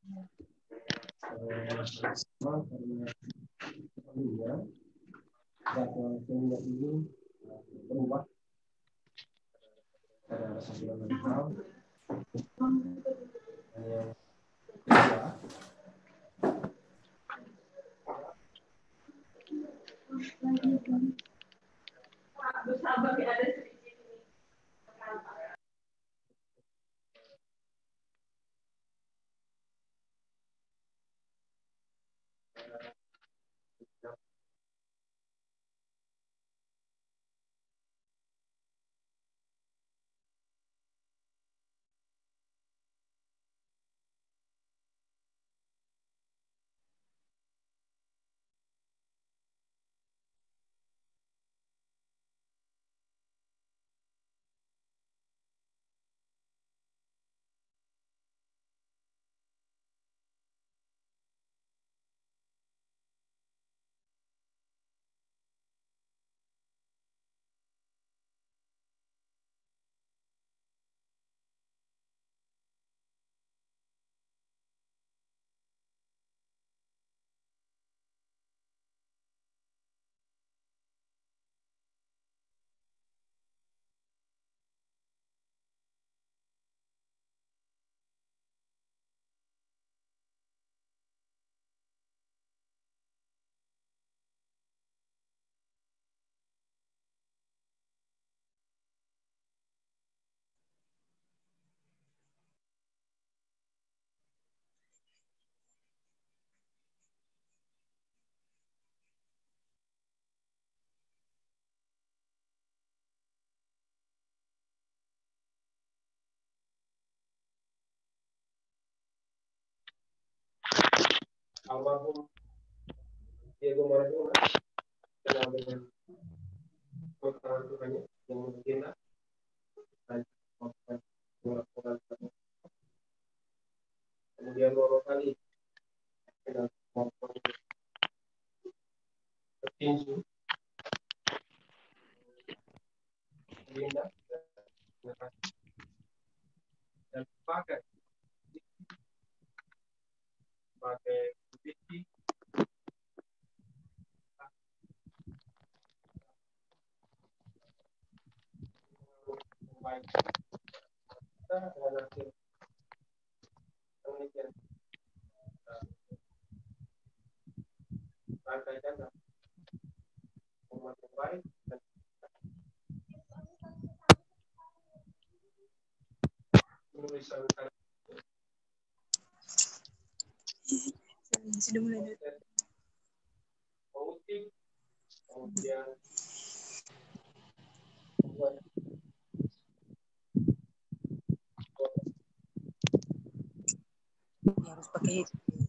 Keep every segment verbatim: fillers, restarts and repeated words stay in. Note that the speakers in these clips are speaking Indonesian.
jadwal seminar ini berubah pada sembilan hal. Yang kedua, almarhum Diego Maradona kenal dengan perkataan Tuhannya yang menghina kemudian beberapa kali kenal tertinju Linda dan pakai pakai bukti baik kita dengan hasil penelitian rangkai ganda umat yang baik dan penulisan sudah mulai politik kemudian harus pakai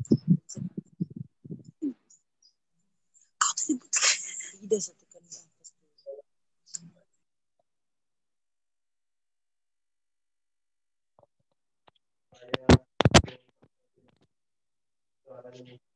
kau tuh sebut tidak satu kan atas saya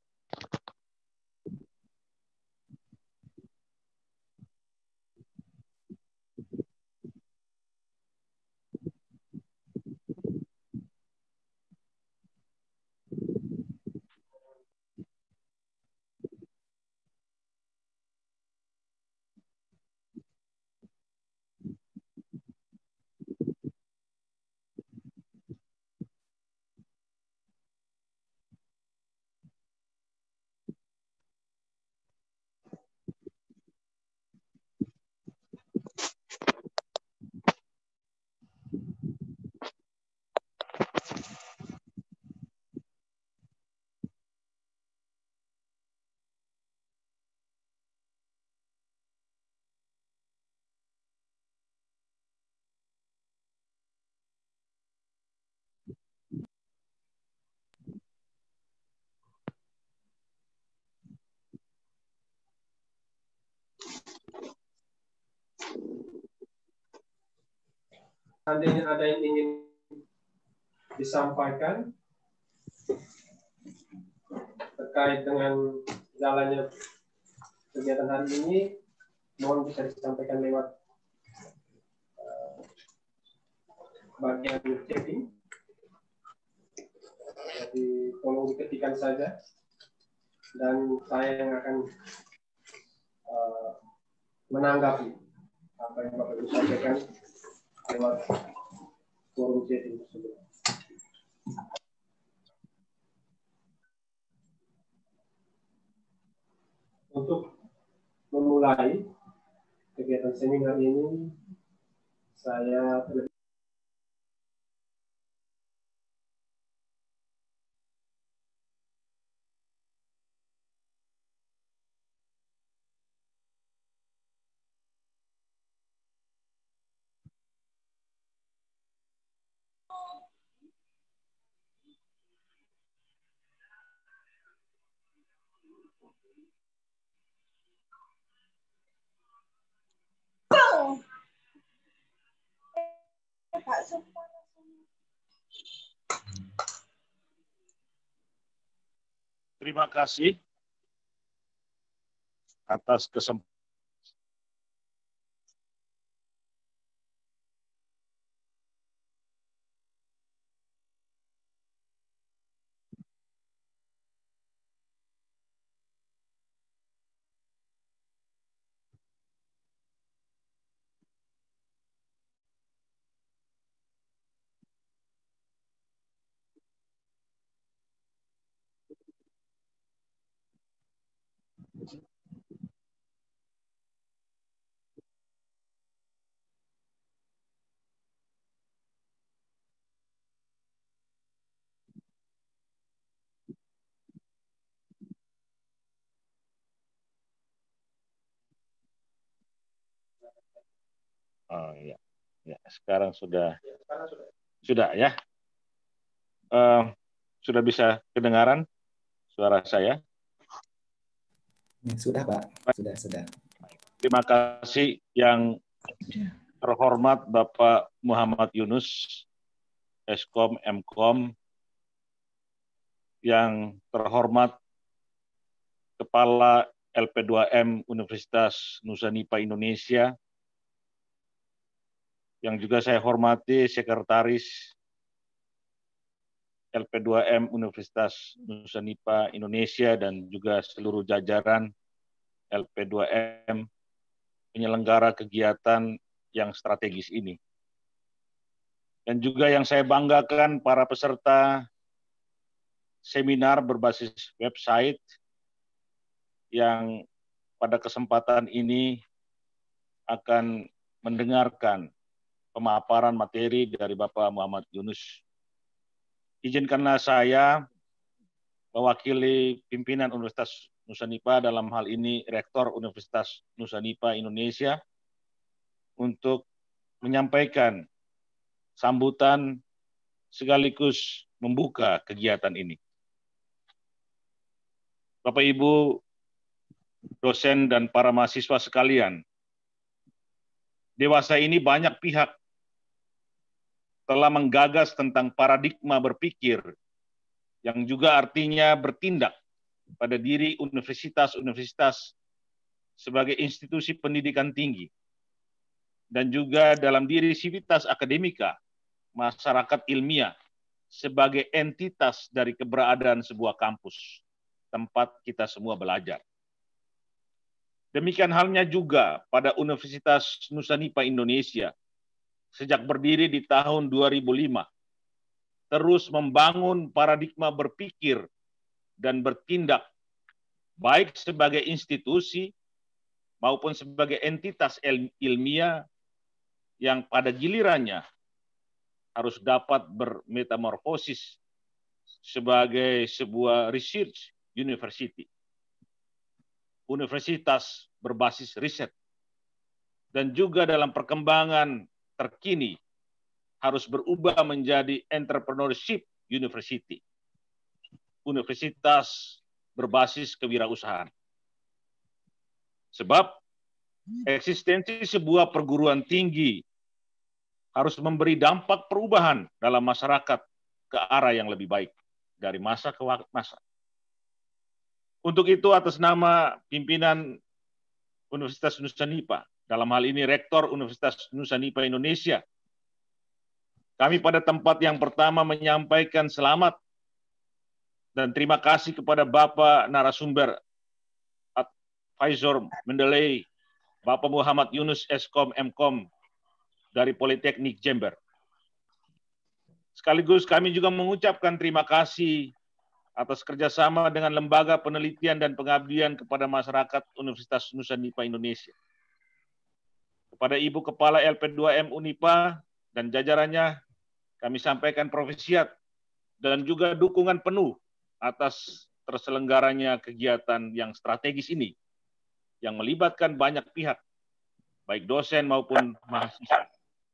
seandainya ada yang ingin disampaikan terkait dengan jalannya kegiatan hari ini, mohon bisa disampaikan lewat uh, bagian chatting. Jadi tolong diketikkan saja dan saya yang akan uh, menanggapi apa yang Bapak Ibu sampaikan lewat forum chatting tersebut. Untuk memulai kegiatan seminar ini, saya terlebih Terima kasih atas kesempatan. Oh ya, ya sekarang sudah, sudah ya, uh, sudah bisa kedengaran suara saya. Ya, sudah Pak, sudah sudah. Terima kasih yang terhormat Bapak Muhammad Yunus, Eskom, Emkom, yang terhormat Kepala L P dua M Universitas Nusa Nipah Indonesia, yang juga saya hormati Sekretaris L P dua M Universitas Nusa Nipah Indonesia dan juga seluruh jajaran L P dua M penyelenggara kegiatan yang strategis ini. Dan juga yang saya banggakan para peserta seminar berbasis website yang pada kesempatan ini akan mendengarkan pemaparan materi dari Bapak Muhammad Yunus. Izinkanlah saya mewakili pimpinan Universitas Nusa Nipah, dalam hal ini Rektor Universitas Nusa Nipah Indonesia, untuk menyampaikan sambutan sekaligus membuka kegiatan ini. Bapak Ibu dosen dan para mahasiswa sekalian, dewasa ini banyak pihak telah menggagas tentang paradigma berpikir yang juga artinya bertindak pada diri universitas-universitas sebagai institusi pendidikan tinggi dan juga dalam diri sivitas akademika, masyarakat ilmiah sebagai entitas dari keberadaan sebuah kampus tempat kita semua belajar. Demikian halnya juga pada Universitas Nusa Nipah Indonesia, sejak berdiri di tahun dua ribu lima, terus membangun paradigma berpikir dan bertindak, baik sebagai institusi maupun sebagai entitas ilmiah yang pada gilirannya harus dapat bermetamorfosis sebagai sebuah research university. Universitas berbasis riset, dan juga dalam perkembangan terkini harus berubah menjadi entrepreneurship university, universitas berbasis kewirausahaan. Sebab eksistensi sebuah perguruan tinggi harus memberi dampak perubahan dalam masyarakat ke arah yang lebih baik dari masa ke masa. Untuk itu, atas nama pimpinan Universitas Nusa Nipah, dalam hal ini Rektor Universitas Nusa Nipah Indonesia, kami pada tempat yang pertama menyampaikan selamat Dan terima kasih kepada Bapak narasumber Advisor Mendeley, Bapak Muhammad Yunus Eskom M Kom dari Politeknik Jember. Sekaligus kami juga mengucapkan terima kasih atas kerjasama dengan Lembaga Penelitian dan Pengabdian kepada Masyarakat Universitas Nusa Nipah Indonesia. Kepada Ibu Kepala L P dua M Unipah dan jajarannya, kami sampaikan profesiat dan juga dukungan penuh atas terselenggaranya kegiatan yang strategis ini, yang melibatkan banyak pihak, baik dosen maupun mahasiswa.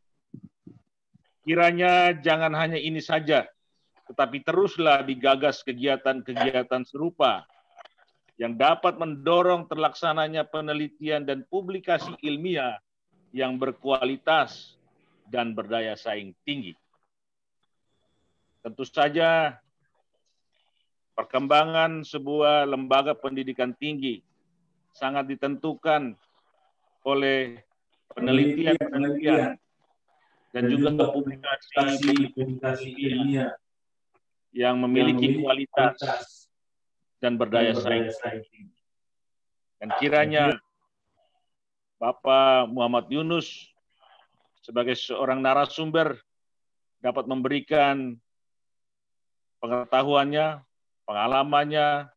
Kiranya jangan hanya ini saja, tetapi teruslah digagas kegiatan-kegiatan serupa yang dapat mendorong terlaksananya penelitian dan publikasi ilmiah yang berkualitas dan berdaya saing tinggi. Tentu saja, perkembangan sebuah lembaga pendidikan tinggi sangat ditentukan oleh penelitian-penelitian dan juga publikasi-publikasi ilmiah yang memiliki kualitas dan berdaya saing. Dan kiranya Bapak Muhammad Yunus sebagai seorang narasumber dapat memberikan pengetahuannya, pengalamannya,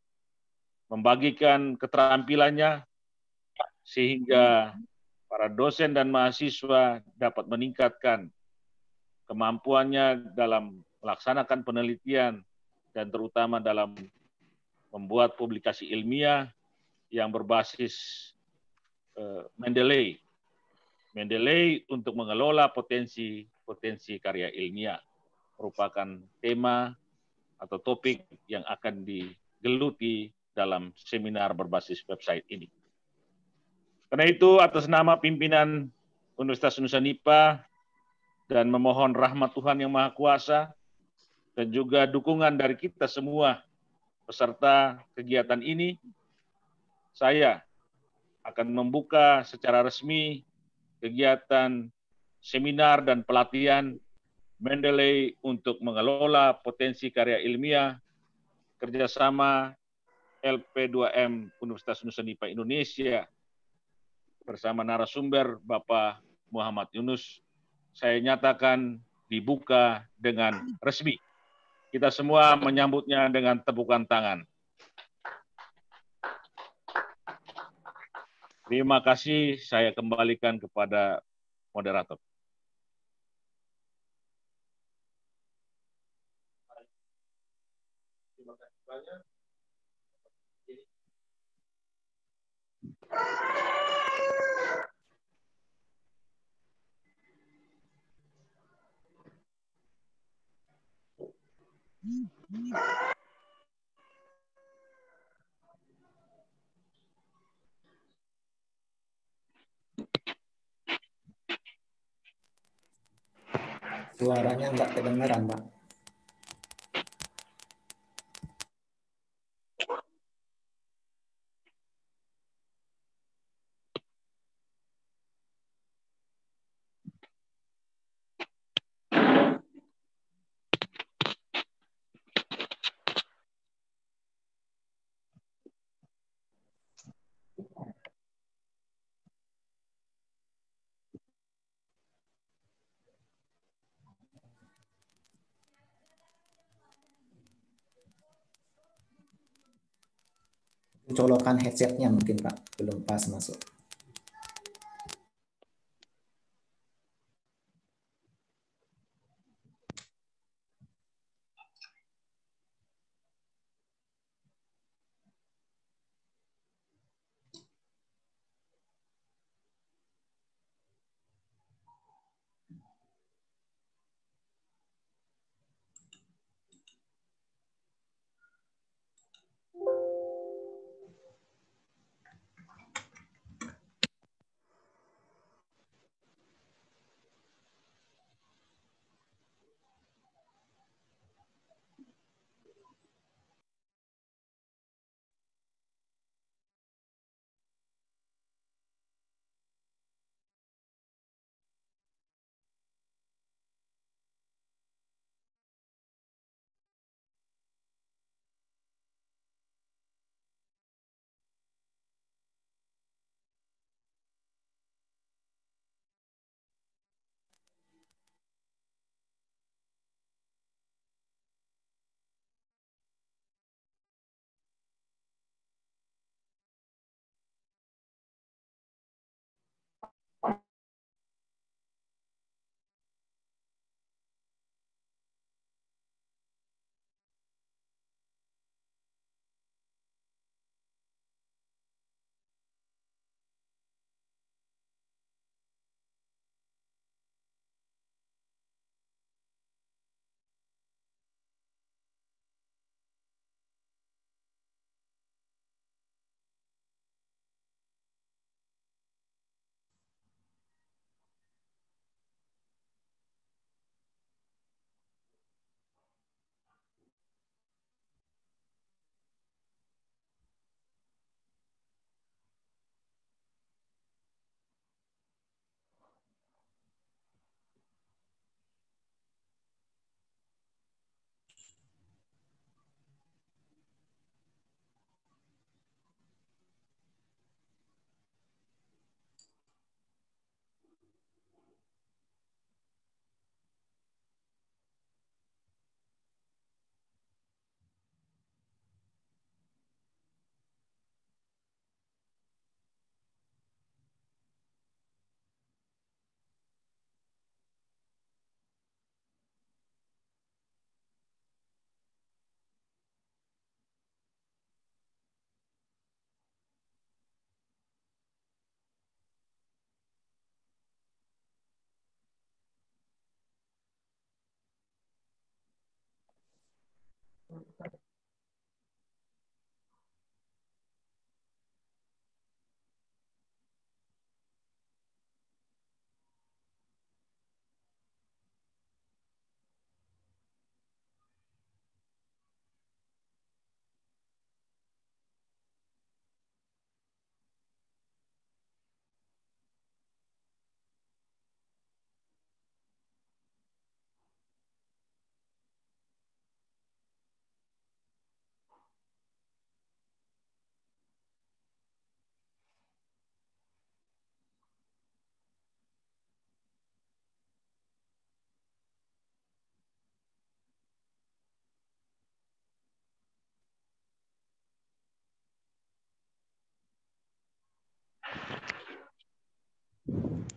membagikan keterampilannya, sehingga para dosen dan mahasiswa dapat meningkatkan kemampuannya dalam melaksanakan penelitian dan terutama dalam membuat publikasi ilmiah yang berbasis uh, Mendeley. Mendeley untuk mengelola potensi-potensi karya ilmiah merupakan tema atau topik yang akan digeluti dalam seminar berbasis website ini. Karena itu, atas nama pimpinan Universitas Nusa Nipah dan memohon rahmat Tuhan Yang Maha Kuasa dan juga dukungan dari kita semua peserta kegiatan ini, saya akan membuka secara resmi kegiatan seminar dan pelatihan Mendeley untuk mengelola potensi karya ilmiah kerjasama L P dua M Universitas Nusa Nipah Indonesia bersama narasumber Bapak Muhammad Yunus. Saya nyatakan dibuka dengan resmi. Kita semua menyambutnya dengan tepukan tangan. Terima kasih, saya kembalikan kepada moderator. Terima kasih banyak. Suaranya nggak kedengaran, Pak. Colokan headsetnya mungkin, Pak, belum pas masuk.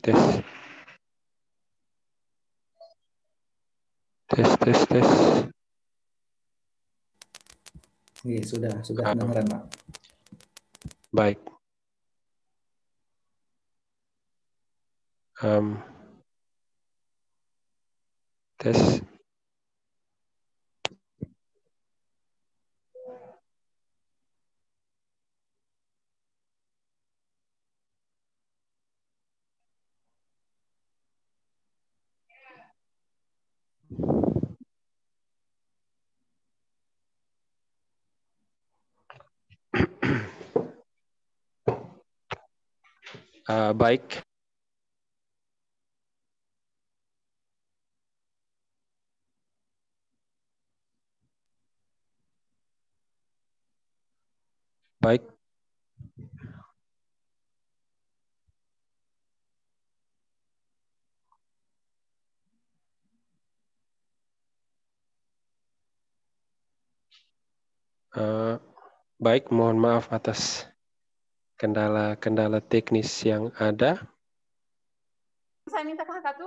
Tes. Tes, tes, tes. Iya, sudah, sudah Um, kedengaran, Pak. baik. Um, tes. Uh, baik. Baik. Uh, baik, mohon maaf atas kendala-kendala teknis yang ada. Saya minta ke satu.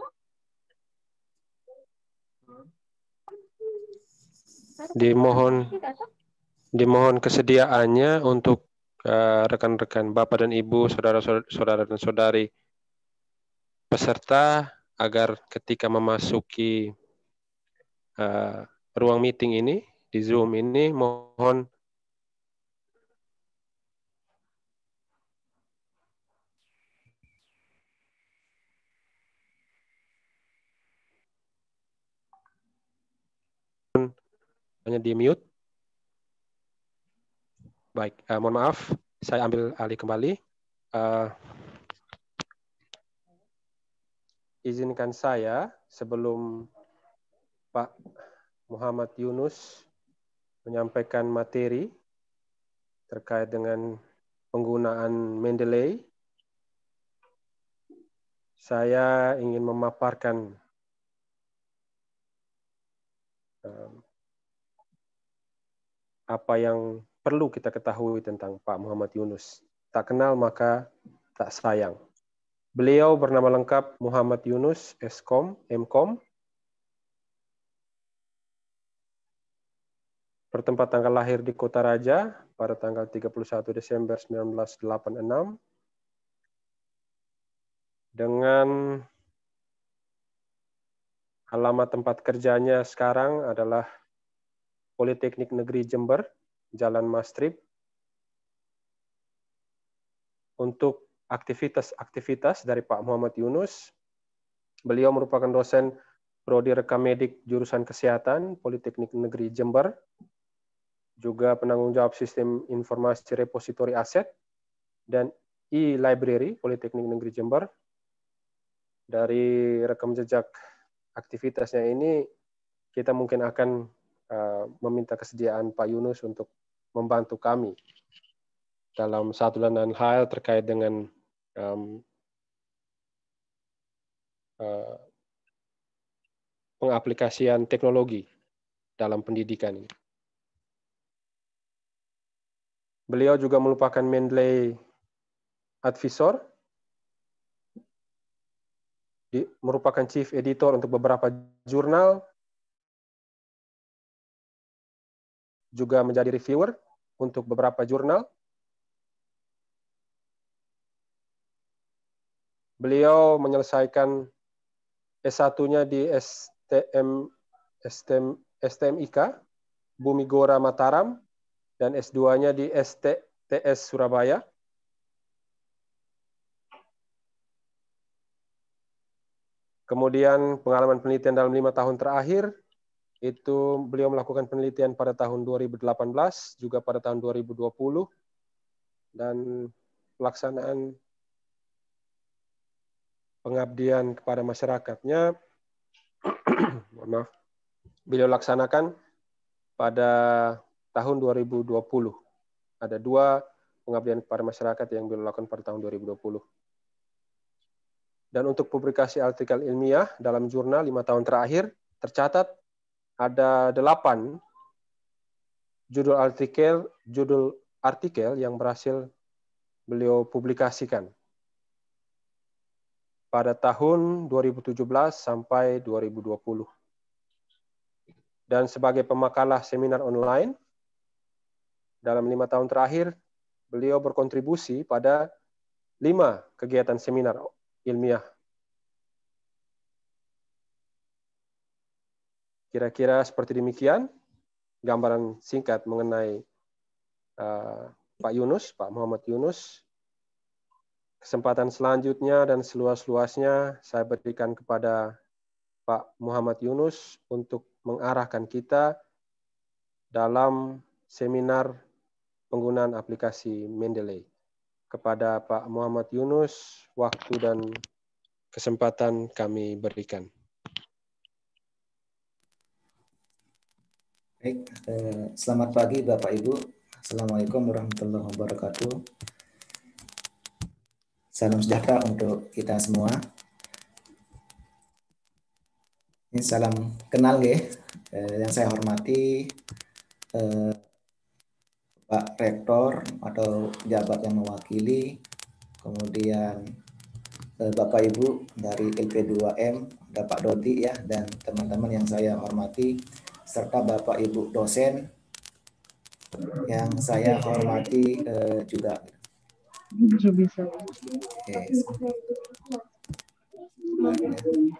Dimohon dimohon kesediaannya untuk uh, rekan-rekan Bapak dan Ibu, saudara-saudara dan saudari peserta agar ketika memasuki uh, ruang meeting ini di Zoom ini mohon hanya di mute. Baik, uh, mohon maaf, saya ambil alih kembali. Uh, izinkan saya sebelum Pak Muhammad Yunus menyampaikan materi terkait dengan penggunaan Mendeley, saya ingin memaparkan uh, apa yang perlu kita ketahui tentang Pak Muhammad Yunus. Tak kenal maka tak sayang. Beliau bernama lengkap Muhammad Yunus, S Com, M Com. Bertempat tanggal lahir di Kota Raja pada tanggal tiga puluh satu Desember seribu sembilan ratus delapan puluh enam. Dengan alamat tempat kerjanya sekarang adalah Politeknik Negeri Jember, Jalan Mastrip. Untuk aktivitas-aktivitas dari Pak Muhammad Yunus, beliau merupakan dosen Prodi Rekam Medik Jurusan Kesehatan, Politeknik Negeri Jember, juga penanggung jawab Sistem Informasi Repositori Aset, dan e-Library, Politeknik Negeri Jember. Dari rekam jejak aktivitasnya ini, kita mungkin akan uh, meminta kesediaan Pak Yunus untuk membantu kami dalam satu dan lain hal terkait dengan um, uh, pengaplikasian teknologi dalam pendidikan ini. Beliau juga merupakan Mendeley Advisor, di, merupakan Chief Editor untuk beberapa jurnal, juga menjadi reviewer untuk beberapa jurnal. Beliau menyelesaikan S satu-nya di S T M, S T M, S T M I K, Bumi Gora Mataram, dan S dua-nya di S T T S Surabaya. Kemudian pengalaman penelitian dalam lima tahun terakhir, itu beliau melakukan penelitian pada tahun dua ribu delapan belas, juga pada tahun dua ribu dua puluh, dan pelaksanaan pengabdian kepada masyarakatnya, mohon maaf, beliau laksanakan pada tahun dua ribu dua puluh. Ada dua pengabdian kepada masyarakat yang beliau lakukan pada tahun dua ribu dua puluh. Dan untuk publikasi artikel ilmiah dalam jurnal lima tahun terakhir, tercatat ada delapan judul artikel, judul artikel yang berhasil beliau publikasikan. pada tahun dua ribu tujuh belas sampai dua ribu dua puluh. Dan sebagai pemakalah seminar online, dalam lima tahun terakhir, beliau berkontribusi pada lima kegiatan seminar ilmiah. Kira-kira seperti demikian, gambaran singkat mengenai uh, Pak Yunus, Pak Muhammad Yunus. Kesempatan selanjutnya dan seluas-luasnya saya berikan kepada Pak Muhammad Yunus untuk mengarahkan kita dalam seminar penggunaan aplikasi Mendeley. Kepada Pak Muhammad Yunus, waktu dan kesempatan kami berikan. Baik, eh, selamat pagi Bapak Ibu. Assalamualaikum warahmatullahi wabarakatuh. Salam sejahtera untuk kita semua. Ini salam kenal ya, eh, yang saya hormati eh, Pak Rektor atau pejabat yang mewakili, kemudian eh, Bapak Ibu dari L P dua M, ada Pak Dodi ya, dan teman-teman yang saya hormati, serta Bapak Ibu dosen yang saya hormati eh, juga. Oke. Baik, ya.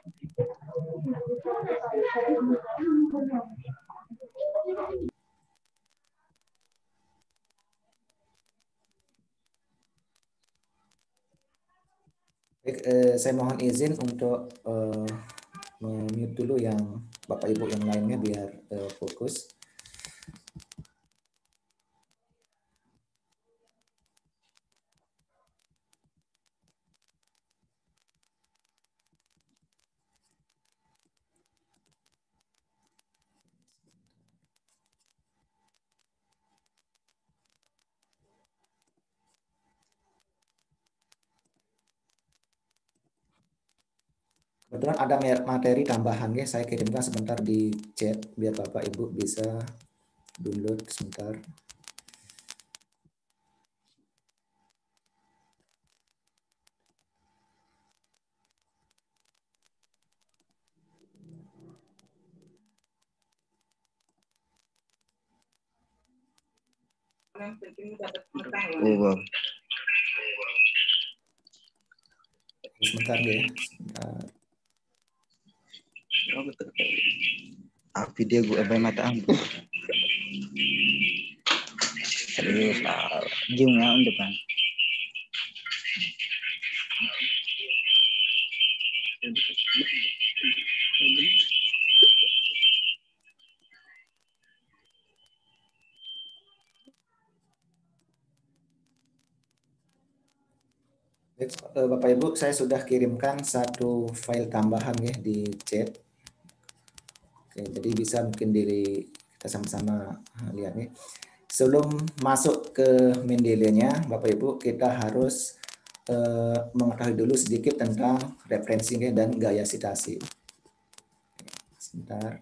Baik, eh, saya mohon izin untuk eh, mute dulu yang Bapak Ibu yang lainnya biar eh, fokus. Kebetulan ada materi tambahan ya, saya kirimkan sebentar di chat biar Bapak Ibu bisa download sebentar. Oh, Sebentar ya. Sebentar. ah, video gue apa mata ang serius ah jung ya untuk depan Bapak Ibu, saya sudah kirimkan satu file tambahan ya di chat. Oke, jadi bisa mungkin diri kita sama-sama lihat nih. Sebelum masuk ke Mendeley-nya, Bapak Ibu, kita harus eh, mengetahui dulu sedikit tentang referensinya dan gaya sitasi. Sebentar.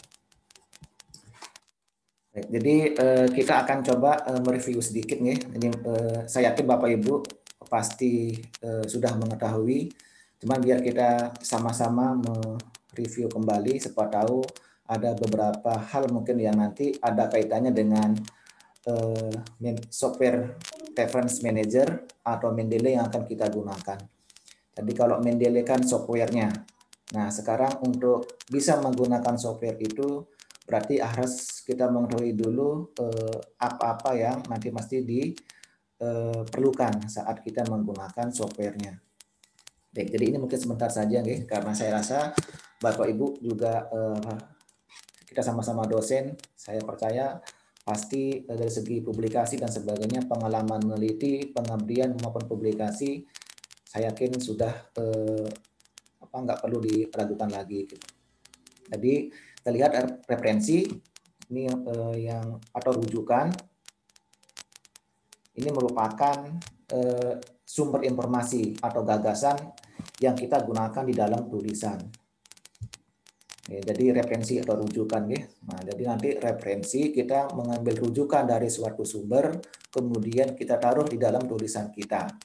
Baik, jadi eh, kita akan coba eh, mereview sedikit nih. Ini eh, saya yakin Bapak Ibu pasti eh, sudah mengetahui, cuman biar kita sama-sama mereview kembali, siapa tahu ada beberapa hal mungkin yang nanti ada kaitannya dengan eh, software reference manager atau Mendeley yang akan kita gunakan. Jadi kalau Mendeley kan softwarenya. Nah sekarang untuk bisa menggunakan software itu berarti harus kita mengetahui dulu apa-apa eh, yang nanti mesti di perlukan saat kita menggunakan softwarenya. Baik, jadi ini mungkin sebentar saja, nih, karena saya rasa Bapak Ibu juga eh, kita sama-sama dosen, saya percaya pasti eh, dari segi publikasi dan sebagainya, pengalaman meneliti, pengabdian maupun publikasi, saya yakin sudah eh, apa nggak perlu diragukan lagi. Gitu. Jadi kita lihat referensi ini eh, yang atau rujukan. Ini merupakan eh, sumber informasi atau gagasan yang kita gunakan di dalam tulisan. Ya, jadi referensi atau rujukan. Ya. Nah, jadi nanti referensi kita mengambil rujukan dari suatu sumber, kemudian kita taruh di dalam tulisan kita.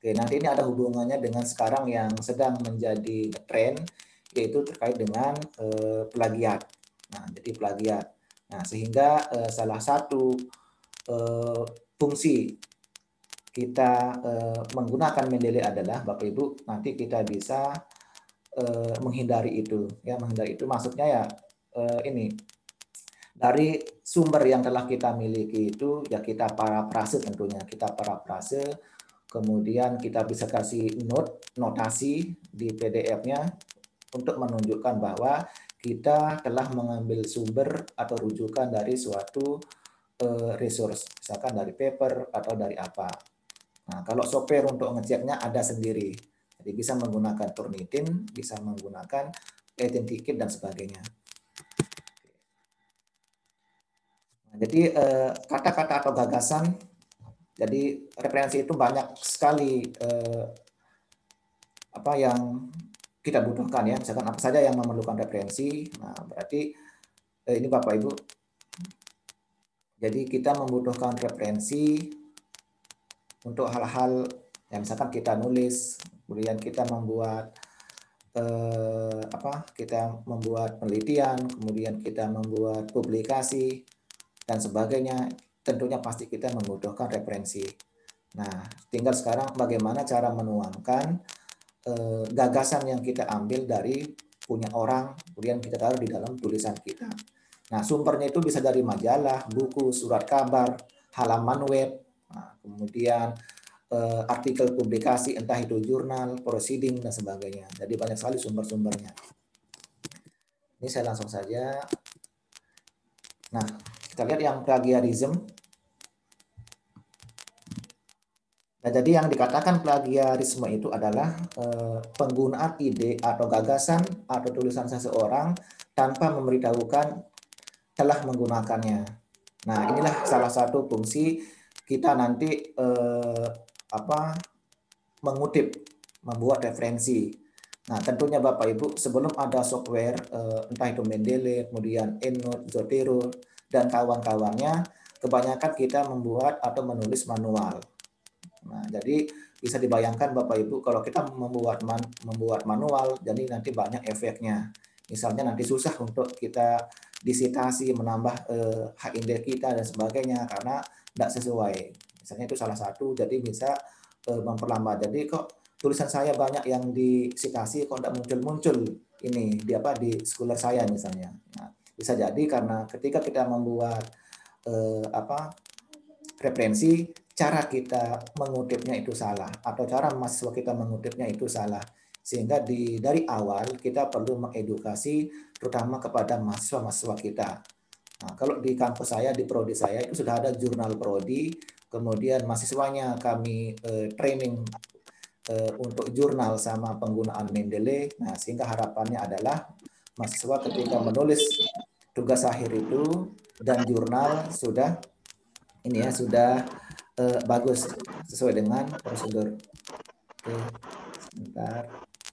Oke, nanti ini ada hubungannya dengan sekarang yang sedang menjadi tren, yaitu terkait dengan eh, plagiat. Nah, jadi plagiat. Nah, sehingga eh, salah satu eh, fungsi kita eh, menggunakan Mendeley adalah, Bapak Ibu, nanti kita bisa eh, menghindari itu. Ya, menghindari itu maksudnya ya eh, ini dari sumber yang telah kita miliki itu ya kita parafrase tentunya, kita parafrase. Kemudian kita bisa kasih note, notasi di P D F-nya untuk menunjukkan bahwa kita telah mengambil sumber atau rujukan dari suatu uh, resource, misalkan dari paper atau dari apa. Nah, kalau software untuk ngeceknya ada sendiri. Jadi bisa menggunakan Turnitin, bisa menggunakan Authenticate dan sebagainya. Nah, jadi kata-kata uh, atau gagasan, jadi referensi itu banyak sekali eh, apa yang kita butuhkan ya, misalkan apa saja yang memerlukan referensi. Nah, berarti eh, ini Bapak Ibu. Jadi kita membutuhkan referensi untuk hal-hal yang misalkan kita nulis, kemudian kita membuat eh, apa? Kita membuat penelitian, kemudian kita membuat publikasi dan sebagainya. Tentunya pasti kita membutuhkan referensi. Nah, tinggal sekarang bagaimana cara menuangkan eh, gagasan yang kita ambil dari punya orang, kemudian kita taruh di dalam tulisan kita. Nah, sumbernya itu bisa dari majalah, buku, surat kabar, halaman web, nah, kemudian eh, artikel publikasi, entah itu jurnal, proceeding, dan sebagainya. Jadi banyak sekali sumber-sumbernya. Ini saya langsung saja. Nah, kita lihat yang plagiarism. Nah, jadi yang dikatakan plagiarisme itu adalah eh, penggunaan ide atau gagasan atau tulisan seseorang tanpa memberitahukan telah menggunakannya. Nah, inilah salah satu fungsi kita nanti eh, apa mengutip, membuat referensi. Nah, tentunya Bapak Ibu, sebelum ada software eh, entah itu Mendeley, kemudian EndNote, Zotero, dan kawan-kawannya, kebanyakan kita membuat atau menulis manual. Nah, jadi bisa dibayangkan Bapak Ibu kalau kita membuat man, membuat manual, jadi nanti banyak efeknya. Misalnya nanti susah untuk kita disitasi, menambah eh, hak indeks kita dan sebagainya karena tidak sesuai. Misalnya itu salah satu, jadi bisa eh, memperlambat. Jadi kok tulisan saya banyak yang disitasi, kok tidak muncul-muncul ini di apa di scholar saya misalnya. Nah, bisa jadi karena ketika kita membuat eh, apa referensi, cara kita mengutipnya itu salah atau cara mahasiswa kita mengutipnya itu salah, sehingga di dari awal kita perlu mengedukasi terutama kepada mahasiswa-mahasiswa kita. Nah, kalau di kampus saya, di prodi saya itu sudah ada jurnal prodi, kemudian mahasiswanya kami eh, training eh, untuk jurnal sama penggunaan Mendeley. Nah, sehingga harapannya adalah mahasiswa ketika menulis tugas akhir itu dan jurnal sudah ini ya sudah Uh, bagus sesuai dengan prosedur. Oke, sebentar.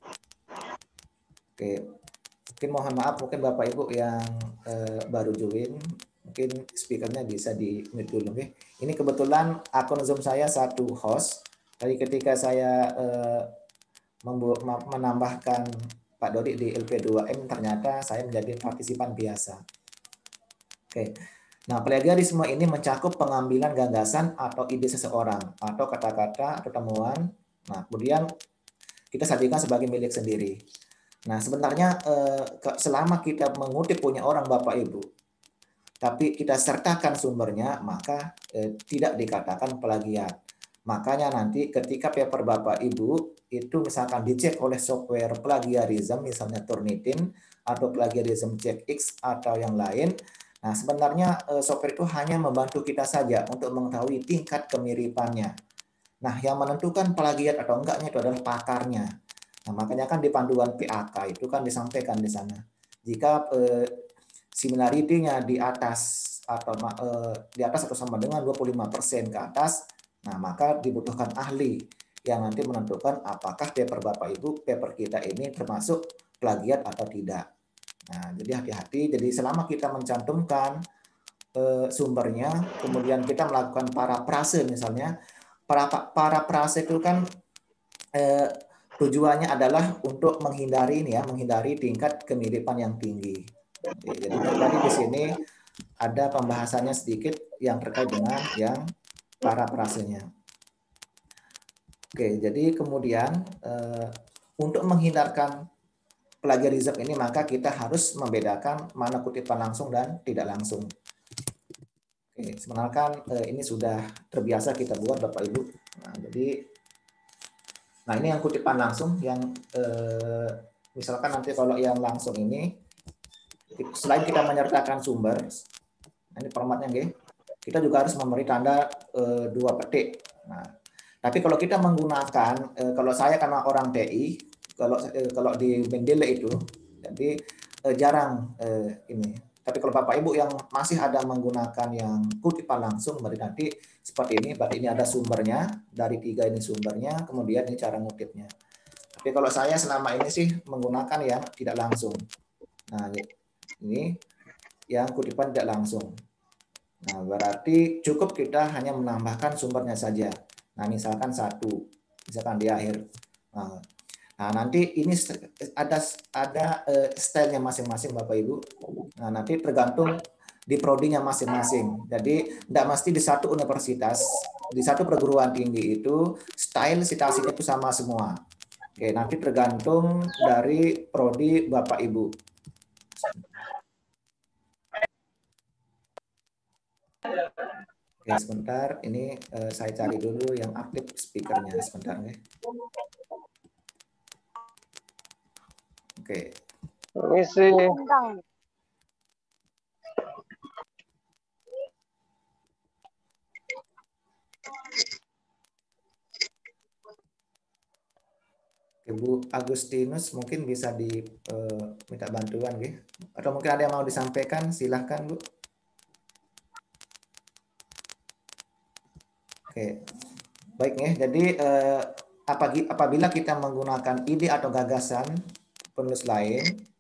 Oke, mungkin mohon maaf mungkin Bapak Ibu yang uh, baru join, mungkin speakernya bisa di mute dulu. Okay? Ini kebetulan akun Zoom saya satu host. Tadi ketika saya uh, menambahkan Pak Dodi di L P dua M, ternyata saya menjadi partisipan biasa. Oke. Nah, plagiarisme ini mencakup pengambilan gagasan atau ide seseorang atau kata-kata atau temuan. Nah, kemudian kita sajikan sebagai milik sendiri. Nah, sebenarnya eh, selama kita mengutip punya orang Bapak Ibu, tapi kita sertakan sumbernya, maka eh, tidak dikatakan plagiat. Makanya nanti ketika paper Bapak Ibu itu misalkan dicek oleh software plagiarism, misalnya Turnitin atau plagiarism check X atau yang lain. Nah, sebenarnya software itu hanya membantu kita saja untuk mengetahui tingkat kemiripannya. Nah, yang menentukan plagiat atau enggaknya itu adalah pakarnya. Nah, makanya kan di panduan P A K itu kan disampaikan di sana. Jika eh, similarity-nya di atas atau eh, di atas atau sama dengan dua puluh lima persen ke atas, nah maka dibutuhkan ahli yang nanti menentukan apakah paper Bapak Ibu, paper kita ini termasuk plagiat atau tidak. Nah, jadi hati-hati. Jadi selama kita mencantumkan eh, sumbernya, kemudian kita melakukan parafrase misalnya, para parafrase itu kan eh, tujuannya adalah untuk menghindari ini ya, menghindari tingkat kemiripan yang tinggi. Oke, jadi tadi di sini ada pembahasannya sedikit yang terkait dengan yang paraprasenya. Oke, jadi kemudian eh, untuk menghindarkan plagiarisme ini maka kita harus membedakan mana kutipan langsung dan tidak langsung. Oke, sebenarnya kan eh, ini sudah terbiasa kita buat Bapak Ibu. Nah, jadi nah ini yang kutipan langsung yang eh, misalkan nanti kalau yang langsung ini selain kita menyertakan sumber, nah ini formatnya nggih, kita juga harus memberi tanda eh, dua petik. Nah, tapi kalau kita menggunakan, eh, kalau saya karena orang T I, kalau eh, kalau di Mendeley itu, jadi eh, jarang eh, ini. Tapi kalau Bapak Ibu yang masih ada menggunakan yang kutipan langsung, berarti nanti seperti ini, berarti ini ada sumbernya, dari tiga ini sumbernya, kemudian ini cara ngutipnya. Tapi kalau saya selama ini sih menggunakan yang tidak langsung. Nah, ini yang kutipan tidak langsung. Nah, berarti cukup kita hanya menambahkan sumbernya saja. Nah, misalkan satu, misalkan di akhir. Nah, nah nanti ini ada ada uh, stylenya masing-masing Bapak Ibu. Nah, nanti tergantung di prodinya masing-masing. Jadi tidak mesti di satu universitas, di satu perguruan tinggi itu style citasinya itu sama semua. Oke, nanti tergantung dari prodi Bapak Ibu. Oke, sebentar. Ini uh, saya cari dulu yang aktif speakernya. Sebentar, nih. Oke. Permisi. Ibu Agustinus mungkin bisa diminta uh, bantuan, nih. Atau mungkin ada yang mau disampaikan, silahkan Bu. Oke, baik nih. Jadi eh, apabila kita menggunakan ide atau gagasan penulis lain,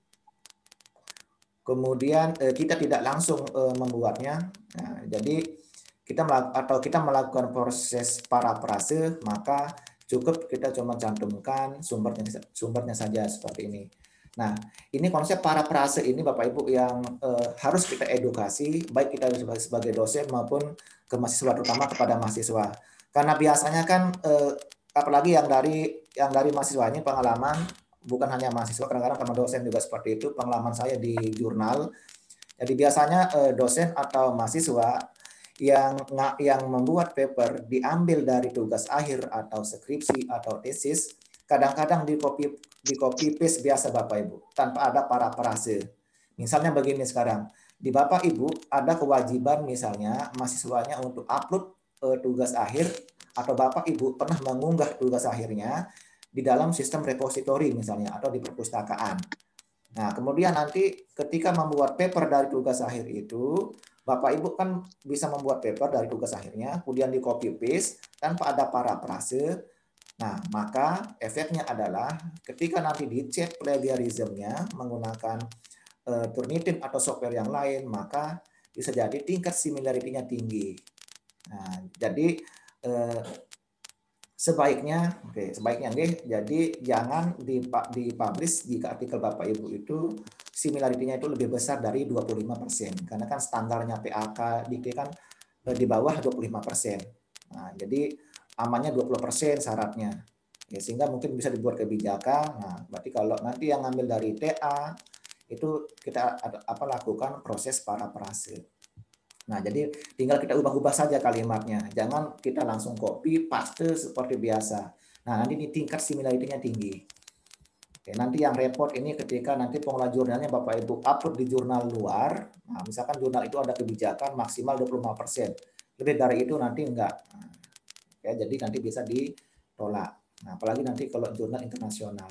kemudian eh, kita tidak langsung eh, membuatnya, nah, jadi kita atau kita melakukan proses parafrase, maka cukup kita cuma cantumkan sumbernya sumbernya saja seperti ini. Nah, ini konsep parafrase ini Bapak Ibu yang eh, harus kita edukasi, baik kita sebagai dosen maupun ke mahasiswa, terutama kepada mahasiswa. Karena biasanya kan, eh, apalagi yang dari yang dari mahasiswanya pengalaman, bukan hanya mahasiswa, kadang-kadang sama dosen juga seperti itu, pengalaman saya di jurnal. Jadi biasanya eh, dosen atau mahasiswa yang yang membuat paper diambil dari tugas akhir atau skripsi atau tesis, kadang-kadang di copy di copy paste biasa Bapak Ibu tanpa ada parafrase. Misalnya begini sekarang, di Bapak Ibu ada kewajiban misalnya mahasiswanya untuk upload eh, tugas akhir, atau Bapak Ibu pernah mengunggah tugas akhirnya di dalam sistem repositori misalnya atau di perpustakaan. Nah, kemudian nanti ketika membuat paper dari tugas akhir itu, Bapak Ibu kan bisa membuat paper dari tugas akhirnya, kemudian di copy paste tanpa ada parafrase. Nah, maka efeknya adalah ketika nanti dicek plagiarismenya menggunakan uh, Turnitin atau software yang lain, maka bisa jadi tingkat similarity-nya tinggi. Nah, jadi uh, sebaiknya, oke, okay, sebaiknya nih, jadi jangan dipublish jika artikel Bapak Ibu itu similarity-nya itu lebih besar dari dua puluh lima persen. Karena kan standarnya P A K dikti kan di bawah dua puluh lima persen. Nah, jadi amannya dua puluh persen syaratnya. Ya, sehingga mungkin bisa dibuat kebijakan. Nah, berarti kalau nanti yang ngambil dari T A, itu kita apa lakukan proses parafrase. Nah, jadi tinggal kita ubah-ubah saja kalimatnya. Jangan kita langsung copy, paste seperti biasa. Nah, nanti ini tingkat similarity-nya tinggi. Oke, nanti yang repot ini ketika nanti pengelola jurnalnya Bapak Ibu upload di jurnal luar, nah misalkan jurnal itu ada kebijakan maksimal dua puluh lima persen. Lebih dari itu nanti enggak. Nah, ya, jadi nanti bisa ditolak. Nah, apalagi nanti kalau jurnal internasional.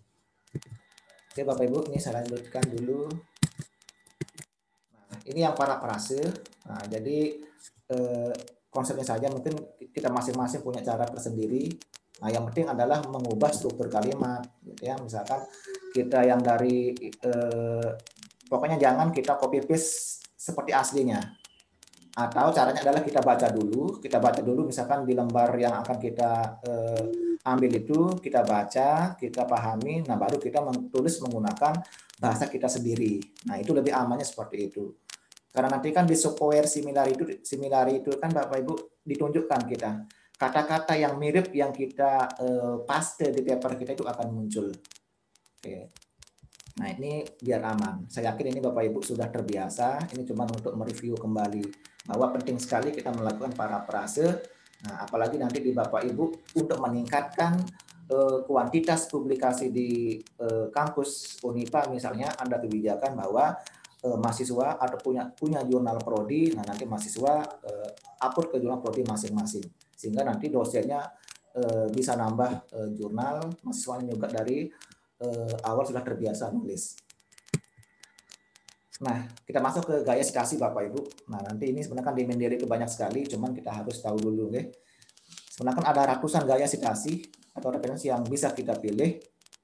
Oke, Bapak Ibu, ini saya lanjutkan dulu. Nah, ini yang parafrase. Nah, jadi eh, konsepnya saja mungkin kita masing-masing punya cara tersendiri. Nah, yang penting adalah mengubah struktur kalimat, gitu ya. Misalkan kita yang dari, eh, pokoknya jangan kita copy paste seperti aslinya. Atau caranya adalah kita baca dulu, kita baca dulu misalkan di lembar yang akan kita eh, ambil itu, kita baca, kita pahami, nah baru kita tulis menggunakan bahasa kita sendiri. Nah itu lebih amannya seperti itu. Karena nanti kan di software similar itu, similar itu kan Bapak Ibu ditunjukkan kita kata-kata yang mirip yang kita eh, paste di paper kita itu akan muncul. Oke. Nah ini biar aman. Saya yakin ini Bapak Ibu sudah terbiasa. Ini cuma untuk mereview kembali bahwa penting sekali kita melakukan parafrase. Nah apalagi nanti di Bapak Ibu untuk meningkatkan eh, kuantitas publikasi di eh, kampus Unipa misalnya ada kebijakan bahwa eh, mahasiswa atau punya punya jurnal prodi. Nah nanti mahasiswa eh, upload ke jurnal prodi masing-masing sehingga nanti dosennya eh, bisa nambah eh, jurnal, mahasiswanya juga dari Uh, awal sudah terbiasa nulis. Nah, kita masuk ke gaya citasi Bapak Ibu. Nah, nanti ini sebenarnya kan di Mendeley itu banyak sekali, cuman kita harus tahu dulu, okay? Sebenarnya kan ada ratusan gaya citasi atau referensi yang bisa kita pilih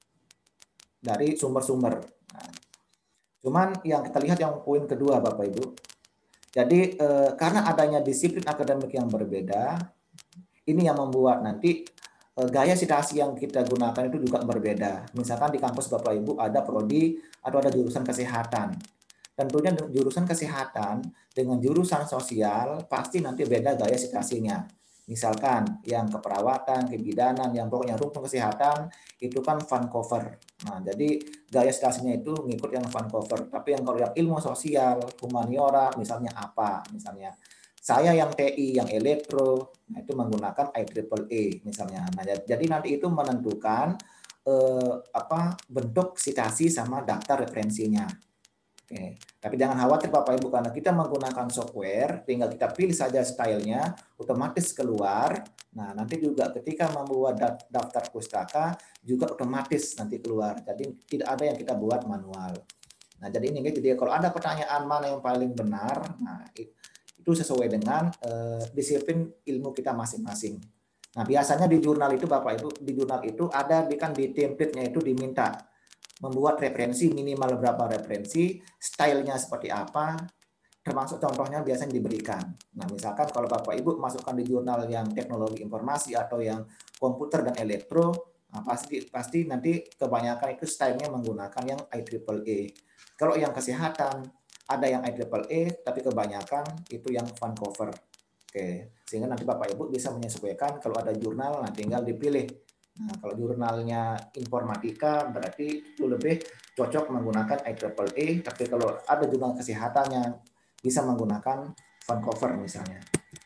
dari sumber-sumber. Nah, cuman yang kita lihat yang poin kedua Bapak Ibu. Jadi eh, karena adanya disiplin akademik yang berbeda, ini yang membuat nanti gaya citasi yang kita gunakan itu juga berbeda. Misalkan di kampus Bapak Ibu ada prodi atau ada jurusan kesehatan. Tentunya jurusan kesehatan dengan jurusan sosial pasti nanti beda gaya citasinya. Misalkan yang keperawatan, kebidanan, yang pokoknya rumpun kesehatan itu kan Vancouver. Nah, jadi gaya citasinya itu ngikut yang Vancouver. Tapi yang kalau yang ilmu sosial, humaniora misalnya apa? Misalnya saya yang T I, yang elektro, nah itu menggunakan I triple E misalnya. Nah, jadi nanti itu menentukan eh, apa bentuk citasi sama daftar referensinya. Oke. Tapi jangan khawatir Bapak Ibu karena kita menggunakan software, tinggal kita pilih saja stylenya, otomatis keluar. Nah, nanti juga ketika membuat daftar pustaka juga otomatis nanti keluar. Jadi tidak ada yang kita buat manual. Nah, jadi ini jadi kalau ada pertanyaan mana yang paling benar, nah itu itu sesuai dengan uh, disiplin ilmu kita masing-masing. Nah, biasanya di jurnal itu Bapak Ibu, di jurnal itu ada di kan di template-nya itu diminta membuat referensi minimal berapa referensi, stylenya seperti apa, termasuk contohnya biasanya diberikan. Nah, misalkan kalau Bapak Ibu masukkan di jurnal yang teknologi informasi atau yang komputer dan elektro, nah pasti pasti nanti kebanyakan itu stylenya menggunakan yang I triple E. Kalau yang kesehatan ada yang I triple E, tapi kebanyakan itu yang Vancouver. Oke, sehingga nanti Bapak Ibu bisa menyesuaikan kalau ada jurnal, nah tinggal dipilih. Nah, kalau jurnalnya informatika, berarti itu lebih cocok menggunakan I triple E, tapi kalau ada jurnal kesehatannya, bisa menggunakan Vancouver misalnya.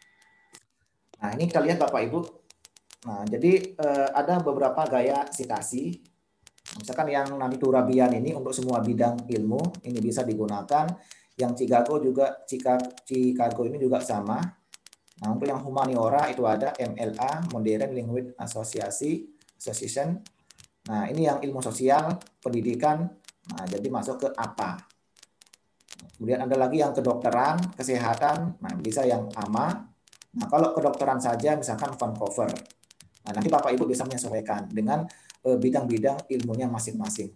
Nah, ini kita lihat Bapak Ibu. Nah, jadi eh, ada beberapa gaya citasi. Misalkan yang nanti Turabian ini untuk semua bidang ilmu ini bisa digunakan. Yang Chicago juga Chicago ini juga sama. Nah, untuk yang humaniora itu ada M L A, Modern Language Association. Nah, ini yang ilmu sosial, pendidikan. Nah, jadi masuk ke apa. Kemudian ada lagi yang kedokteran, kesehatan. Nah, bisa yang A M A. Nah, kalau kedokteran saja misalkan Vancouver. Nah, nanti Bapak Ibu bisa menyesuaikan dengan bidang-bidang ilmunya masing-masing.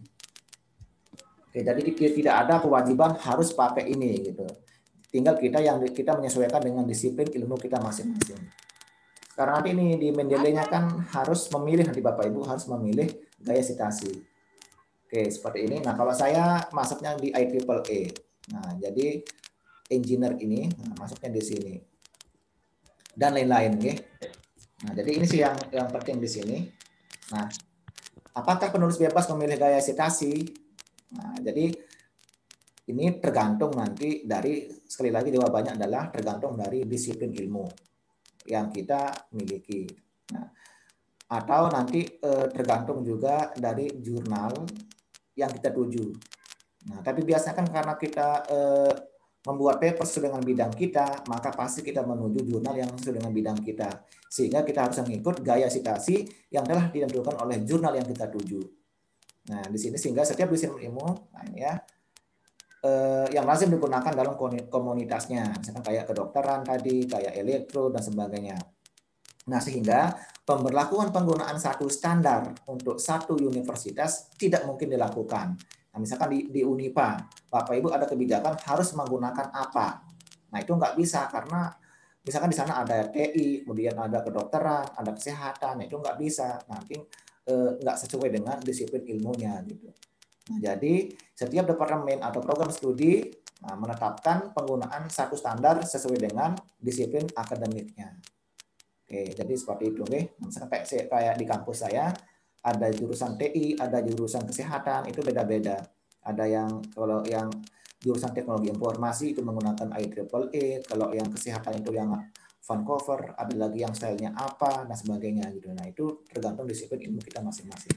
Oke, jadi tidak ada kewajiban harus pakai ini gitu. Tinggal kita yang kita menyesuaikan dengan disiplin ilmu kita masing-masing. Karena nanti ini di Mendeley-nya kan harus memilih, nanti Bapak Ibu harus memilih gaya citasi. Oke, seperti ini. Nah, kalau saya masuknya di I triple E. Nah, jadi engineer ini nah, masuknya di sini. Dan lain-lain, oke. Nah, jadi ini sih yang yang penting di sini. Nah, apakah penulis bebas memilih gaya citasi? Nah, jadi ini tergantung nanti dari, sekali lagi jawabannya adalah tergantung dari disiplin ilmu yang kita miliki. Nah, atau nanti eh, tergantung juga dari jurnal yang kita tuju. Nah, tapi biasanya kan karena kita eh, membuat paper sesuai dengan bidang kita, maka pasti kita menuju jurnal yang sesuai dengan bidang kita. Sehingga kita harus mengikut gaya citasi yang telah ditentukan oleh jurnal yang kita tuju. Nah, di sini sehingga setiap disiplin ilmu, nah ini ya, eh, yang lazim digunakan dalam komunitasnya, misalkan kayak kedokteran tadi, kayak elektro dan sebagainya. Nah, sehingga pemberlakuan penggunaan satu standar untuk satu universitas tidak mungkin dilakukan. Nah, misalkan di, di Unipa, Bapak Ibu ada kebijakan harus menggunakan apa. Nah, itu nggak bisa karena Misalkan di sana ada T I, kemudian ada kedokteran, ada kesehatan, itu nggak bisa. Nanti eh, nggak sesuai dengan disiplin ilmunya gitu. Nah, jadi setiap departemen atau program studi nah, menetapkan penggunaan satu standar sesuai dengan disiplin akademiknya. Oke, jadi seperti itu, oke. Misalkan kayak, kayak di kampus saya ada jurusan T I, ada jurusan kesehatan, itu beda-beda. Ada yang kalau yang jurusan teknologi informasi itu menggunakan I triple E, kalau yang kesehatan itu yang Vancouver, ada lagi yang stylenya apa, dan sebagainya gitu. Nah, itu tergantung disiplin ilmu kita masing-masing.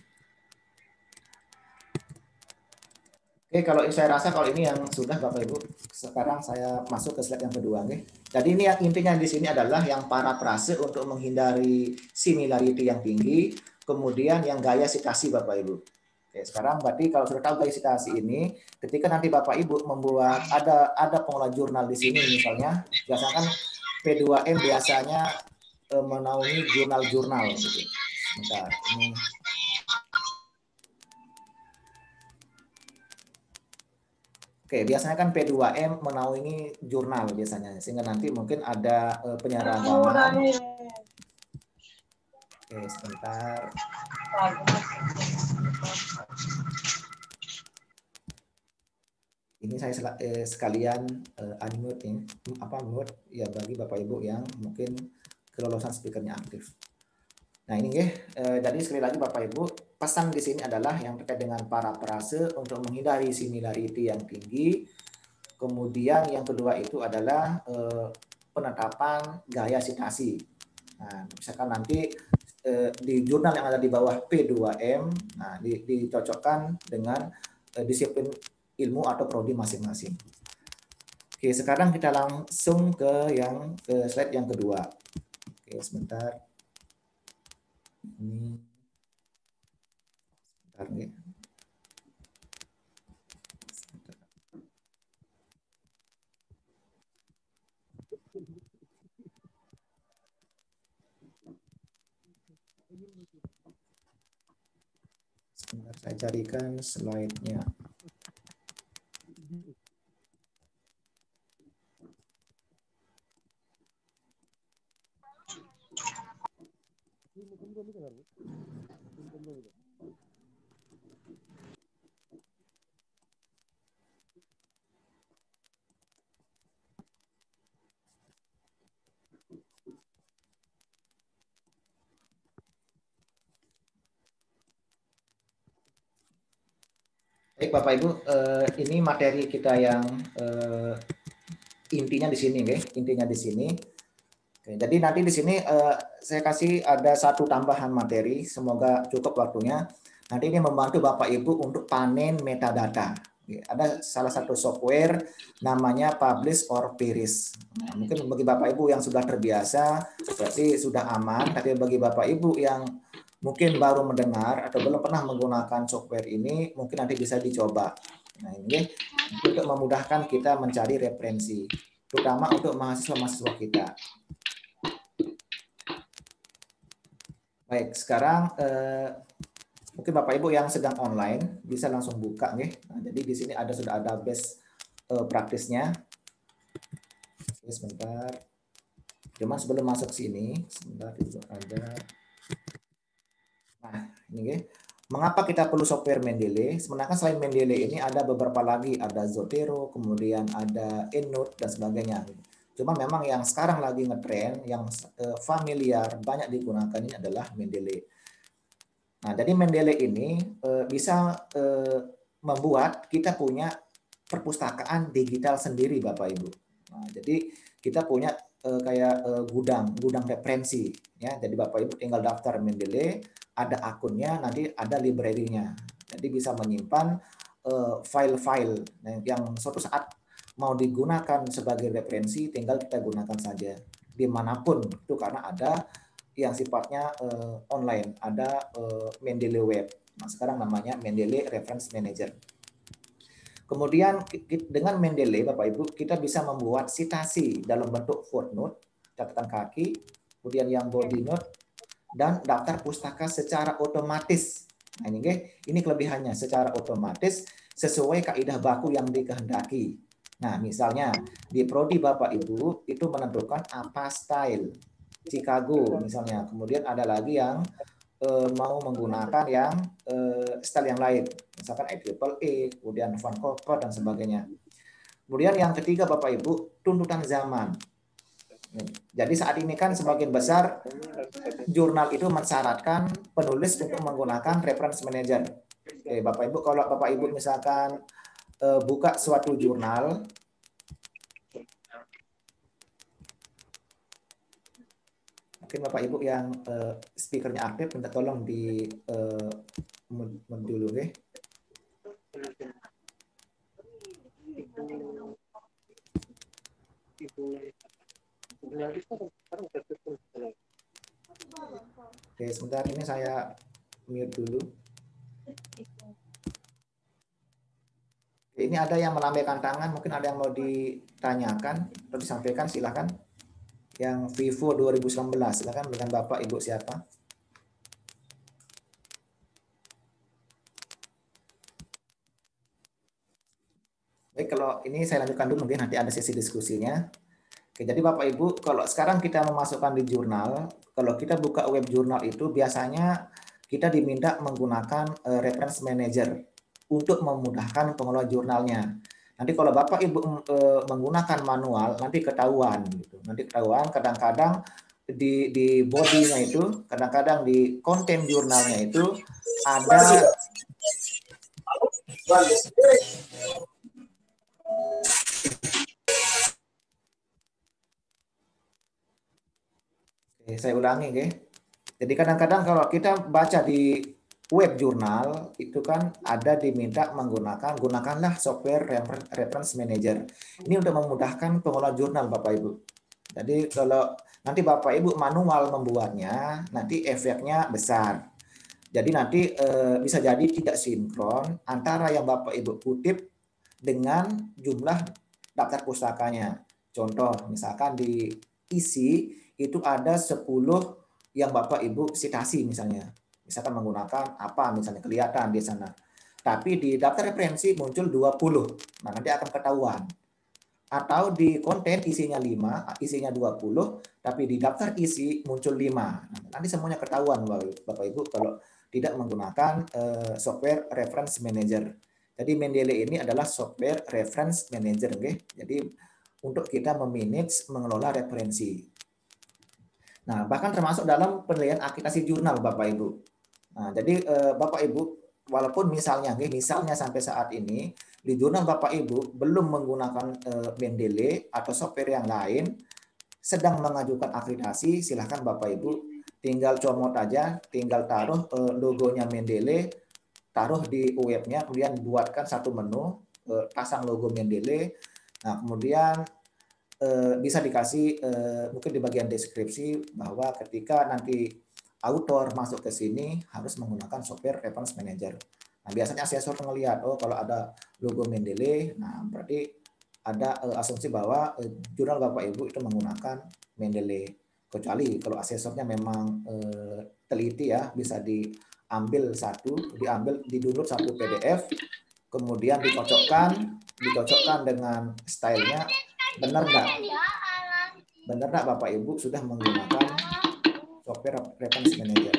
Oke, kalau saya rasa kalau ini yang sudah Bapak Ibu, sekarang saya masuk ke slide yang kedua, nih. Jadi ini yang intinya di sini adalah yang parafrase untuk menghindari similarity yang tinggi, kemudian yang gaya sitasi Bapak Ibu. Oke, sekarang berarti kalau sudah tahu gaya sitasi ini, ketika nanti Bapak Ibu membuat ada ada pengelola jurnal di sini misalnya, biasanya kan P dua M biasanya eh, menaungi jurnal-jurnal gitu. Sebentar, ini Oke, biasanya kan P dua M menaungi jurnal biasanya, sehingga nanti mungkin ada uh, penyeragaman. Oke, sebentar. Ini saya eh, sekalian uh, unmute ini, apa mute ya bagi Bapak Ibu yang mungkin kelolosan speakernya aktif. Nah ini ya, eh, jadi sekali lagi Bapak Ibu, pesan di sini adalah yang terkait dengan parafrase untuk menghindari similarity yang tinggi. Kemudian yang kedua itu adalah eh, penetapan gaya sitasi. Nah, misalkan nanti eh, di jurnal yang ada di bawah P dua M, nah di, dicocokkan dengan eh, disiplin ilmu atau prodi masing-masing. Oke, sekarang kita langsung ke yang ke slide yang kedua. Oke, sebentar. Ini sebentar nih. Sebentar saya carikan slide-nya. Baik Bapak Ibu, eh, ini materi kita yang eh, intinya di sini, okay? Intinya di sini. Oke, jadi nanti di sini eh, saya kasih ada satu tambahan materi, semoga cukup waktunya. Nanti ini membantu Bapak Ibu untuk panen metadata. Oke, ada salah satu software namanya Publish or Perish. Nah, mungkin bagi Bapak Ibu yang sudah terbiasa, berarti sudah aman. Tapi bagi Bapak Ibu yang mungkin baru mendengar atau belum pernah menggunakan software ini, mungkin nanti bisa dicoba. Nah, ini untuk memudahkan kita mencari referensi, terutama untuk mahasiswa-mahasiswa kita. Baik, sekarang eh, mungkin Bapak Ibu yang sedang online bisa langsung buka nih. Nah, jadi di sini ada sudah ada best eh, praktisnya. Oke, sebentar. Cuma sebelum masuk sini, sebentar itu ada. Nah, ini ya. Mengapa kita perlu software Mendeley? Sebenarnya selain Mendeley ini ada beberapa lagi, ada Zotero, kemudian ada EndNote dan sebagainya. Cuma memang yang sekarang lagi ngetren, yang familiar banyak digunakan ini adalah Mendeley. Nah, jadi Mendeley ini bisa membuat kita punya perpustakaan digital sendiri, Bapak Ibu. Nah, jadi kita punya kayak gudang, gudang referensi, ya. Jadi Bapak Ibu tinggal daftar Mendeley, ada akunnya, nanti ada library-nya. Jadi bisa menyimpan file-file uh, yang suatu saat mau digunakan sebagai referensi, tinggal kita gunakan saja dimanapun itu, karena ada yang sifatnya uh, online, ada uh, Mendeley Web. Nah, sekarang namanya Mendeley Reference Manager. Kemudian dengan Mendeley, Bapak Ibu, kita bisa membuat citasi dalam bentuk footnote, catatan kaki, kemudian yang body note, dan daftar pustaka secara otomatis. Nah, ini, ini kelebihannya, secara otomatis sesuai kaidah baku yang dikehendaki. Nah, misalnya di prodi Bapak Ibu itu menentukan apa style Chicago misalnya. Kemudian ada lagi yang eh, mau menggunakan yang eh, style yang lain, misalkan I triple E, kemudian Vancouver dan sebagainya. Kemudian yang ketiga Bapak Ibu, tuntutan zaman. Jadi saat ini kan sebagian besar jurnal itu mensyaratkan penulis untuk menggunakan reference manager. Oke, Bapak Ibu, kalau Bapak Ibu misalkan eh, buka suatu jurnal, mungkin Bapak Ibu yang uh, speakernya aktif minta tolong di uh, mute dulu, ya. Oke, sebentar ini saya mute dulu. Ini ada yang melambaikan tangan, mungkin ada yang mau ditanyakan atau disampaikan, silakan. Yang Vivo dua ribu sembilan belas, silakan dengan Bapak Ibu siapa? Baik, kalau ini saya lanjutkan dulu, mungkin nanti ada sesi diskusinya. Oke, jadi Bapak Ibu, kalau sekarang kita memasukkan di jurnal, kalau kita buka web jurnal itu biasanya kita diminta menggunakan uh, reference manager untuk memudahkan pengelola jurnalnya. Nanti kalau Bapak Ibu uh, menggunakan manual, nanti ketahuan gitu. Nanti ketahuan kadang-kadang di di body-nya itu, kadang-kadang di konten jurnalnya itu ada Oke, saya ulangi, ya. Jadi kadang-kadang kalau kita baca di web jurnal itu kan ada diminta menggunakan gunakanlah software reference manager. Ini untuk memudahkan pengelola jurnal Bapak Ibu. Jadi kalau nanti Bapak Ibu manual membuatnya, nanti efeknya besar. Jadi nanti eh, bisa jadi tidak sinkron antara yang Bapak Ibu kutip dengan jumlah daftar pustakanya. Contoh, misalkan di isi itu ada sepuluh yang Bapak Ibu sitasi misalnya. Misalkan menggunakan apa misalnya kelihatan di sana. Tapi di daftar referensi muncul dua puluh. Nah, nanti akan ketahuan. Atau di konten isinya lima, isinya dua puluh, tapi di daftar isi muncul lima. Nah, nanti semuanya ketahuan Bapak Ibu kalau tidak menggunakan uh, software reference manager. Jadi Mendeley ini adalah software reference manager, okay? Jadi untuk kita memanage, mengelola referensi. Nah, bahkan termasuk dalam penilaian akreditasi jurnal Bapak Ibu. Nah, jadi uh, Bapak Ibu, walaupun misalnya, okay, misalnya sampai saat ini di jurnal Bapak Ibu belum menggunakan uh, Mendeley atau software yang lain, sedang mengajukan akreditasi, silahkan Bapak Ibu tinggal comot aja, tinggal taruh uh, logonya Mendeley, taruh di webnya, kemudian buatkan satu menu, uh, pasang logo Mendeley. Nah, kemudian uh, bisa dikasih uh, mungkin di bagian deskripsi bahwa ketika nanti autor masuk ke sini harus menggunakan software reference manager. Nah, biasanya asesor melihat, oh kalau ada logo Mendeley, nah berarti ada uh, asumsi bahwa uh, jurnal Bapak Ibu itu menggunakan Mendeley. Kecuali kalau asesornya memang uh, teliti ya, bisa diambil satu, diambil, di-download satu P D F, kemudian dicocokkan, dicocokkan dengan stylenya, benar nggak? Benar nggak Bapak Ibu sudah menggunakan software reference manager?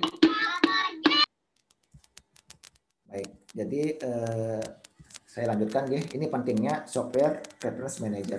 Baik, jadi eh, saya lanjutkan, ya. Ini pentingnya software reference manager.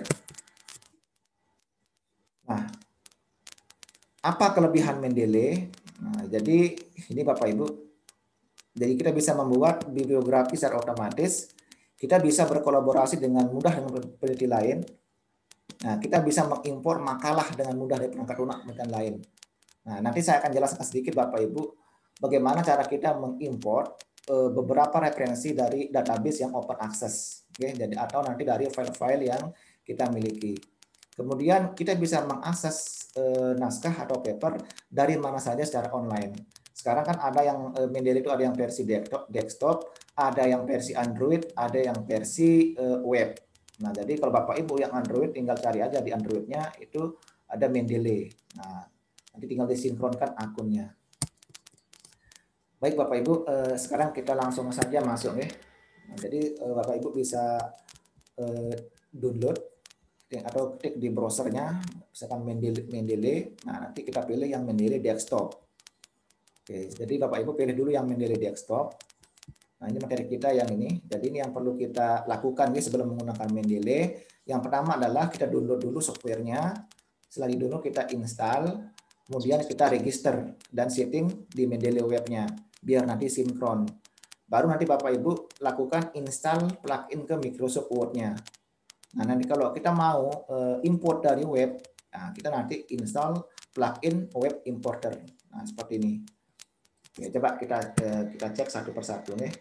Nah, apa kelebihan Mendeley? Nah, jadi ini Bapak Ibu, jadi kita bisa membuat bibliografi secara otomatis. Kita bisa berkolaborasi dengan mudah dengan peneliti lain. Nah, kita bisa mengimpor makalah dengan mudah dari perangkat lunak dan lain. Nah, nanti saya akan jelaskan sedikit Bapak Ibu bagaimana cara kita mengimpor beberapa referensi dari database yang open access, oke, jadi atau nanti dari file-file yang kita miliki. Kemudian kita bisa mengakses eh, naskah atau paper dari mana saja secara online. Sekarang kan ada yang eh, Mendeley itu ada yang versi desktop, desktop, ada yang versi Android, ada yang versi eh, web. Nah, jadi kalau Bapak Ibu yang Android tinggal cari aja di Android-nya itu ada Mendeley. Nah, nanti tinggal disinkronkan akunnya. Baik Bapak Ibu, eh, sekarang kita langsung saja masuk, ya. Nah, jadi eh, Bapak Ibu bisa eh, download atau ketik di browsernya, misalkan Mendeley, Mendeley. Nah, nanti kita pilih yang Mendeley desktop. Oke, jadi Bapak Ibu pilih dulu yang Mendeley desktop. Nah, ini materi kita yang ini. Jadi ini yang perlu kita lakukan ya sebelum menggunakan Mendeley. Yang pertama adalah kita download dulu softwarenya. Setelah di-download kita install, kemudian kita register dan setting di Mendeley webnya biar nanti sinkron. Baru nanti Bapak Ibu lakukan install plugin ke Microsoft Word-nya. Nah, nanti kalau kita mau uh, import dari web, nah, kita nanti install plugin web importer. Nah, seperti ini. Oke, coba kita uh, kita cek satu persatu nih.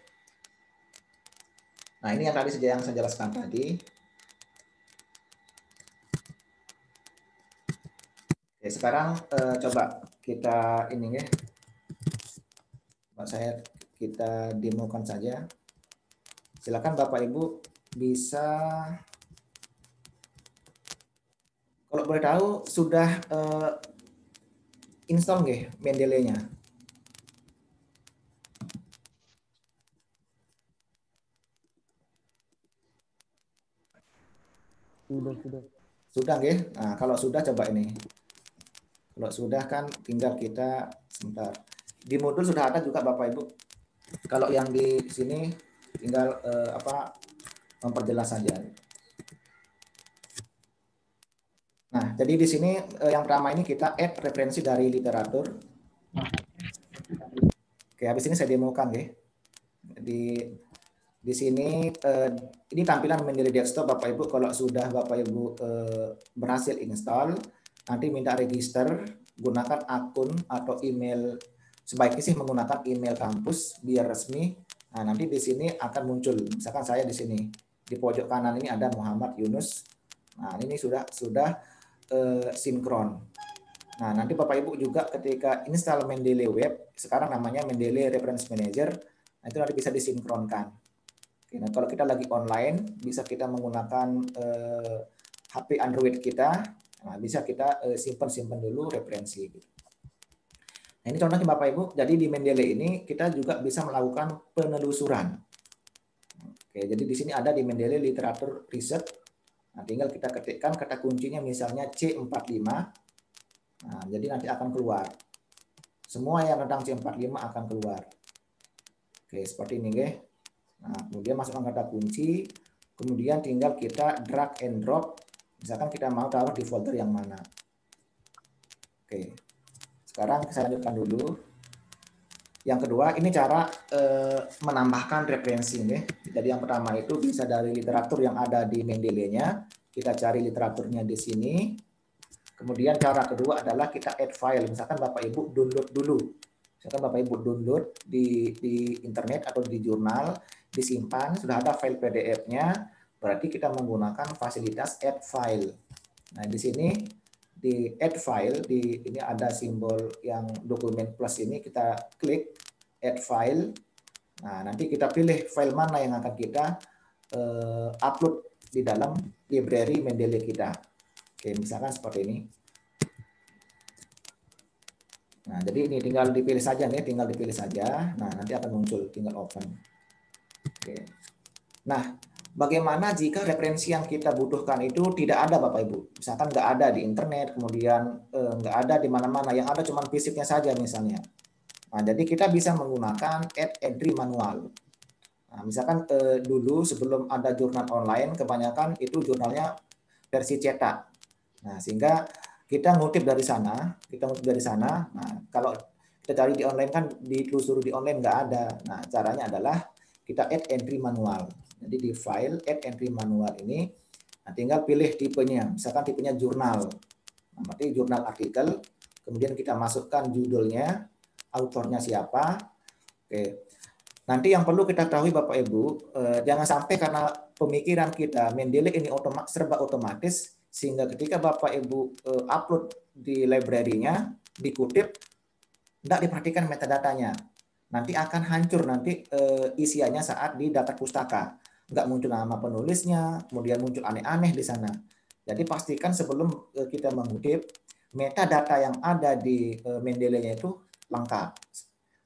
Nah, ini yang tadi saja yang saya jelaskan tadi. Oke, sekarang uh, coba kita ini ya. Coba saya kita demokan saja. Silakan Bapak Ibu bisa. Kalau boleh tahu sudah uh, install nggih Mendeley-nya? Sudah, sudah. Sudah nggih? Nah, kalau sudah coba ini. Kalau sudah kan tinggal kita sebentar. Di modul sudah ada juga Bapak Ibu. Kalau yang di sini tinggal uh, apa memperjelas saja. Nah, jadi di sini eh, yang pertama ini kita add referensi dari literatur. Oke, habis ini saya demokan ya. Di di sini eh, ini tampilan Mendeley desktop Bapak Ibu. Kalau sudah Bapak Ibu eh, berhasil install, nanti minta register, gunakan akun atau email. Sebaiknya sih menggunakan email kampus biar resmi. Nah, nanti di sini akan muncul. Misalkan saya di sini di pojok kanan ini ada Muhammad Yunus. Nah, ini sudah sudah Uh, sinkron. Nah, nanti Bapak Ibu juga ketika install Mendeley Web, sekarang namanya Mendeley Reference Manager, nah itu nanti bisa disinkronkan. Oke, nah, kalau kita lagi online, bisa kita menggunakan uh, H P Android kita, nah, bisa kita uh, simpan-simpan dulu referensi. Nah, ini contohnya Bapak Ibu, jadi di Mendeley ini kita juga bisa melakukan penelusuran. Oke, jadi di sini ada di Mendeley Literatur Research. Nah, tinggal kita ketikkan kata kuncinya misalnya C empat puluh lima. Nah, jadi nanti akan keluar. Semua yang tentang C empat puluh lima akan keluar. Oke, seperti ini, guys. Nah, kemudian masukkan kata kunci, kemudian tinggal kita drag and drop. Misalkan kita mau taruh di folder yang mana. Oke. Sekarang saya lanjutkan dulu. Yang kedua, ini cara eh, menambahkan referensi. Nih. Jadi yang pertama itu bisa dari literatur yang ada di Mendeley-nya. Kita cari literaturnya di sini. Kemudian cara kedua adalah kita add file. Misalkan Bapak Ibu download dulu. Misalkan Bapak Ibu download di, di internet atau di jurnal, disimpan, sudah ada file P D F-nya, berarti kita menggunakan fasilitas add file. Nah, di sini di add file, di ini ada simbol yang dokumen plus ini, kita klik add file. Nah, nanti kita pilih file mana yang akan kita uh, upload di dalam library Mendeley kita. Oke, misalkan seperti ini. Nah, jadi ini tinggal dipilih saja nih, tinggal dipilih saja. Nah, nanti akan muncul, tinggal open. Oke. Nah, bagaimana jika referensi yang kita butuhkan itu tidak ada Bapak Ibu? Misalkan nggak ada di internet, kemudian eh, nggak ada di mana-mana, yang ada cuma fisiknya saja misalnya. Nah, jadi kita bisa menggunakan add entry manual. Nah, misalkan eh, dulu sebelum ada jurnal online, kebanyakan itu jurnalnya versi cetak. Nah, sehingga kita ngutip dari sana, kita ngutip dari sana. Nah, kalau kita cari di online kan ditelusuri di online nggak ada. Nah, caranya adalah kita add entry manual. Jadi di file add entry manual ini, nah tinggal pilih tipenya. Misalkan tipenya jurnal. Nah, berarti jurnal artikel. Kemudian kita masukkan judulnya, autornya siapa. Oke. Nanti yang perlu kita ketahui Bapak Ibu, eh, jangan sampai karena pemikiran kita Mendeley ini otomatis, serba otomatis, sehingga ketika Bapak Ibu eh, upload di library-nya, dikutip, tidak diperhatikan metadatanya. Nanti akan hancur nanti e, isiannya saat di daftar pustaka. Nggak muncul nama penulisnya, kemudian muncul aneh-aneh di sana. Jadi pastikan sebelum e, kita mengutip, metadata yang ada di e, Mendeley-nya itu lengkap.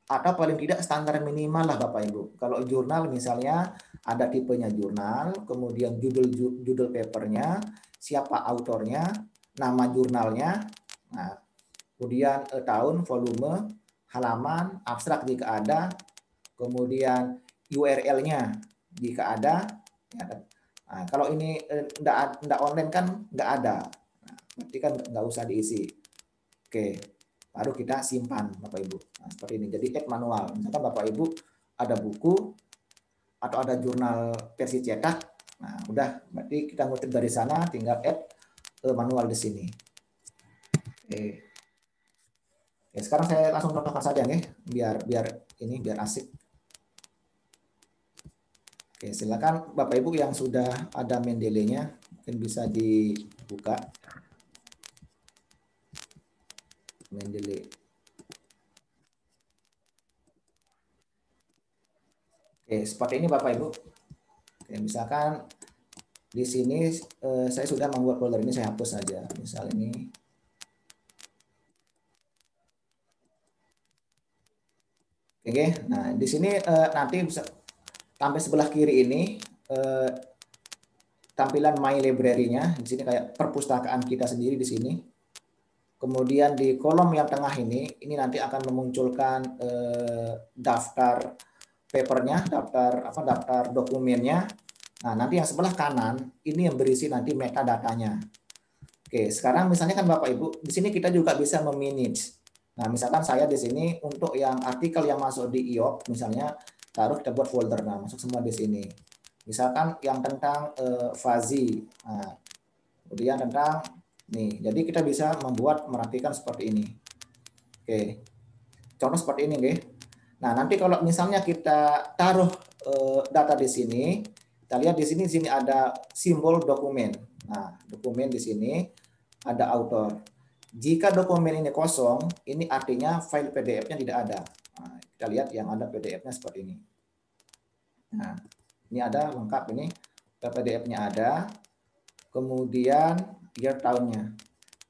atau paling tidak standar minimal lah Bapak Ibu. Kalau jurnal misalnya ada tipenya jurnal, kemudian judul judul papernya, siapa autornya, nama jurnalnya, nah, kemudian eh, tahun, volume, halaman, abstrak jika ada, kemudian U R L-nya jika ada. Ya, nah, kalau ini enggak, enggak online kan enggak ada, nah, berarti kan enggak usah diisi. Oke, baru kita simpan Bapak Ibu. Nah, seperti ini. Jadi add manual. Misalkan Bapak Ibu ada buku atau ada jurnal versi cetak, nah udah berarti kita ngutip dari sana, tinggal add ke manual di sini. Oke. Oke, sekarang saya langsung contohkan saja nih, biar biar ini biar asik. Oke, silakan Bapak Ibu yang sudah ada Mendeley-nya mungkin bisa dibuka. Mendeley. Oke, seperti ini Bapak Ibu. Oke, misalkan di sini eh, saya sudah membuat folder ini, saya hapus saja. Misal ini. Oke, nah di sini eh, nanti bisa sampai sebelah kiri ini eh, tampilan My Library-nya. Di sini kayak perpustakaan kita sendiri di sini. Kemudian di kolom yang tengah ini, ini nanti akan memunculkan eh, daftar papernya, daftar apa daftar dokumennya. Nah, nanti yang sebelah kanan ini yang berisi nanti metadatanya. Oke, sekarang misalnya kan Bapak Ibu, di sini kita juga bisa memanage. Nah, misalkan saya di sini untuk yang artikel yang masuk di I O P misalnya taruh kita buat folder, nah masuk semua di sini. Misalkan yang tentang eh, fuzzy. Nah, kemudian tentang nih, jadi kita bisa membuat merapikan seperti ini. Oke. Contoh seperti ini, nggih. Nah, nanti kalau misalnya kita taruh eh, data di sini, kita lihat di sini di sini ada simbol dokumen. Nah, dokumen di sini ada author. Jika dokumen ini kosong, ini artinya file P D F-nya tidak ada. Nah, kita lihat yang ada P D F-nya seperti ini. Nah, ini ada lengkap ini, P D F-nya ada. Kemudian year tahunnya.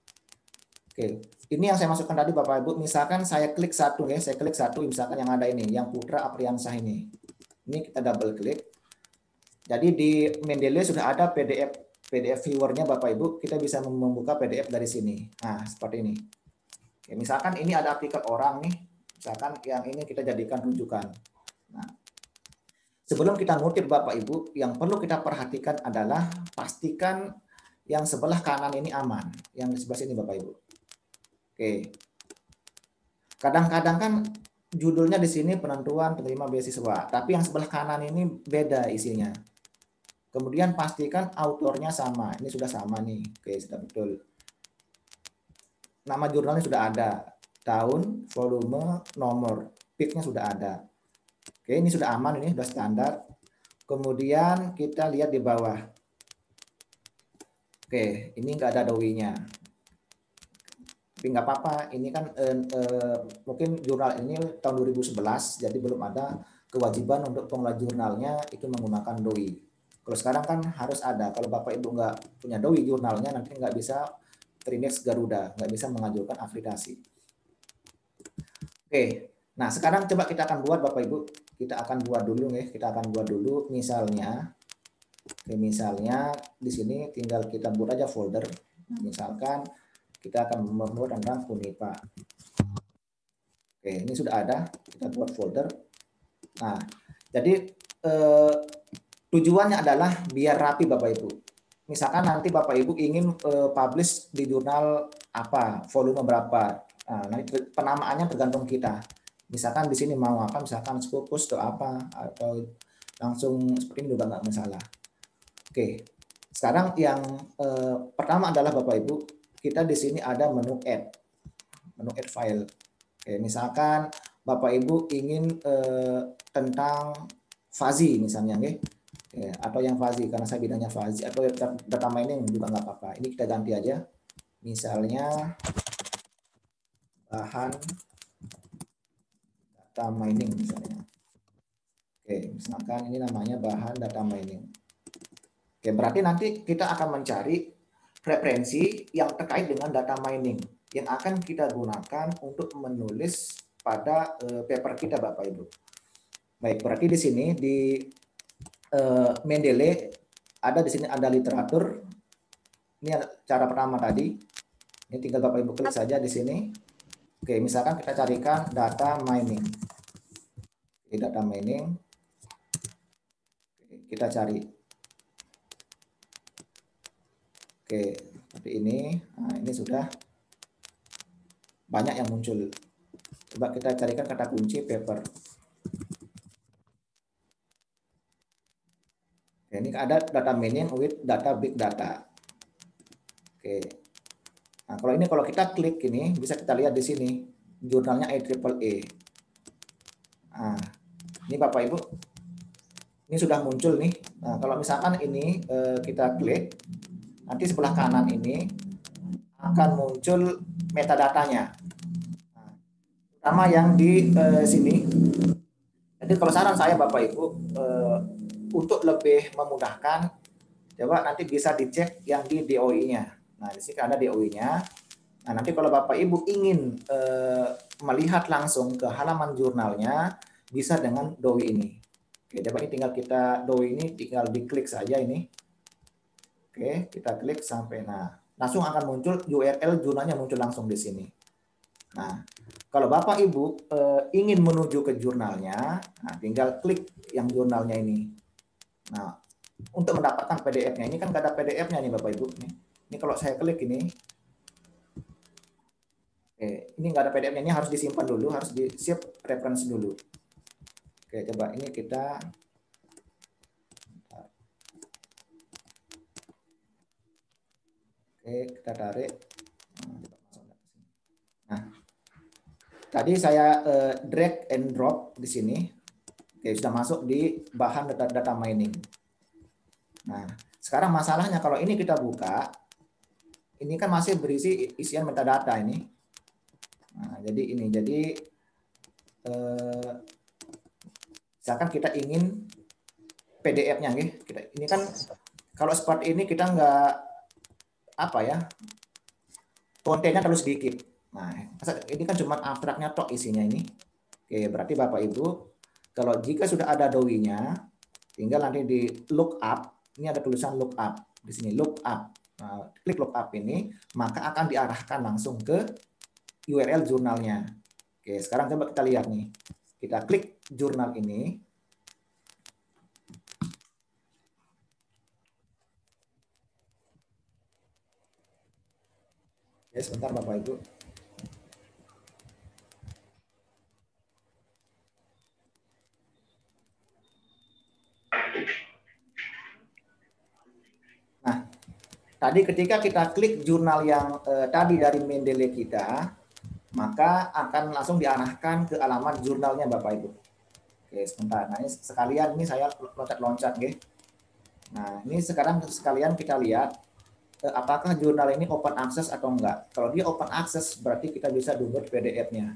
Oke, ini yang saya masukkan tadi Bapak Ibu. Misalkan saya klik satu ya, saya klik satu, misalkan yang ada ini, yang Putra Apriansah ini. Ini kita double klik. Jadi di Mendeley sudah ada P D F P D F viewer-nya Bapak Ibu. Kita bisa membuka P D F dari sini. Nah, seperti ini. Oke, misalkan ini ada artikel orang nih. Misalkan yang ini kita jadikan rujukan. Nah, sebelum kita ngutip Bapak Ibu, yang perlu kita perhatikan adalah pastikan yang sebelah kanan ini aman. Yang di sebelah sini Bapak Ibu. Oke. Kadang-kadang kan judulnya di sini penentuan penerima beasiswa, tapi yang sebelah kanan ini beda isinya. Kemudian pastikan autornya sama. Ini sudah sama nih. Oke, sudah betul. Nama jurnalnya sudah ada. Tahun, volume, nomor. Peak-nya sudah ada. Oke, ini sudah aman, ini sudah standar. Kemudian kita lihat di bawah. Oke, ini nggak ada dowinya. Tapi nggak apa-apa, ini kan eh, eh, mungkin jurnal ini tahun dua ribu sebelas, jadi belum ada kewajiban untuk pengelola jurnalnya itu menggunakan doi. Kalau sekarang kan harus ada. Kalau Bapak Ibu nggak punya doi jurnalnya, nanti nggak bisa terindeks Garuda, nggak bisa mengajukan akreditasi. Oke, nah sekarang coba kita akan buat Bapak Ibu, kita akan buat dulu nih, kita akan buat dulu misalnya, oke, misalnya di sini tinggal kita buat aja folder, misalkan kita akan membuat tentang Unipa. Oke, ini sudah ada, kita buat folder. Nah, jadi eh, tujuannya adalah biar rapi Bapak Ibu. Misalkan nanti Bapak Ibu ingin eh, publish di jurnal apa, volume berapa. Nah, nanti penamaannya tergantung kita. Misalkan di sini mau apa, misalkan Scopus atau apa, atau langsung seperti ini juga nggak masalah. Oke, sekarang yang eh, pertama adalah Bapak Ibu, kita di sini ada menu add, menu add file. Oke, misalkan Bapak Ibu ingin eh, tentang fuzzy misalnya, nih, Oke, atau yang fuzzy karena saya bidangnya fuzzy, atau data mining juga nggak apa-apa. Ini kita ganti aja, misalnya bahan data mining misalnya. Oke, misalkan ini namanya bahan data mining. Oke, berarti nanti kita akan mencari referensi yang terkait dengan data mining yang akan kita gunakan untuk menulis pada uh, paper kita Bapak Ibu. Baik, berarti di sini di uh, Mendeley ada di sini ada literatur. Ini cara pertama tadi. Ini tinggal Bapak Ibu klik saja di sini. Oke, misalkan kita carikan data mining. Oke, data mining. Oke, kita cari. Oke, seperti ini. Nah, ini sudah banyak yang muncul. Coba kita carikan kata kunci paper. Oke, ini ada data mining with data big data. Oke. Nah, kalau ini kalau kita klik ini bisa kita lihat di sini jurnalnya I triple E. Nah, ini Bapak Ibu, ini sudah muncul nih. Nah, kalau misalkan ini eh, kita klik, nanti sebelah kanan ini akan muncul metadatanya. Nah, terutama yang di eh, sini. Jadi kalau saran saya Bapak Ibu eh, untuk lebih memudahkan, coba nanti bisa dicek yang di D O I-nya. Nah, di sini ada D O I-nya. Nah, nanti kalau Bapak Ibu ingin eh, melihat langsung ke halaman jurnalnya, bisa dengan D O I ini. Oke, coba ini tinggal kita D O I ini tinggal diklik saja ini. Oke, kita klik sampai nah, langsung akan muncul U R L jurnalnya muncul langsung di sini. Nah, kalau Bapak Ibu eh, ingin menuju ke jurnalnya, nah tinggal klik yang jurnalnya ini. Nah, untuk mendapatkan P D F-nya ini kan nggak ada P D F-nya nih Bapak Ibu nih. Ini kalau saya klik ini, oke, ini nggak ada P D F-nya, ini harus disimpan dulu, harus di save reference dulu. Oke, coba ini kita, oke, kita tarik. Nah, tadi saya eh, drag and drop di sini, oke, sudah masuk di bahan data, data mining. Nah, sekarang masalahnya kalau ini kita buka, ini kan masih berisi isian metadata ini. Nah, jadi ini, jadi eh, misalkan kita ingin P D F-nya, kita ini kan kalau seperti ini kita nggak apa ya, kontennya terlalu sedikit. Nah, ini kan cuma abstraknya tok isinya ini. Oke, berarti Bapak Ibu, kalau jika sudah ada D O I-nya, tinggal nanti di look up. Ini ada tulisan look up di sini, look up. Nah, klik look up ini, maka akan diarahkan langsung ke U R L jurnalnya. Oke, sekarang coba kita lihat nih. Kita klik jurnal ini. Oke, sebentar Bapak Ibu. Nah, tadi ketika kita klik jurnal yang eh, tadi dari Mendeley kita, maka akan langsung diarahkan ke alamat jurnalnya Bapak Ibu. Oke, sebentar. Nah, ini sekalian ini saya loncat-loncat, nggih. Nah, ini sekarang sekalian kita lihat eh, apakah jurnal ini open access atau enggak. Kalau dia open access, berarti kita bisa download P D F-nya.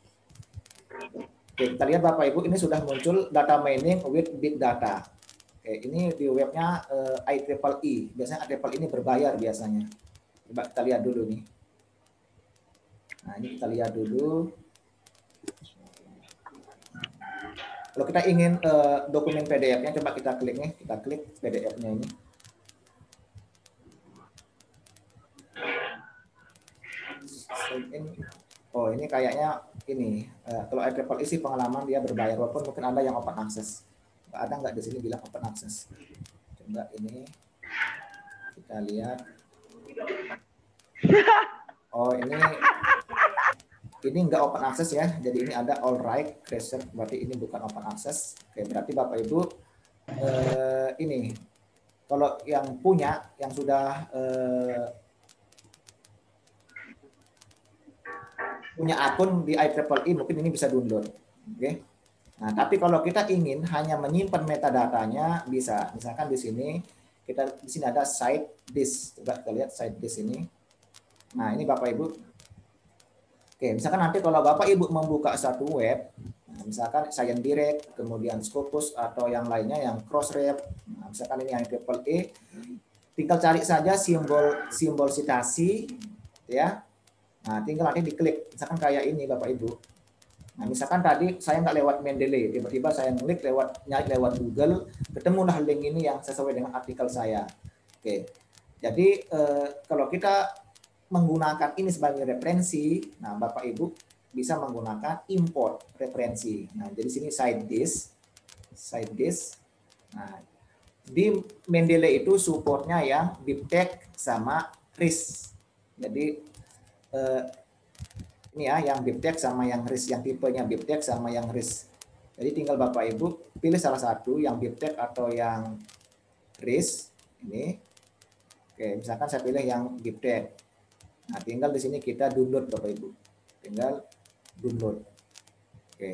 Oke, kita lihat Bapak Ibu, ini sudah muncul data mining with big data. Oke, ini di webnya uh, I triple E. Biasanya I triple E ini berbayar biasanya. Coba kita lihat dulu nih. Nah, ini kita lihat dulu. Kalau kita ingin uh, dokumen P D F-nya, coba kita klik nih. Kita klik P D F-nya ini. Oh, ini kayaknya ini. Uh, kalau I triple E sih pengalaman dia berbayar, walaupun mungkin ada yang open access. Ada nggak di sini bilang open access? Coba ini kita lihat. Oh, ini ini nggak open access ya. Jadi ini ada all right creation, berarti ini bukan open access. Oke, berarti Bapak Ibu eh, ini kalau yang punya, yang sudah eh, punya akun di I triple E mungkin ini bisa download. Oke. Nah, tapi kalau kita ingin hanya menyimpan metadatanya bisa. Misalkan di sini kita di sini ada site disk. Coba kita lihat site disk ini. Nah, ini Bapak Ibu. Oke, misalkan nanti kalau Bapak Ibu membuka satu web, nah, misalkan Science Direct, kemudian Scopus atau yang lainnya yang Crossref, nah, misalkan ini yang I triple E, tinggal cari saja simbol simbol citasi ya. Nah, tinggal nanti diklik. Misalkan kayak ini Bapak Ibu. Nah, misalkan tadi saya nggak lewat Mendeley, tiba-tiba saya klik lewat nyari lewat Google, ketemulah link ini yang sesuai dengan artikel saya. Oke, jadi eh, kalau kita menggunakan ini sebagai referensi, nah Bapak Ibu bisa menggunakan import referensi. Nah, jadi sini side this, side this. Nah, di Mendeley itu supportnya yang BibTeX sama R I S. Jadi eh, ini ya, yang BibTeX sama yang R I S, yang tipenya BibTeX sama yang R I S. Jadi tinggal Bapak Ibu pilih salah satu, yang BibTeX atau yang R I S. Ini, oke, misalkan saya pilih yang BibTeX. Nah, tinggal di sini kita download Bapak Ibu. Tinggal download. Oke.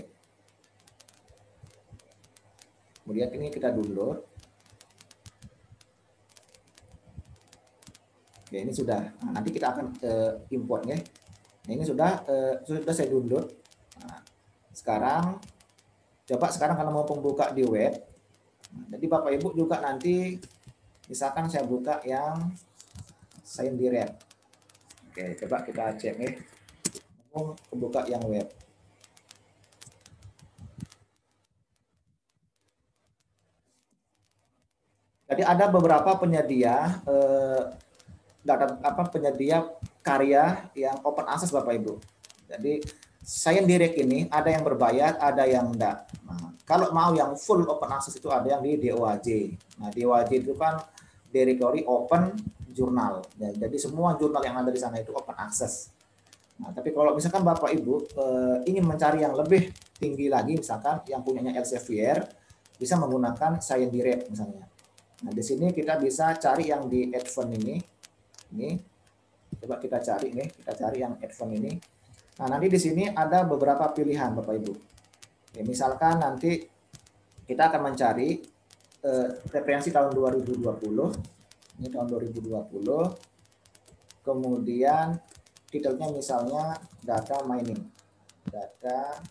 Kemudian ini kita download. Oke, ini sudah. Nah, nanti kita akan uh, import ya. Nah, ini sudah uh, sudah saya download. Nah, sekarang coba sekarang kalau mau membuka di web. Nah, jadi Bapak Ibu juga nanti misalkan saya buka yang Sign Direct. Oke, coba kita cek nih. Mau membuka yang web. Jadi ada beberapa penyedia eh, data apa penyedia karya yang open access Bapak Ibu. Jadi Sign Direct ini ada yang berbayar, ada yang enggak. Nah, kalau mau yang full open access itu ada yang di D O A J. Nah, D O A J itu kan Directory Open Journal. Ya, jadi semua jurnal yang ada di sana itu open access. Nah, tapi kalau misalkan Bapak Ibu eh, ingin mencari yang lebih tinggi lagi, misalkan yang punyanya Elsevier, bisa menggunakan Sign Direct misalnya. Nah, di sini kita bisa cari yang di Advanced ini. Ini coba kita cari nih, kita cari yang Advanced ini. Nah, nanti di sini ada beberapa pilihan Bapak Ibu. Ya, misalkan nanti kita akan mencari eh, referensi tahun dua ribu dua puluh. Ini tahun dua ribu dua puluh. Kemudian titelnya misalnya data mining. Data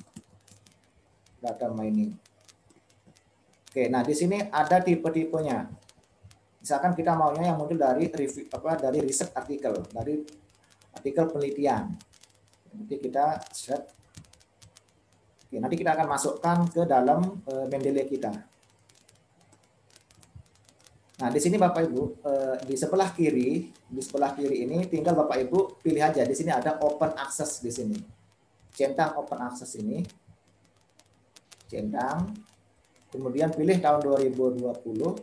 data mining. Oke, nah di sini ada tipe-tipenya. Misalkan kita maunya yang muncul dari review apa dari riset artikel, dari artikel penelitian. Nanti kita set. Oke, nanti kita akan masukkan ke dalam uh, Mendeley kita. Nah, di sini Bapak Ibu uh, di sebelah kiri, di sebelah kiri ini tinggal Bapak Ibu pilih aja. Di sini ada open access di sini. Centang open access ini. Centang. Kemudian pilih tahun dua ribu dua puluh.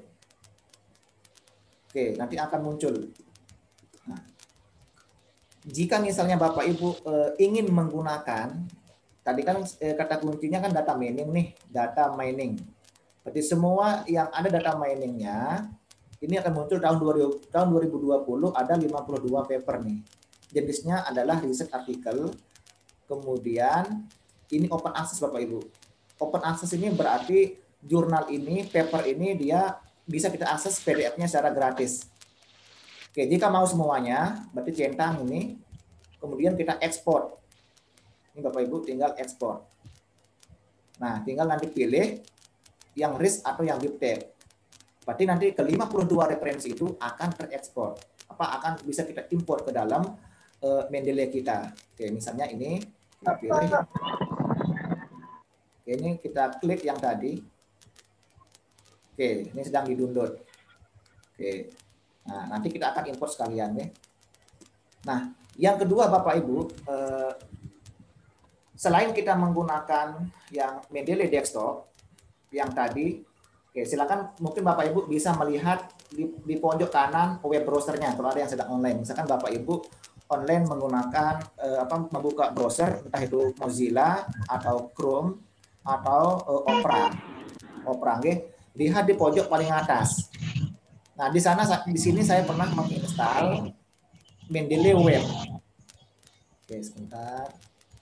Oke, nanti akan muncul. Nah, jika misalnya Bapak Ibu e, ingin menggunakan, tadi kan e, kata kuncinya kan data mining nih, data mining. Berarti semua yang ada data miningnya, ini akan muncul tahun dua ribu dua puluh, ada lima puluh dua paper nih. Jenisnya adalah riset artikel, kemudian ini open access Bapak Ibu. Open access ini berarti jurnal ini, paper ini dia bisa kita akses P D F-nya secara gratis. Oke, jika mau semuanya, berarti centang ini, kemudian kita ekspor. Ini Bapak Ibu tinggal ekspor. Nah, tinggal nanti pilih yang R I S atau yang BibTeX. Berarti nanti ke lima puluh dua referensi itu akan terekspor. Apa akan bisa kita import ke dalam uh, Mendeley kita. Oke, misalnya ini kita pilih. Oke, ini kita klik yang tadi. Oke, ini sedang di-download. Oke. Nah, nanti kita akan import sekalian ya. Nah, yang kedua Bapak Ibu, eh, selain kita menggunakan yang Mendeley desktop yang tadi, oke, silakan mungkin Bapak Ibu bisa melihat di, di pojok kanan web browsernya kalau ada yang sedang online. Misalkan Bapak Ibu online menggunakan eh, apa membuka browser entah itu Mozilla atau Chrome atau eh, Opera. Opera nggih. Lihat di pojok paling atas. Nah, di sana di sini saya pernah menginstal Mendeley Web. Oke, sebentar.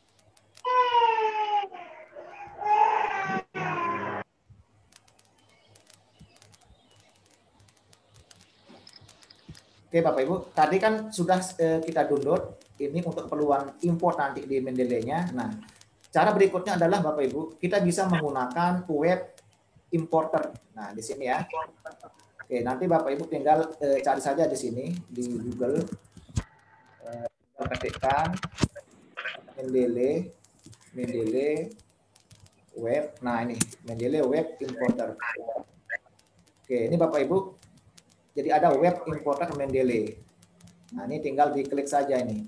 Oke, Bapak Ibu, tadi kan sudah eh, kita download ini untuk keperluan import nanti di Mendeley-nya. Nah, cara berikutnya adalah Bapak Ibu, kita bisa menggunakan web importer. Nah, di sini ya. Oke, nanti Bapak Ibu tinggal eh, cari saja di sini di Google. Eh, ketikkan Mendeley Mendeley web. Nah ini Mendeley web importer. Oke, ini Bapak Ibu. Jadi ada web importer Mendeley. Nah ini tinggal diklik saja ini.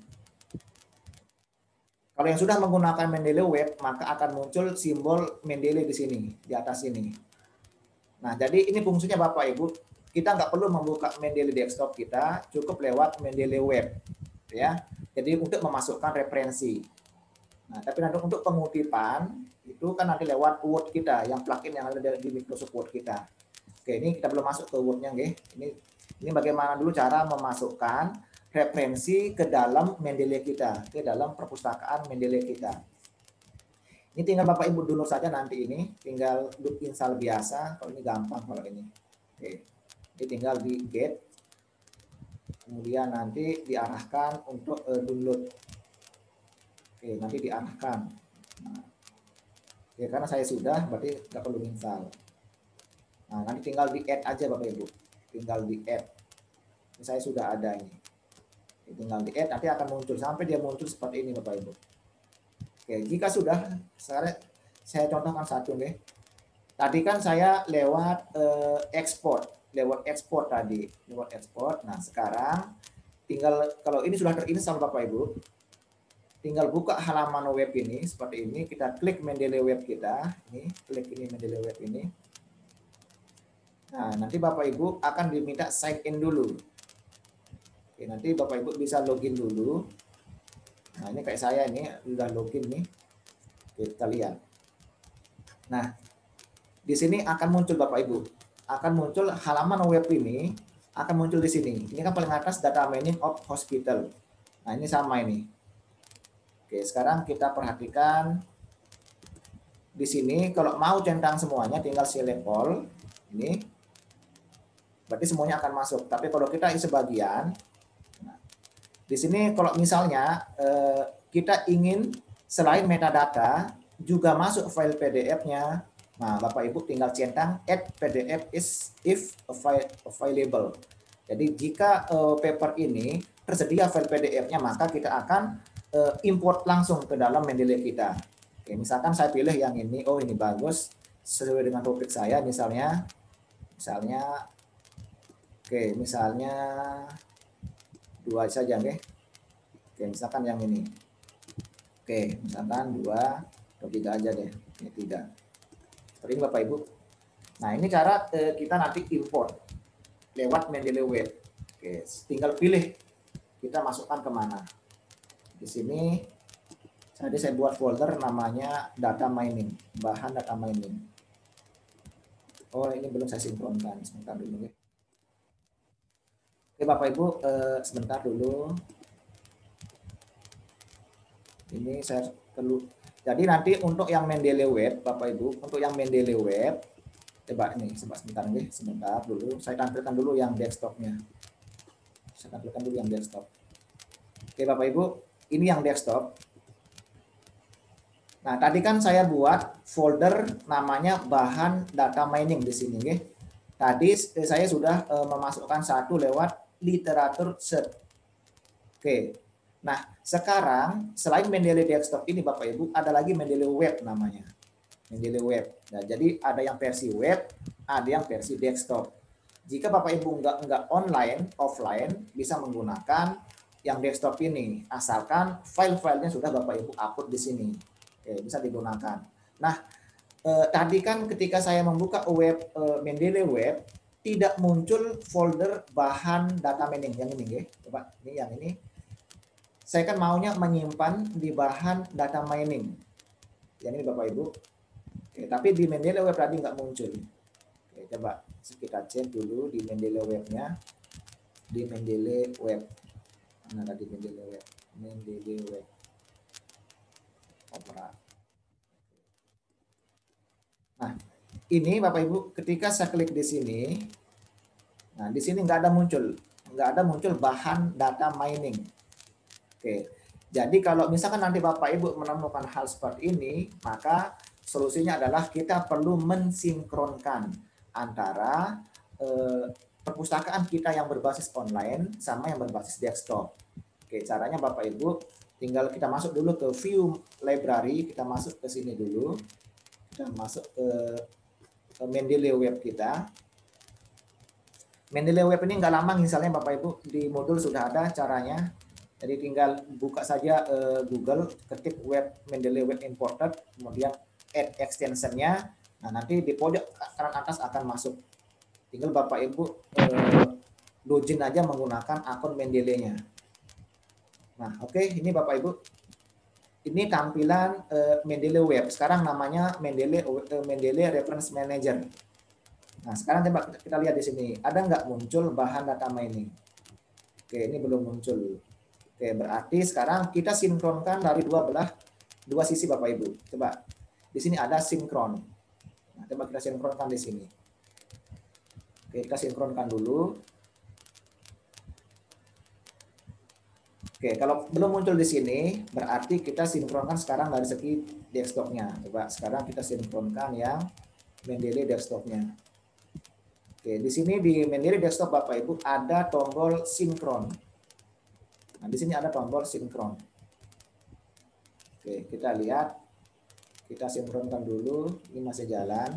Kalau yang sudah menggunakan Mendeley web, maka akan muncul simbol Mendeley di sini, di atas ini. Nah jadi ini fungsinya Bapak Ibu. Kita nggak perlu membuka Mendeley desktop kita, cukup lewat Mendeley web, ya. Jadi untuk memasukkan referensi. Nah, tapi nanti untuk pengutipan itu kan nanti lewat Word kita, yang plugin yang ada di Microsoft Word kita. Oke, ini kita belum masuk ke Word-nya, nggih. Ini ini bagaimana dulu cara memasukkan referensi ke dalam Mendeley kita, ke dalam perpustakaan Mendeley kita. Ini tinggal Bapak Ibu download saja nanti ini, tinggal install biasa. Kalau ini gampang kalau ini. Oke. Ini tinggal di get, kemudian nanti diarahkan untuk uh, download. Oke, nanti diarahkan. Nah, oke, karena saya sudah, berarti nggak perlu install. Nah, nanti tinggal di add aja Bapak Ibu. Tinggal di add. Ini saya sudah ada ini. Oke, tinggal di add, nanti akan muncul sampai dia muncul seperti ini Bapak Ibu. Oke, jika sudah, sekarang saya contohkan satu nih. Tadi kan saya lewat uh, export. lewat ekspor tadi, lewat ekspor. Nah, sekarang tinggal kalau ini sudah terinstall Bapak Ibu, tinggal buka halaman web ini seperti ini, kita klik Mendeley web kita, ini klik ini Mendeley web ini. Nah, nanti Bapak Ibu akan diminta sign in dulu. Oke, nanti Bapak Ibu bisa login dulu. Nah, ini kayak saya ini sudah login nih. Oke, kita lihat. Nah, di sini akan muncul Bapak Ibu. akan muncul halaman web ini, akan muncul di sini. Ini kan paling atas data mining of hospital. Nah, ini sama ini. Oke, sekarang kita perhatikan di sini kalau mau centang semuanya tinggal select all ini. Berarti semuanya akan masuk. Tapi kalau kita isi sebagian, nah, di sini kalau misalnya eh, kita ingin selain metadata juga masuk file P D F-nya. Nah, Bapak Ibu tinggal centang add P D F is if available. Jadi jika uh, paper ini tersedia file P D F-nya, maka kita akan uh, import langsung ke dalam Mendeley kita. Oke, misalkan saya pilih yang ini, oh ini bagus, sesuai dengan topik saya, misalnya, misalnya, oke, misalnya dua saja, oke. Oke, misalkan yang ini. Oke, misalkan dua atau tiga aja deh, ini tiga. Seperti ini Bapak Ibu. Nah, ini cara eh, kita nanti import lewat Mendeley web. Oke, tinggal pilih kita masukkan kemana. Di sini tadi saya buat folder namanya data mining, bahan data mining. Oh, ini belum saya sinkronkan, sebentar dulu ya. Oke Bapak Ibu, eh, sebentar dulu. Ini saya perlu. Jadi nanti untuk yang Mendeley web, Bapak Ibu, untuk yang Mendeley web, coba ini, coba sebentar nih, sebentar dulu. Saya tampilkan dulu yang desktopnya. Saya tampilkan dulu yang desktop. Oke Bapak Ibu, ini yang desktop. Nah tadi kan saya buat folder namanya bahan data mining di sini, nih. Tadi saya sudah uh, memasukkan satu lewat literatur search. Oke. Nah, sekarang selain Mendeley desktop ini Bapak Ibu, ada lagi Mendeley web namanya. Mendeley web. Nah, jadi ada yang versi web, ada yang versi desktop. Jika Bapak Ibu enggak enggak online, offline, bisa menggunakan yang desktop ini, asalkan file-filenya sudah Bapak Ibu upload di sini. Oke, bisa digunakan. Nah, eh, tadi kan ketika saya membuka web eh, Mendeley web, tidak muncul folder bahan data mining yang ini, ya. Coba ini yang ini. Saya kan maunya menyimpan di bahan data mining. Yang ini Bapak Ibu. Oke, tapi di Mendeley web tadi nggak muncul. Oke, coba kita cek dulu di Mendeley webnya. Di Mendeley web. Mana tadi Mendeley web? Mendeley web. Opera. Nah, ini Bapak Ibu, ketika saya klik di sini, nah di sini nggak ada muncul, nggak ada muncul bahan data mining. Oke, jadi kalau misalkan nanti Bapak Ibu menemukan hal seperti ini, maka solusinya adalah kita perlu mensinkronkan antara eh, perpustakaan kita yang berbasis online sama yang berbasis desktop. Oke, caranya Bapak Ibu tinggal kita masuk dulu ke view library, kita masuk ke sini dulu, kita masuk ke, ke Mendeley web kita. Mendeley web ini nggak lama misalnya Bapak Ibu, di modul sudah ada caranya. Jadi tinggal buka saja uh, Google, ketik web Mendeley web imported, kemudian add extensionnya. Nah nanti di pojok kanan atas akan masuk. Tinggal Bapak Ibu uh, login aja menggunakan akun Mendeley-nya. Nah oke, okay, ini Bapak Ibu. Ini tampilan uh, Mendeley web. Sekarang namanya Mendeley uh, Mendeley Reference Manager. Nah, sekarang coba kita lihat di sini. Ada nggak muncul bahan data mining? Oke, ini belum muncul. Oke, berarti sekarang kita sinkronkan dari dua belah, dua sisi Bapak Ibu. Coba, di sini ada sinkron. Nah, coba kita sinkronkan di sini. Oke, kita sinkronkan dulu. Oke, kalau belum muncul di sini, berarti kita sinkronkan sekarang dari segi desktopnya. Coba, sekarang kita sinkronkan yang Mendeley desktopnya. Oke, di sini di Mendeley desktop Bapak Ibu ada tombol sinkron. Nah, di sini ada tombol sinkron. Oke, kita lihat. Kita sinkronkan dulu. Ini masih jalan.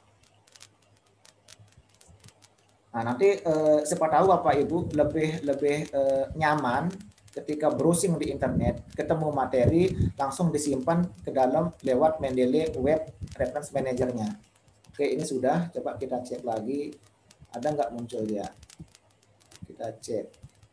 Nah, nanti eh, siapa tahu Bapak Ibu lebih lebih eh, nyaman ketika browsing di internet, ketemu materi langsung disimpan ke dalam lewat Mendeley Web Reference Manager-nya. Oke, ini sudah. Coba kita cek lagi. Ada nggak muncul dia? Kita cek.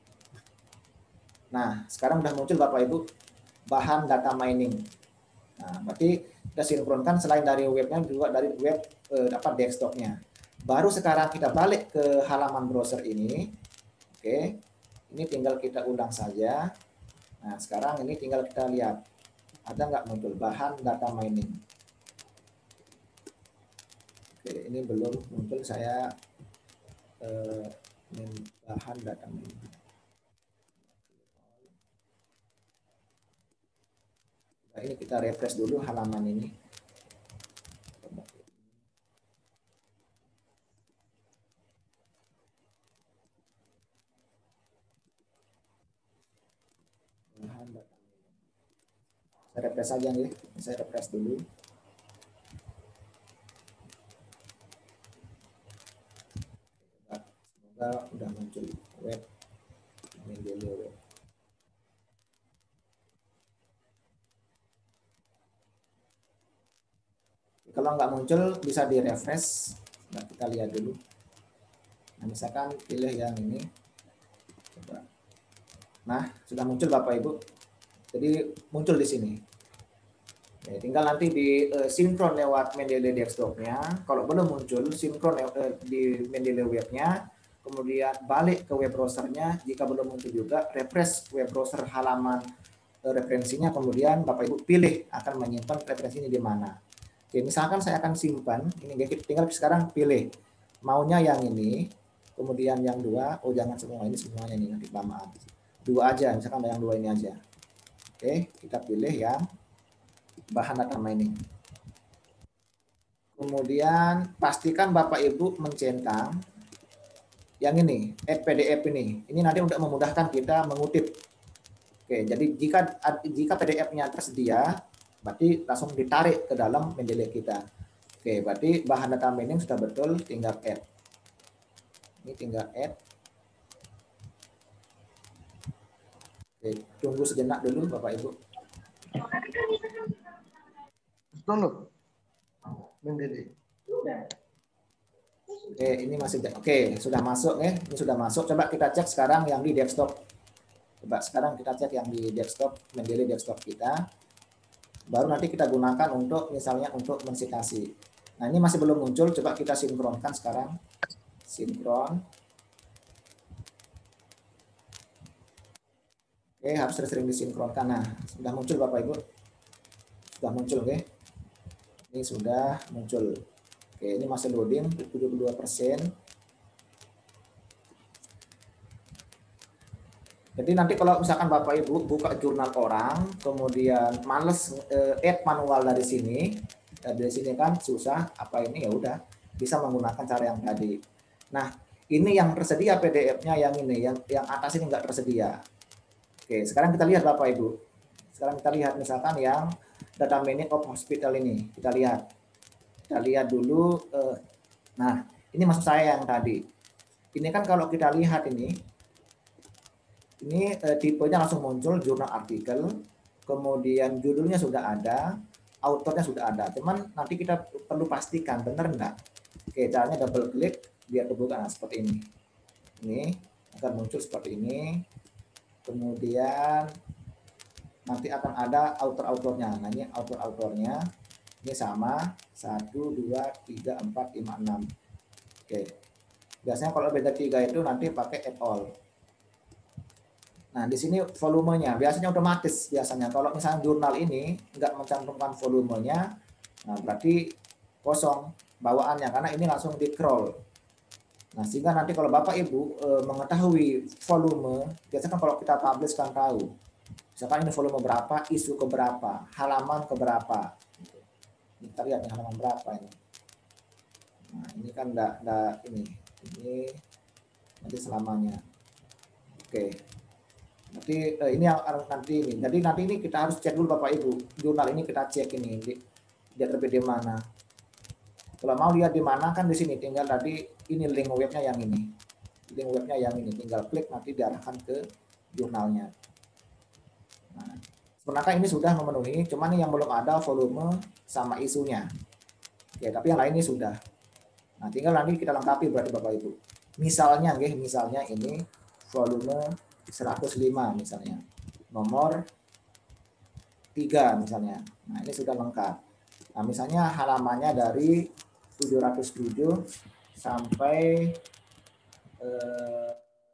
Nah, sekarang udah muncul Bapak Ibu bahan data mining. Nah, berarti kita sinkronkan selain dari webnya juga dari web eh, dapat desktopnya. Baru sekarang kita balik ke halaman browser ini. Oke, ini tinggal kita ulang saja. Nah, sekarang ini tinggal kita lihat ada nggak muncul bahan data mining. Oke, ini belum muncul, saya eh, bahan data mining. Nah, ini kita refresh dulu halaman ini. Bahan data mining. Saya refresh saja nih, saya refresh dulu. Udah muncul web Mendeley web. Kalau nggak muncul bisa di refresh. Nah, kita lihat dulu. Nah, misalkan pilih yang ini. Coba. Nah, sudah muncul Bapak Ibu. Jadi muncul di sini. Ya, tinggal nanti di uh, sinkron lewat Mendeley desktopnya. Kalau belum muncul, sinkron uh, di Mendeley webnya. Kemudian balik ke web browsernya, jika belum muncul juga refresh web browser halaman referensinya, kemudian Bapak Ibu pilih akan menyimpan referensinya di mana. Oke, misalkan saya akan simpan, ini tinggal sekarang pilih maunya yang ini, kemudian yang dua, oh jangan semua ini semuanya nih nanti kelamaan. Dua aja, misalkan yang dua ini aja. Oke, kita pilih yang bahan data mining. Kemudian pastikan Bapak Ibu mencentang yang ini, P D F ini. Ini nanti untuk memudahkan kita mengutip. Oke, jadi jika jika P D F-nya tersedia, berarti langsung ditarik ke dalam Mendeley kita. Oke, berarti bahan data mining sudah betul, tinggal add. Ini tinggal add. Oke, tunggu sejenak dulu Bapak Ibu. Download Mendeley. Oke, ini masih oke, sudah masuk ya. Ini sudah masuk. Coba kita cek sekarang yang di desktop. Coba sekarang kita cek yang di desktop, Mendeley desktop kita. Baru nanti kita gunakan untuk misalnya untuk mensitasi. Nah, ini masih belum muncul, coba kita sinkronkan sekarang. Sinkron. Oke, harus sering disinkronkan. Nah, sudah muncul Bapak Ibu. Sudah muncul, oke. Ini sudah muncul. Oke, ini masih loading tujuh puluh dua persen. Jadi nanti kalau misalkan Bapak Ibu buka jurnal orang, kemudian males eh, add manual dari sini, dari sini kan susah, apa ini ya udah bisa menggunakan cara yang tadi. Nah, ini yang tersedia P D F-nya yang ini, yang yang atas ini nggak tersedia. Oke, sekarang kita lihat Bapak Ibu. Sekarang kita lihat misalkan yang data minute of hospital ini. Kita lihat. Kita lihat dulu. Eh, nah, ini maksud saya yang tadi. Ini kan kalau kita lihat ini, ini eh, tipenya langsung muncul jurnal artikel, kemudian judulnya sudah ada, autornya sudah ada. Cuman nanti kita perlu pastikan benar enggak. Oke, caranya double klik biar kebuka nah, seperti ini. Ini akan muncul seperti ini. Kemudian nanti akan ada autor-autornya. Nah, ini autor-autornya. Ini sama satu, dua, tiga, empat, lima, enam. Oke. Biasanya kalau beda tiga itu nanti pakai add all. Nah, di sini volumenya biasanya otomatis biasanya. Kalau misalnya jurnal ini nggak mencantumkan volumenya, nah berarti kosong bawaannya karena ini langsung di scroll. Nah, sehingga nanti kalau Bapak Ibu e, mengetahui volume, biasanya kan kalau kita publish kan tahu. Misalkan ini volume berapa, isu ke berapa, halaman ke berapa. Kita lihat nih halaman berapa ini. Nah, ini kan enggak, enggak ini. Ini nanti selamanya. Oke. Nanti eh, ini yang nanti ini. Jadi nanti ini kita harus cek dulu Bapak Ibu. Jurnal ini kita cek ini. Dia terbit di mana. Kalau mau lihat di mana kan di sini tinggal tadi ini link webnya yang ini. Link webnya yang ini tinggal klik nanti diarahkan ke jurnalnya. Nah, sebenarnya ini sudah memenuhi, cuman yang belum ada volume sama isunya. Oke, tapi yang lain ini sudah. Nah, tinggal nanti kita lengkapi berarti Bapak Ibu. Misalnya nggih, misalnya ini volume seratus lima misalnya. Nomor tiga misalnya. Nah, ini sudah lengkap. Nah, misalnya halamannya dari tujuh ratus tujuh sampai eh,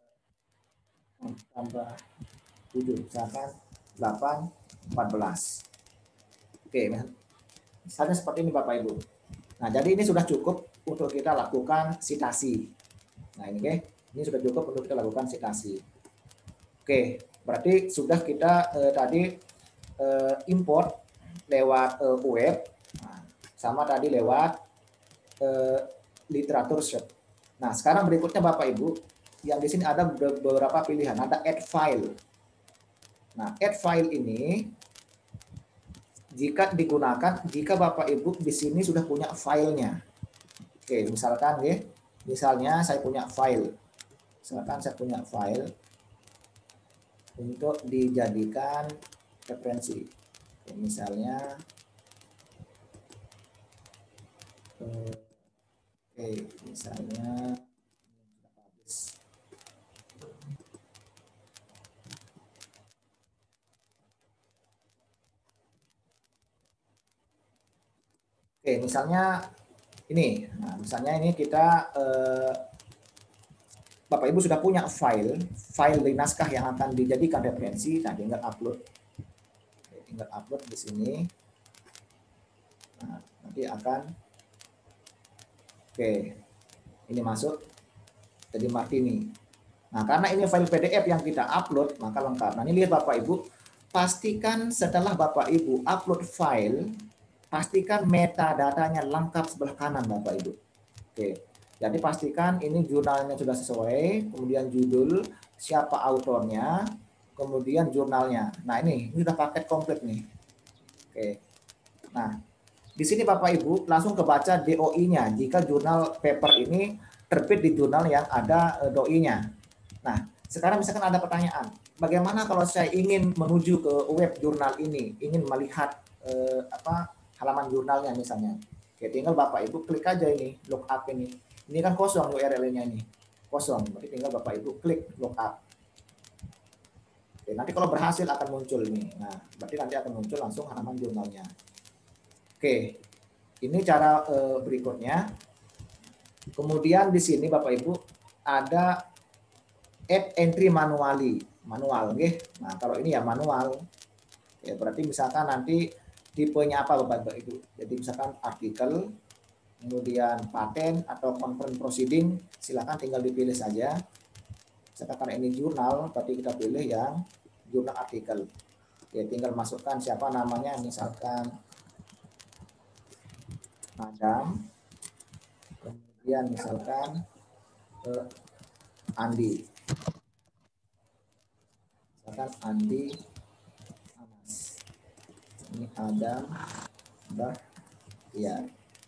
tambah tujuh, misalkan delapan, empat belas. Oke, misalnya seperti ini Bapak Ibu. Nah, jadi ini sudah cukup untuk kita lakukan citasi. Nah, ini, oke. Ini sudah cukup untuk kita lakukan citasi. Oke, berarti sudah kita eh, tadi eh, import lewat eh, web, nah, sama tadi lewat eh, literatur search. Nah, sekarang berikutnya Bapak Ibu, yang di sini ada beberapa pilihan. Ada add file. Nah, add file ini jika digunakan jika Bapak Ibu di sini sudah punya filenya. Oke, misalkan ya, misalnya saya punya file. Misalkan saya punya file untuk dijadikan referensi. Oke, misalnya oke, misalnya Oke, misalnya ini, nah, misalnya ini kita eh, Bapak Ibu sudah punya file, file dari naskah yang akan dijadikan referensi, nah tinggal upload, Oke, tinggal upload di sini, nah, nanti akan, oke, ini masuk jadi Martini. Nah, karena ini file P D F yang kita upload, maka lengkap. Nah, ini lihat Bapak Ibu, pastikan setelah Bapak Ibu upload file, pastikan metadatanya lengkap sebelah kanan Bapak Ibu. Oke, jadi pastikan ini jurnalnya sudah sesuai, kemudian judul, siapa autornya, kemudian jurnalnya. Nah ini, ini sudah paket komplit nih. Oke, nah di sini Bapak Ibu langsung kebaca D O I-nya jika jurnal paper ini terbit di jurnal yang ada D O I-nya. Nah sekarang misalkan ada pertanyaan, bagaimana kalau saya ingin menuju ke web jurnal ini, ingin melihat eh, apa halaman jurnalnya misalnya. Oke, tinggal Bapak Ibu klik aja ini, lookup ini. Ini kan kosong U R L-nya ini. Kosong, berarti tinggal Bapak Ibu klik lookup. Oke, nanti kalau berhasil akan muncul ini. Nah, berarti nanti akan muncul langsung halaman jurnalnya. Oke, ini cara eh, berikutnya. Kemudian di sini Bapak Ibu ada add entry manually, manual, oke. Nah, kalau ini ya manual. Ya, berarti misalkan nanti tipenya apa Bapak Ibu? Jadi misalkan artikel, kemudian paten atau conference proceeding, silakan tinggal dipilih saja. Misalkan karena ini jurnal, berarti kita pilih yang jurnal artikel. Ya, tinggal masukkan siapa namanya, misalkan Madam, kemudian misalkan eh, Andi, misalkan Andi Anas. Ini Adam Bahtiar.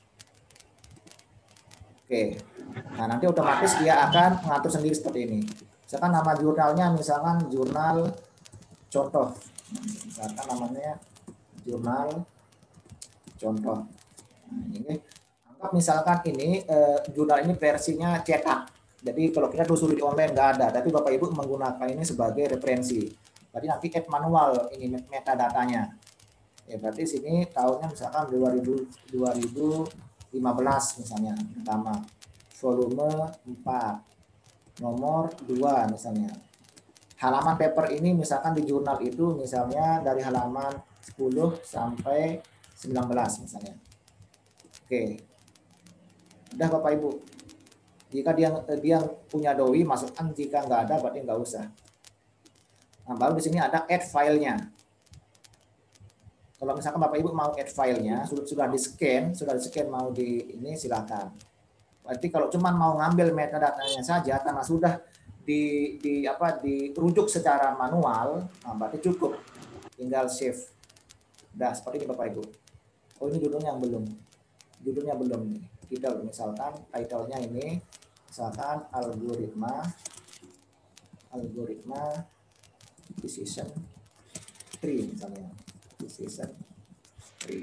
Oke. Nah, nanti otomatis dia akan mengatur sendiri seperti ini. Misalkan nama jurnalnya, misalkan jurnal contoh. Misalkan namanya jurnal contoh. Nah, ini anggap misalkan ini eh, jurnal ini versinya cetak. Jadi kalau kita telusuri di online nggak ada, tapi Bapak Ibu menggunakan ini sebagai referensi. Berarti nanti add manual ini metadatanya. Ya, berarti sini tahunnya misalkan dua ribu lima belas misalnya, pertama. Volume empat. Nomor dua misalnya. Halaman paper ini misalkan di jurnal itu misalnya dari halaman sepuluh sampai sembilan belas misalnya. Oke. Udah Bapak Ibu. Jika dia dia punya D O I masukkan, jika nggak ada berarti nggak usah. Nah, baru di sini ada add filenya. Kalau misalkan Bapak Ibu mau add filenya, sudah sudah di scan, sudah di scan mau di ini silakan. Berarti kalau cuma mau ngambil metadatanya saja karena sudah di, di apa dirujuk secara manual, nah berarti cukup. Tinggal save. Udah seperti ini Bapak Ibu. Oh, ini judulnya yang belum. Judulnya belum nih. Kita misalkan title-nya ini misalkan algoritma algoritma decision tree misalnya. Decision tree.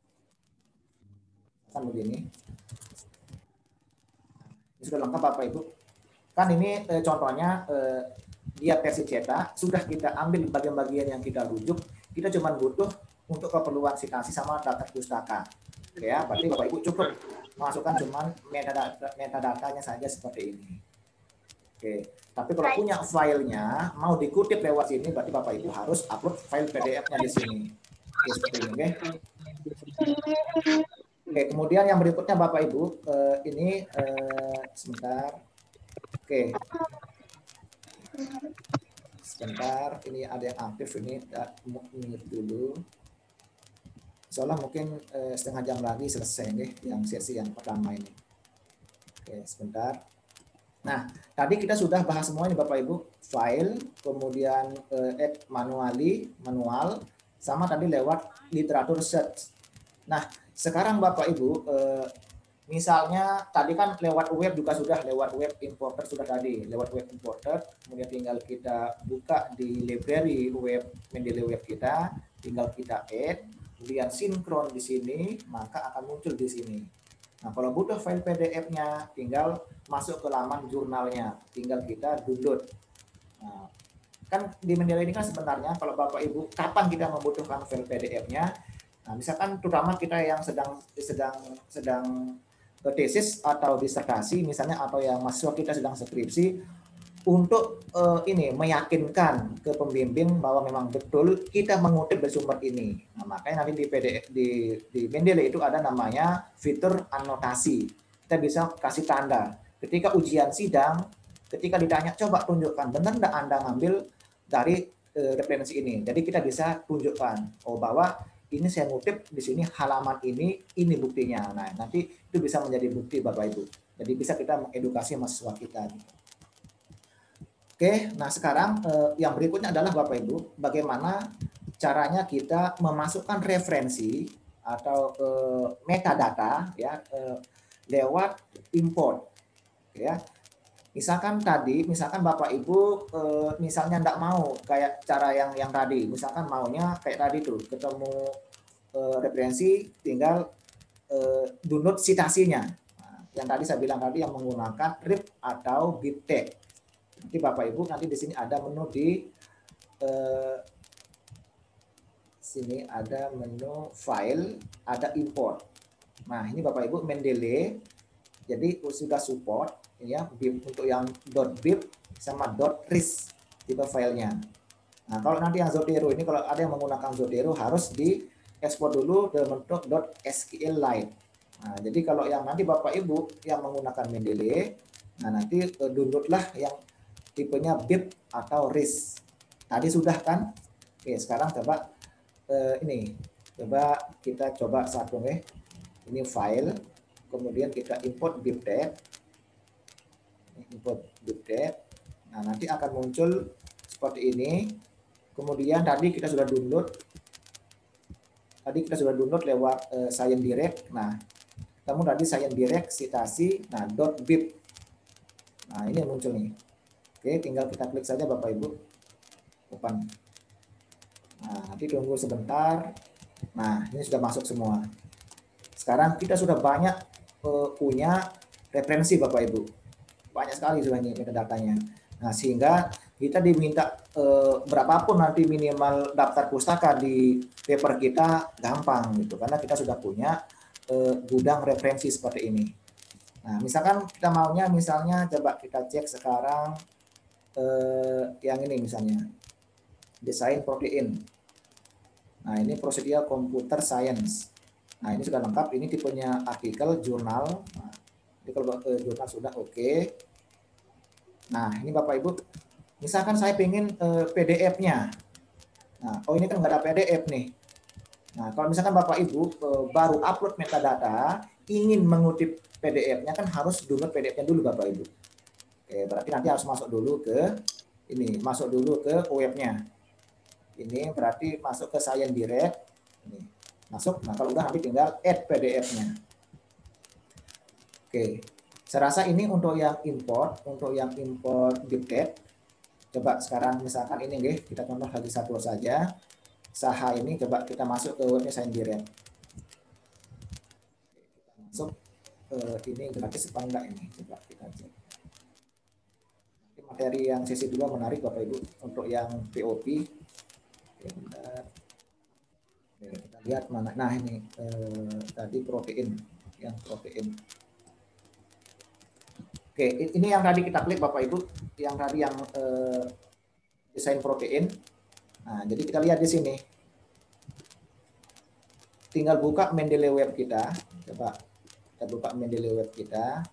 Kan begini. Ini sudah lengkap Bapak Ibu. Kan ini eh, contohnya eh, dia versi cetak, sudah kita ambil bagian-bagian yang kita rujuk, kita cuma butuh untuk keperluan citasi sama data pustaka. Ya, berarti Bapak Ibu cukup masukkan cuma metadata, metadatanya saja seperti ini. Oke, tapi kalau punya filenya mau dikutip lewat sini, berarti Bapak Ibu harus upload file P D F-nya di sini. Oke, seperti ini, oke. Oke, kemudian yang berikutnya Bapak Ibu, eh, ini eh, sebentar. Oke. Sebentar, ini ada yang aktif ini, mute dulu. Soalnya mungkin eh, setengah jam lagi selesai nih yang sesi yang pertama ini. Oke, sebentar. Nah, tadi kita sudah bahas semuanya Bapak Ibu, file, kemudian eh, add manually, manual, sama tadi lewat literatur search. Nah, sekarang Bapak Ibu, eh, misalnya tadi kan lewat web juga sudah, lewat web importer sudah tadi, lewat web importer, kemudian tinggal kita buka di library web, Mendeley web kita, tinggal kita add, kemudian sinkron di sini, maka akan muncul di sini. Nah, kalau butuh file P D F-nya, tinggal masuk ke laman jurnalnya, tinggal kita download. Nah, kan di Mendeley ini kan sebenarnya kalau Bapak Ibu, kapan kita membutuhkan file P D F-nya? Nah, misalkan terutama kita yang sedang sedang sedang tesis atau disertasi misalnya, atau yang mahasiswa kita sedang skripsi, untuk uh, ini meyakinkan ke pembimbing bahwa memang betul kita mengutip dari sumber ini. Nah, makanya nanti di P D F di di Mendeley itu ada namanya fitur anotasi. Kita bisa kasih tanda ketika ujian sidang, ketika ditanya coba tunjukkan benar enggak Anda ngambil dari uh, referensi ini. Jadi kita bisa tunjukkan oh bahwa ini saya ngutip di sini halaman ini, ini buktinya. Nah, nanti itu bisa menjadi bukti Bapak Ibu. Jadi bisa kita mengedukasi mahasiswa kita. Oke, nah sekarang eh, yang berikutnya adalah Bapak Ibu, bagaimana caranya kita memasukkan referensi atau eh, metadata ya eh, lewat import, ya. Misalkan tadi, misalkan Bapak Ibu eh, misalnya enggak mau kayak cara yang yang tadi, misalkan maunya kayak tadi tuh ketemu eh, referensi, tinggal eh, download citasinya. Nah, yang tadi saya bilang tadi yang menggunakan R I P atau BibTeX. Nanti Bapak Ibu nanti di sini ada menu di eh, sini ada menu file, ada import. Nah, ini Bapak Ibu Mendeley. Jadi sudah support ya bib untuk yang .bib sama .ris tipe filenya. Nah, kalau nanti yang Zotero ini kalau ada yang menggunakan Zotero harus diekspor dulu dalam bentuk .sqlite. Nah, jadi kalau yang nanti Bapak Ibu yang menggunakan Mendeley, nah nanti downloadlah yang tipenya bib atau ris. Tadi sudah kan? Oke, sekarang coba eh, ini. Coba kita coba satu nih. Ini file. Kemudian kita import BibTeX. Import BibTeX. Nah, nanti akan muncul seperti ini. Kemudian tadi kita sudah download. tadi kita sudah download lewat uh, Science Direct. Nah, kamu tadi Science Direct citasi, nah .bib. Nah, ini yang muncul nih. Oke, tinggal kita klik saja Bapak Ibu. Open. Nah, nanti tunggu sebentar. Nah, ini sudah masuk semua. Sekarang kita sudah banyak uh, punya referensi Bapak Ibu. Banyak sekali sudah ini metadatanya. Nah, sehingga kita diminta uh, berapapun nanti minimal daftar pustaka di paper kita gampang gitu. Karena kita sudah punya uh, gudang referensi seperti ini. Nah, misalkan kita maunya misalnya coba kita cek sekarang uh, yang ini misalnya. Desain protein. Nah, ini prosedur computer science. Nah, ini sudah lengkap. Ini tipenya artikel, jurnal. Nah, ini kalau eh, jurnal sudah oke. Okay. Nah, ini Bapak Ibu, misalkan saya pengen eh, P D F-nya. Nah, oh ini kan nggak ada P D F nih. Nah, kalau misalkan Bapak Ibu eh, baru upload metadata, ingin mengutip P D F-nya kan harus download P D F-nya dulu Bapak Ibu. Oke, berarti nanti harus masuk dulu ke ini, masuk dulu ke webnya. Ini berarti masuk ke Science Direct. Ini masuk. Nah, kalau udah nanti tinggal add P D F-nya. Oke. Saya rasa ini untuk yang import, untuk yang import bibted. Coba sekarang misalkan ini nggih, kita contoh lagi satu saja. Saha ini coba kita masuk ke webnya Science Direct. Kita masuk eh, ini gratis apa enggak ini? Coba kita cek. Materi yang sesi dua menarik Bapak Ibu untuk yang P O P. Oke, bentar. Oke, kita lihat mana. Nah, ini eh, tadi protein, yang protein. Oke, ini yang tadi kita klik Bapak Ibu, yang tadi yang eh, desain protein. Nah, jadi kita lihat di sini. Tinggal buka Mendeley web kita. Coba kita buka Mendeley web kita.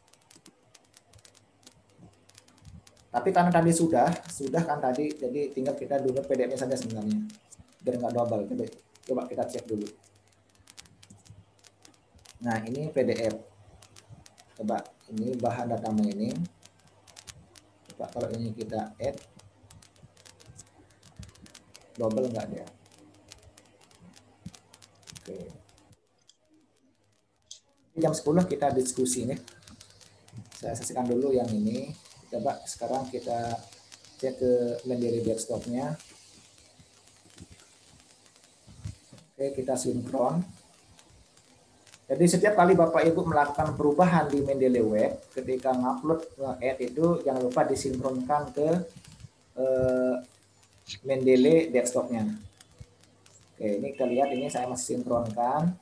Tapi karena tadi sudah, sudah kan tadi, jadi tinggal kita download P D F-nya saja sebenarnya. Biar nggak double. Coba, coba kita cek dulu. Nah, ini P D F. Coba, ini bahan data mining. Coba kalau ini kita add. Double nggak dia? Oke. Jam sepuluh kita diskusi nih. Saya saksikan dulu yang ini. Coba sekarang kita cek ke Mendeley desktop-nya. Oke, kita sinkron. Jadi setiap kali Bapak Ibu melakukan perubahan di Mendeley web, ketika ngupload nge-add itu jangan lupa disinkronkan ke eh, Mendeley desktop-nya. Oke, ini kita lihat ini saya masih sinkronkan.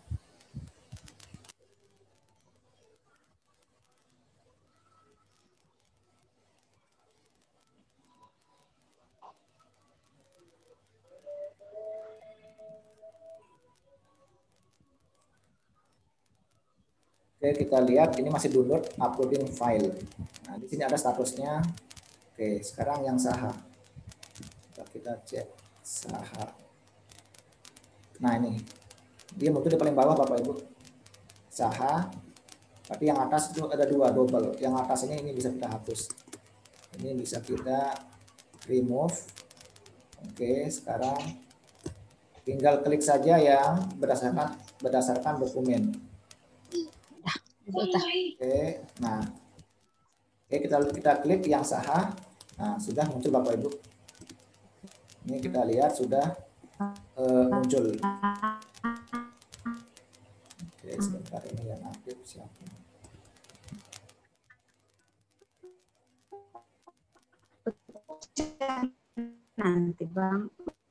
Oke, kita lihat ini masih download uploading file. Nah, di sini ada statusnya. Oke, sekarang yang saha. Kita cek saha. Nah, ini. Dia muncul di paling bawah Bapak Ibu. Saha. Tapi yang atas itu ada dua double. Yang atas ini ini bisa kita hapus. Ini bisa kita remove. Oke, sekarang tinggal klik saja yang berdasarkan berdasarkan dokumen. Oke, nah, oke kita kita klik yang saha, nah sudah muncul Bapak Ibu. Ini kita lihat sudah uh, muncul. Oke, sebentar ini yang aktif siapa? Nanti Bang,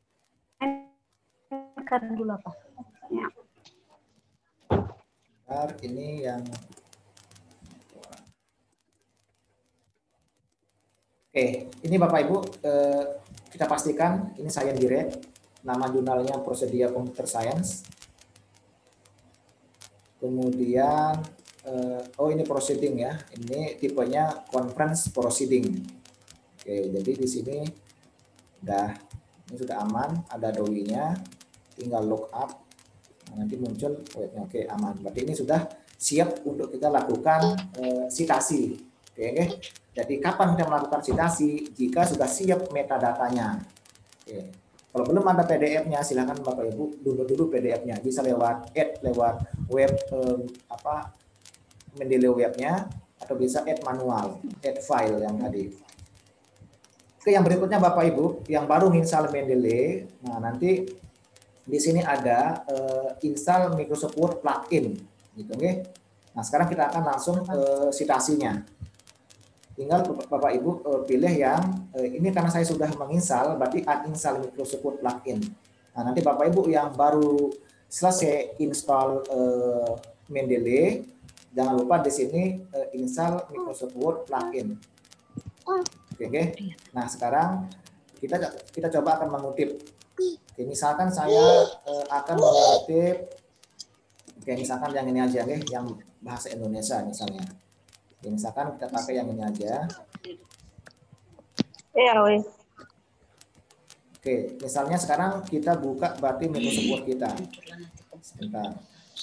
kan dulu apa? Ya. Ini yang oke, ini Bapak Ibu eh, kita pastikan ini Science Direct, nama jurnalnya Prosedia Computer Science. Kemudian eh, oh ini proceeding ya, ini tipenya conference proceeding. Oke, jadi di sini udah ini sudah aman, ada D O I-nya, tinggal lookup. Nanti muncul webnya. Oke, aman. Berarti ini sudah siap untuk kita lakukan eh, citasi. Oke, oke. Jadi kapan kita melakukan citasi? Jika sudah siap metadatanya. Oke. Kalau belum ada P D F-nya, silakan Bapak Ibu download dulu P D F-nya. Bisa lewat add lewat web eh, apa Mendeley webnya, atau bisa add manual, add file yang tadi. Oke, yang berikutnya Bapak Ibu yang baru install Mendeley, nah nanti di sini ada uh, install Microsoft Word plugin, gitu, oke? Nah sekarang kita akan langsung ke citasinya. Tinggal Bapak Ibu uh, pilih yang uh, ini, karena saya sudah menginstal, berarti uninstall Microsoft Word plugin. Nah nanti Bapak Ibu yang baru selesai install uh, Mendeley, jangan lupa di sini uh, install Microsoft Word plugin. Oke, oke. Nah sekarang kita kita coba akan mengutip. Oke, misalkan saya uh, akan mengutip, oke misalkan yang ini aja, oke, yang bahasa Indonesia misalnya. Oke, misalkan kita pakai yang ini aja. Oke, misalnya sekarang kita buka berarti Microsoft Word kita. Sebentar.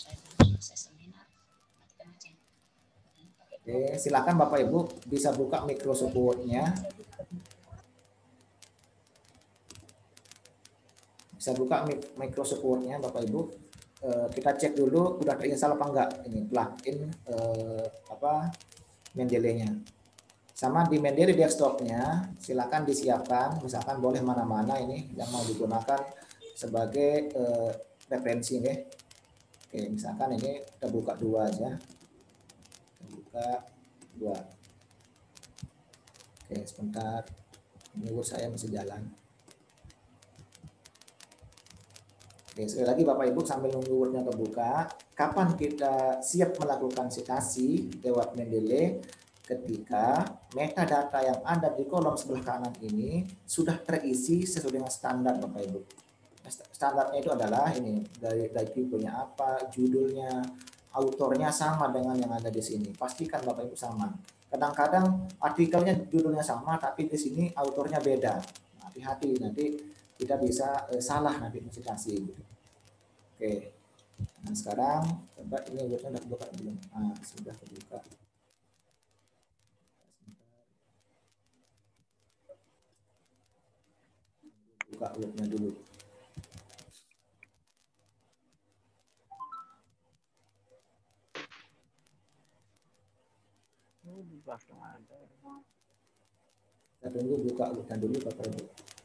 Oke, silakan Bapak Ibu bisa buka Microsoft Word-nya. Bisa buka Microsoft Word-nya Bapak Ibu. Uh, kita cek dulu udah terinstall apa enggak ini plugin uh, apa Mendeley-nya. Sama di Mendeley desktop-nya silakan disiapkan, misalkan boleh mana-mana ini yang mau digunakan sebagai uh, referensi nih. Oke, misalkan ini kita buka dua aja. Kita buka dua. Oke, sebentar. Ini Word saya masih jalan. Oke, sekali lagi Bapak Ibu sambil nunggu Word-nya kebuka, kapan kita siap melakukan citasi lewat Mendeley? Ketika metadata yang ada di kolom sebelah kanan ini sudah terisi sesuai dengan standar Bapak Ibu. Standarnya itu adalah ini, dari dari tipenya apa, judulnya, autornya sama dengan yang ada di sini. Pastikan Bapak Ibu sama. Kadang-kadang artikelnya judulnya sama tapi di sini autornya beda. Hati-hati nanti kita bisa eh, salah nanti citasi gitu. Oke, nah sekarang coba ini Word-nya udah kebuka belum? Nah, sudah kebuka. Buka Word-nya dulu. Kita tunggu buka Word-nya dulu Bapak Ibu.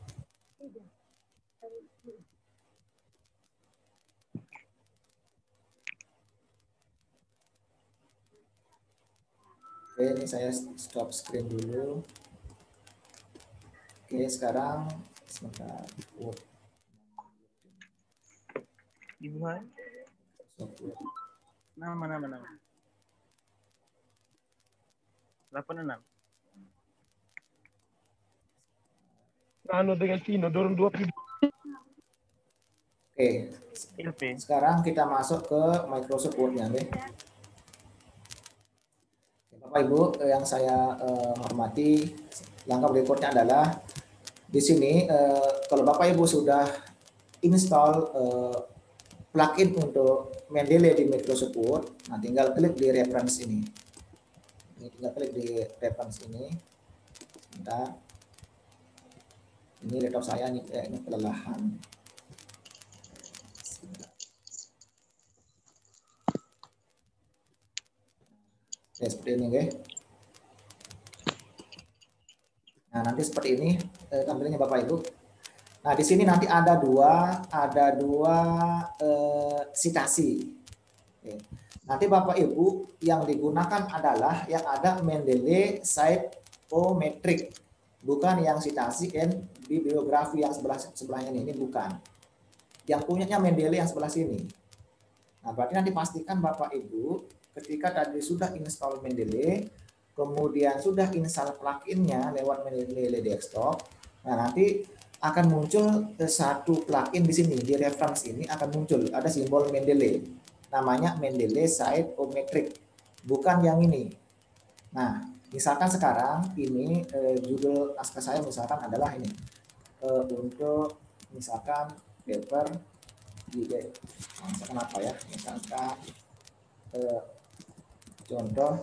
Oke, ini saya stop screen dulu. Oke, sekarang sebentar. Word. Gimana? Nama, nama, nama. delapan enam. Anu dengan Tino, dorong dua puluh. Oke, sekarang kita masuk ke Microsoft Word-nya, deh. Bapak Ibu yang saya uh, hormati, langkah berikutnya adalah di sini uh, kalau Bapak Ibu sudah install uh, plugin untuk Mendeley di Microsoft Word, nah tinggal klik di reference ini. Ini tinggal klik di reference ini. Sebentar. Ini laptop saya ini kayaknya kelelahan. Ya, seperti ini, oke. Nah, nanti seperti ini eh, tampilannya Bapak Ibu. Nah, di sini nanti ada dua, ada dua eh, citasi. Oke. Nanti Bapak Ibu yang digunakan adalah yang ada Mendeley Site-O-Metric, bukan yang citasi and bibliografi yang sebelah sebelahnya ini, ini bukan. Yang punyanya Mendeley yang sebelah sini. Nah, berarti nanti pastikan Bapak Ibu ketika tadi sudah install Mendeley, kemudian sudah install plugin-nya lewat Mendeley desktop, nah nanti akan muncul satu plugin di sini, di reference ini akan muncul ada simbol Mendeley, namanya Mendeley Site-O-Metric, bukan yang ini. Nah, misalkan sekarang ini eh, judul naskah saya misalkan adalah ini eh, untuk misalkan paper ide, misalkan apa ya, misalkan eh, contoh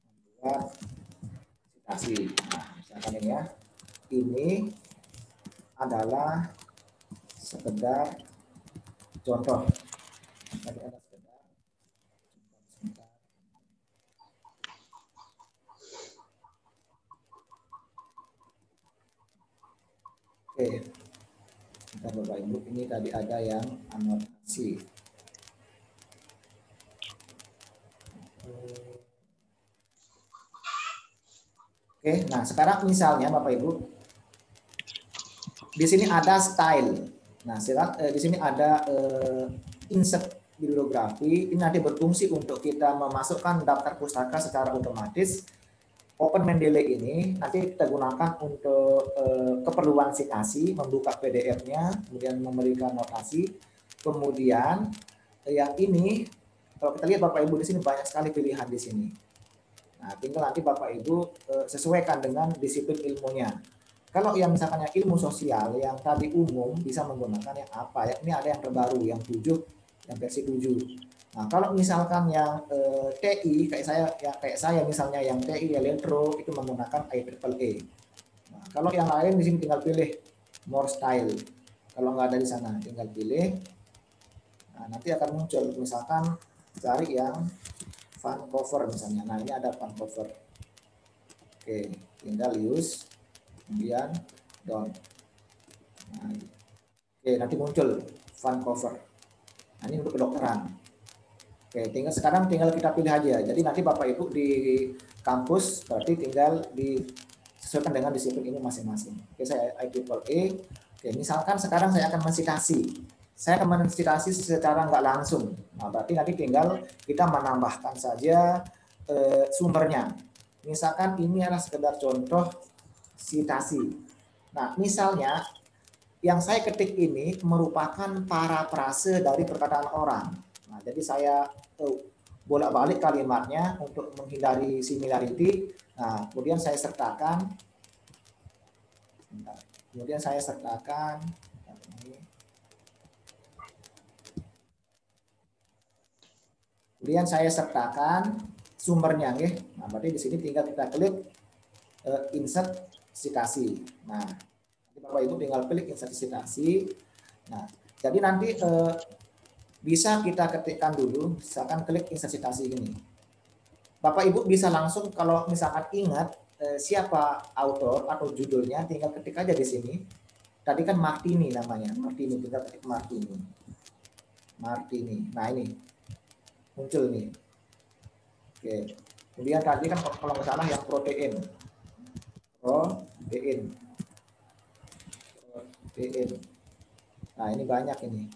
buat citasi. Nah, misalkan ini ya, ini adalah sekedar contoh. Tadi ada sekedar sebentar. Oke, kita Bapak Ibu, ini tadi ada yang anotasi. Oke, nah sekarang misalnya Bapak Ibu, di sini ada style. Nah, silat, eh, di sini ada eh, insert bibliografi. Ini nanti berfungsi untuk kita memasukkan daftar pustaka secara otomatis. Open Mendeley ini nanti kita gunakan untuk eh, keperluan citasi, membuka P D F-nya, kemudian memberikan notasi. Kemudian eh, yang ini, kalau kita lihat Bapak Ibu di sini banyak sekali pilihan di sini. Nah, tinggal nanti Bapak Ibu eh, sesuaikan dengan disiplin ilmunya. Kalau yang misalkan yang ilmu sosial yang tadi umum bisa menggunakan yang apa ya? Ini ada yang terbaru yang tujuh, yang versi tujuh. Nah, kalau misalkan yang eh, T I kayak saya ya kayak saya misalnya yang T I elektro itu menggunakan I triple E. Nah, kalau yang lain di sini tinggal pilih more style. Kalau nggak ada di sana tinggal pilih. Nah, nanti akan muncul misalkan cari yang font cover misalnya. Nah, ini ada font cover. Oke, tinggal use. Kemudian down. Nah, oke, nanti muncul font cover. Nah, ini untuk kedokteran. Oke, tinggal sekarang tinggal kita pilih aja. Jadi nanti Bapak Ibu di kampus berarti tinggal disesuaikan dengan disiplin ini masing-masing. Oke, saya I triple E. Oke, misalkan sekarang saya akan mensitasi. Saya akan mensitasi secara nggak langsung. Nah, berarti nanti tinggal kita menambahkan saja eh, sumbernya. Misalkan ini adalah sekedar contoh citasi. Nah, misalnya yang saya ketik ini merupakan parafrase dari perkataan orang. Nah, jadi saya uh, bolak-balik kalimatnya untuk menghindari similarity. Nah, kemudian saya sertakan. Kemudian saya sertakan. Kemudian saya sertakan sumbernya, nih. Nah, berarti di sini tinggal kita klik uh, insert citasi. Nah, Bapak Ibu tinggal klik insert citasi. Nah, jadi nanti eh, bisa kita ketikkan dulu, misalkan klik insert citasi ini. Bapak Ibu bisa langsung kalau misalkan ingat eh, siapa autor atau judulnya, tinggal ketik aja di sini. Tadi kan Martini namanya, Martini, tinggal ketik Martini. Martini. Nah, ini muncul nih. Oke. Kemudian tadi kan kalau nggak salah yang protein. Protein. Protein. Nah, ini banyak ini.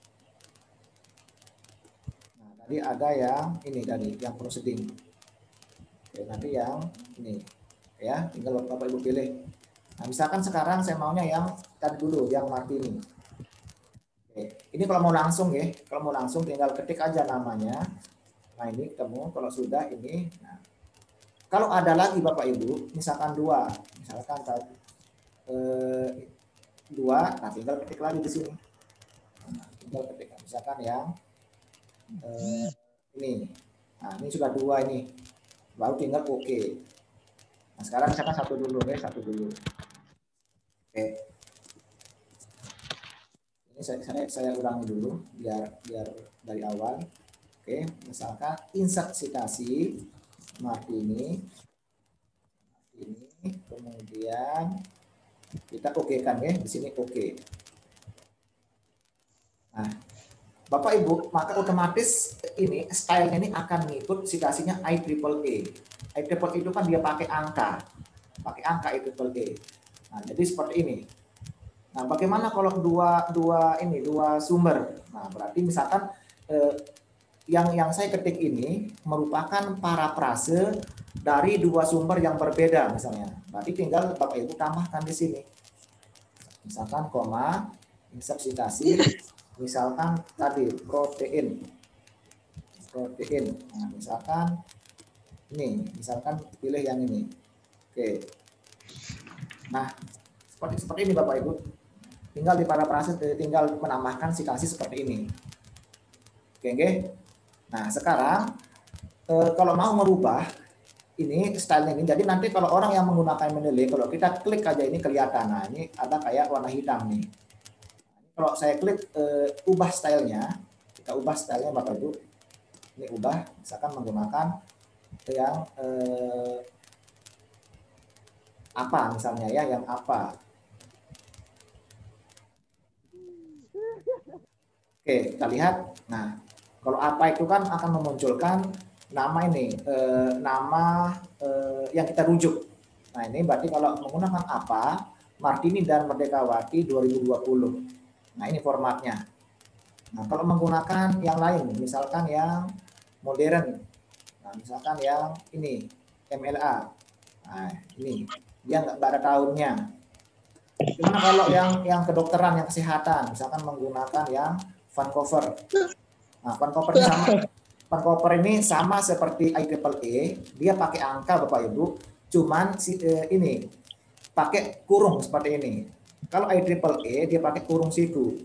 Nah, tadi ada yang ini tadi, yang proceeding. Oke, nanti yang ini. Ya, tinggal Bapak Ibu pilih. Nah, misalkan sekarang saya maunya yang tadi dulu, yang Martini. Oke, ini kalau mau langsung ya, kalau mau langsung tinggal ketik aja namanya. Nah, ini ketemu, kalau sudah ini. Nah, kalau ada lagi Bapak Ibu, misalkan dua, misalkan tadi eh, dua, nah tinggal ketik lagi di sini. Nah, tinggal ketik, misalkan yang eh, ini. Nah, ini sudah dua ini, baru tinggal oke. Okay. Nah, sekarang misalkan satu dulu ya, satu dulu. Oke. Okay. Ini saya, saya saya ulangi dulu biar biar dari awal. Oke, okay. Misalkan insert citasi. Martini, ini kemudian kita oke kan ya di sini oke. Nah, Bapak Ibu, maka otomatis ini style ini akan mengikut citasinya I triple E. I triple E itu kan dia pakai angka, pakai angka I triple E. Nah, jadi seperti ini. Nah, bagaimana kalau dua dua ini dua sumber? Nah, berarti misalkan eh, Yang yang saya ketik ini merupakan parafrase dari dua sumber yang berbeda misalnya. Berarti tinggal Bapak Ibu tambahkan di sini. Misalkan koma, insert citasi, misalkan tadi protein. Protein. Nah, misalkan ini, misalkan pilih yang ini. Oke. Nah, seperti seperti ini Bapak Ibu. Tinggal di parafrase tinggal menambahkan citasi seperti ini. Oke, oke. Nah, sekarang eh, kalau mau merubah, ini stylenya ini. Jadi nanti kalau orang yang menggunakan Mendeley, kalau kita klik aja ini kelihatan. Nah, ini ada kayak warna hitam nih. Kalau saya klik uh, ubah stylenya, kita ubah stylenya Bapak Ibu. Ini ubah, misalkan menggunakan yang uh, apa misalnya ya, yang apa. Oke, kita lihat. Nah, kalau apa itu kan akan memunculkan nama ini, eh, nama eh, yang kita rujuk. Nah, ini berarti kalau menggunakan apa, Martini dan Merdekawati dua ribu dua puluh. Nah, ini formatnya. Nah, kalau menggunakan yang lain, misalkan yang modern, nah, misalkan yang ini, M L A. Nah, ini, dia nggak ada tahunnya. Gimana kalau yang yang kedokteran, yang kesehatan, misalkan menggunakan yang Vancouver. Nah, Vancouver ini sama, Vancouver ini sama seperti I triple E, dia pakai angka Bapak Ibu, cuman si, eh, ini pakai kurung seperti ini. Kalau I triple E dia pakai kurung siku.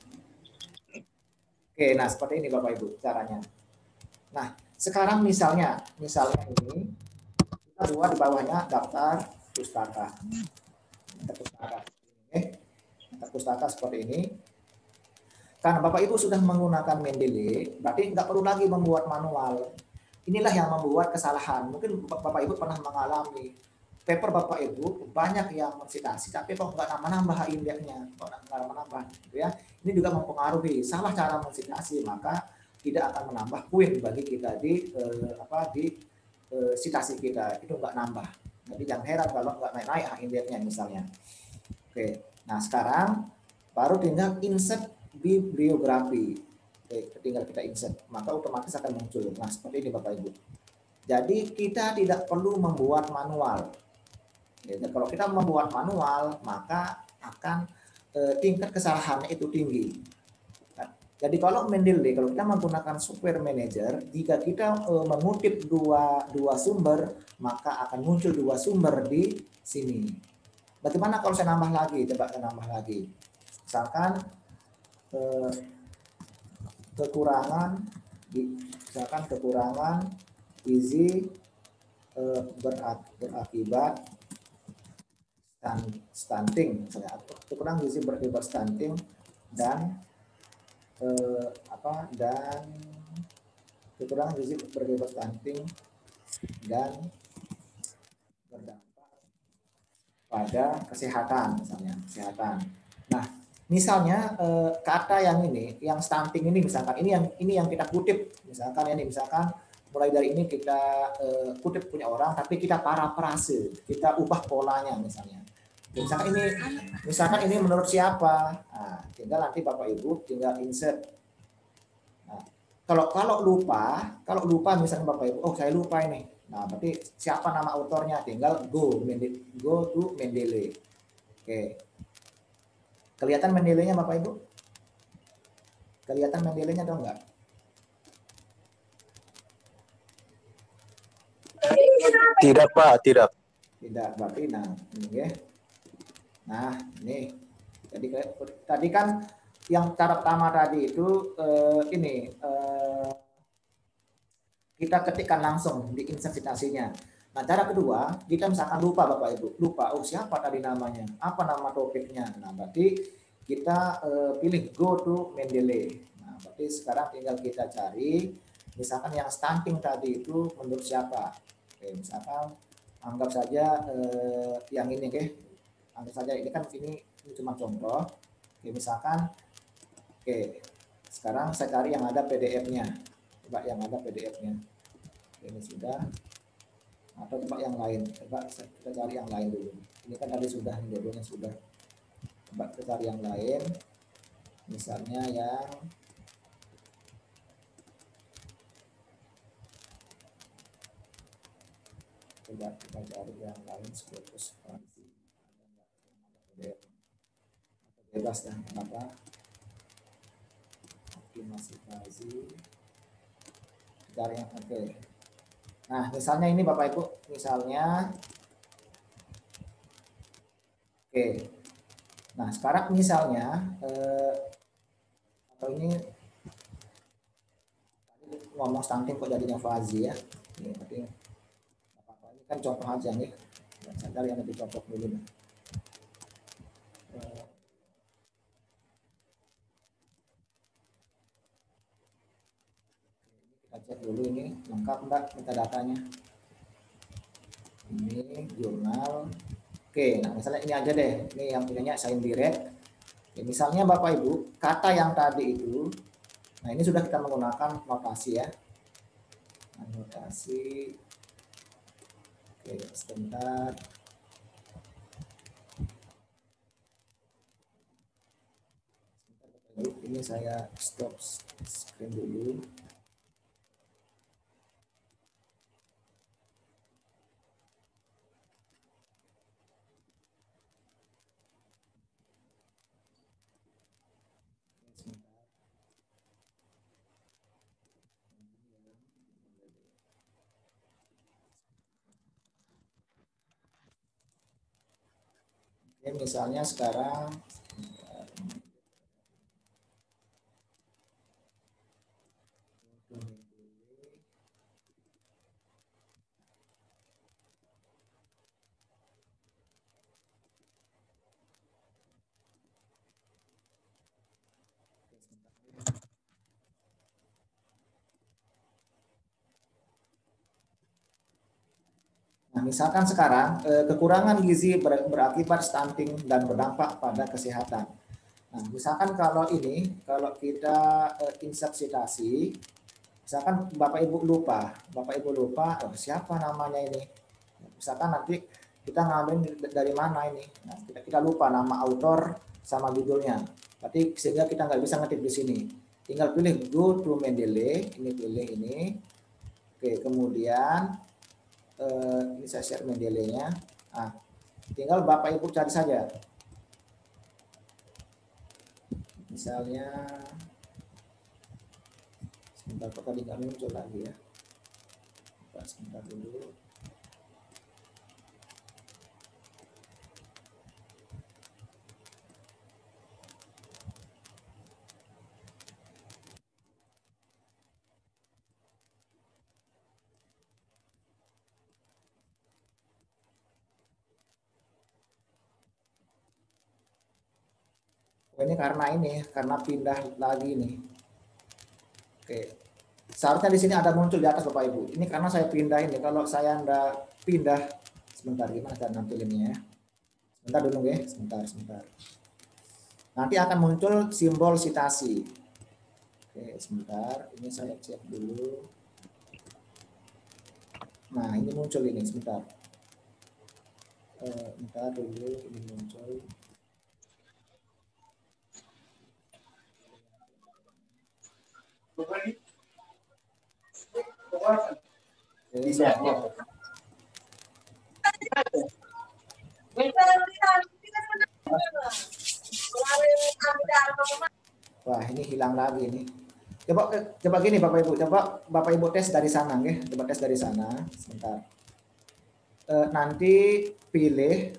Oke, nah seperti ini Bapak Ibu caranya. Nah, sekarang misalnya, misalnya ini kita buat di bawahnya daftar pustaka. Daftar pustaka. Oke. Daftar pustaka seperti ini. Karena Bapak Ibu sudah menggunakan Mendeley, berarti nggak perlu lagi membuat manual. Inilah yang membuat kesalahan. Mungkin Bapak Ibu pernah mengalami paper Bapak Ibu banyak yang mensitasi, tapi kok nggak nambah-nambah indeknya, kok nggak nambah-nambah, gitu ya. Ini juga mempengaruhi salah cara mensitasi, maka tidak akan menambah poin bagi kita di eh, apa di eh, sitasi kita itu nggak nambah. Jadi jangan heran kalau nggak naik-naik indeknya misalnya. Oke, nah sekarang baru tinggal insert bibliografi. Oke, tinggal kita insert, maka otomatis akan muncul. Nah, seperti ini Bapak Ibu. Jadi kita tidak perlu membuat manual. Jadi, kalau kita membuat manual, maka akan eh, tingkat kesalahannya itu tinggi. Nah, jadi kalau Mendeley, kalau kita menggunakan software manager, jika kita eh, mengutip dua dua sumber, maka akan muncul dua sumber di sini. Bagaimana kalau saya nambah lagi? Coba saya nambah lagi. Misalkan Eh, kekurangan, misalkan kekurangan gizi eh, berakibat stunting, misalnya kekurangan gizi berakibat stunting dan eh, apa dan kekurangan gizi berakibat stunting dan berdampak pada kesehatan, misalnya kesehatan. Nah, misalnya eh, kata yang ini, yang stunting ini misalkan ini yang ini yang kita kutip, misalkan ini misalkan mulai dari ini kita eh, kutip punya orang, tapi kita parafrase, kita ubah polanya misalnya. Misalkan ini, misalkan ini menurut siapa? Nah, tinggal nanti Bapak Ibu tinggal insert. Nah, kalau kalau lupa, kalau lupa misalnya Bapak Ibu, oh saya lupa ini. Nah, berarti siapa nama autornya? Tinggal go go to Mendeley. Oke. Kelihatan Mendeley-nya Bapak Ibu? Kelihatan Mendeley-nya atau enggak? Tidak Pak, tidak. Tidak, berarti nah ini ya. Nah, ini. Jadi tadi kan yang cara pertama tadi itu eh, ini eh, kita ketikkan langsung di insert citasinya. Nah, cara kedua, kita misalkan lupa Bapak Ibu, lupa, oh siapa tadi namanya, apa nama topiknya. Nah, berarti kita uh, pilih go to Mendeley. Nah, berarti sekarang tinggal kita cari, misalkan yang stunting tadi itu menurut siapa. Oke, misalkan anggap saja uh, yang ini, oke. Anggap saja ini kan ini, ini cuma contoh. Oke, misalkan, oke, sekarang saya cari yang ada P D F-nya. Coba yang ada P D F-nya. Ini sudah. Atau coba yang lain, coba kita cari yang lain dulu. Ini kan tadi sudah, ini dua-duanya sudah. Coba kita cari yang lain, misalnya yang coba kita cari yang lain sekaligus bebas dan apa optimasi kazi, cari yang oke. Okay. Nah, misalnya ini Bapak Ibu, misalnya, oke. Nah, sekarang misalnya, eh, atau ini ngomong stunting kok jadinya fazi ya. Ini berarti apa-apa Kan contoh aja nih. Saya cari yang lebih cocok dulu nih. Kita cek dulu ini lengkap enggak metadatanya. Ini jurnal. Oke, nah misalnya ini aja deh. Ini yang punyanya Sain Direct. Ya, misalnya Bapak Ibu, kata yang tadi itu, nah ini sudah kita menggunakan notasi ya. Nah, notasi. Oke, sebentar. Sebentar, ini saya stop screen dulu. Oke, misalnya sekarang Nah, misalkan sekarang eh, kekurangan gizi ber- berakibat stunting dan berdampak pada kesehatan. Nah, misalkan kalau ini, kalau kita eh, insert citasi, misalkan Bapak Ibu lupa, Bapak Ibu lupa, oh, siapa namanya ini? Misalkan nanti kita ngambil dari mana ini? Nah, kita, kita lupa nama autor sama judulnya. Berarti sehingga kita nggak bisa ngetik di sini. Tinggal pilih go to Mendeley, ini pilih ini. Oke, kemudian Uh, ini saya share Mendeley-nya. Nah, tinggal Bapak Ibu cari saja. Misalnya, sebentar kok tadi nggak muncul lagi ya. Sebentar dulu. Ini karena ini, karena pindah lagi nih. Oke, seharusnya di sini ada muncul di atas Bapak Ibu. Ini karena saya pindah ini. Kalau saya anda pindah, sebentar gimana cara nampilinnya ya? Sebentar dulu ya, sebentar, sebentar. Nanti akan muncul simbol citasi. Oke, sebentar. Ini saya cek dulu. Nah, ini muncul ini, sebentar. Eh, bentar dulu, ini muncul. Bisa. Wah, ini hilang lagi nih. Coba coba gini Bapak Ibu, coba Bapak Ibu tes dari sana nggih. Coba tes dari sana, sebentar. E, nanti pilih.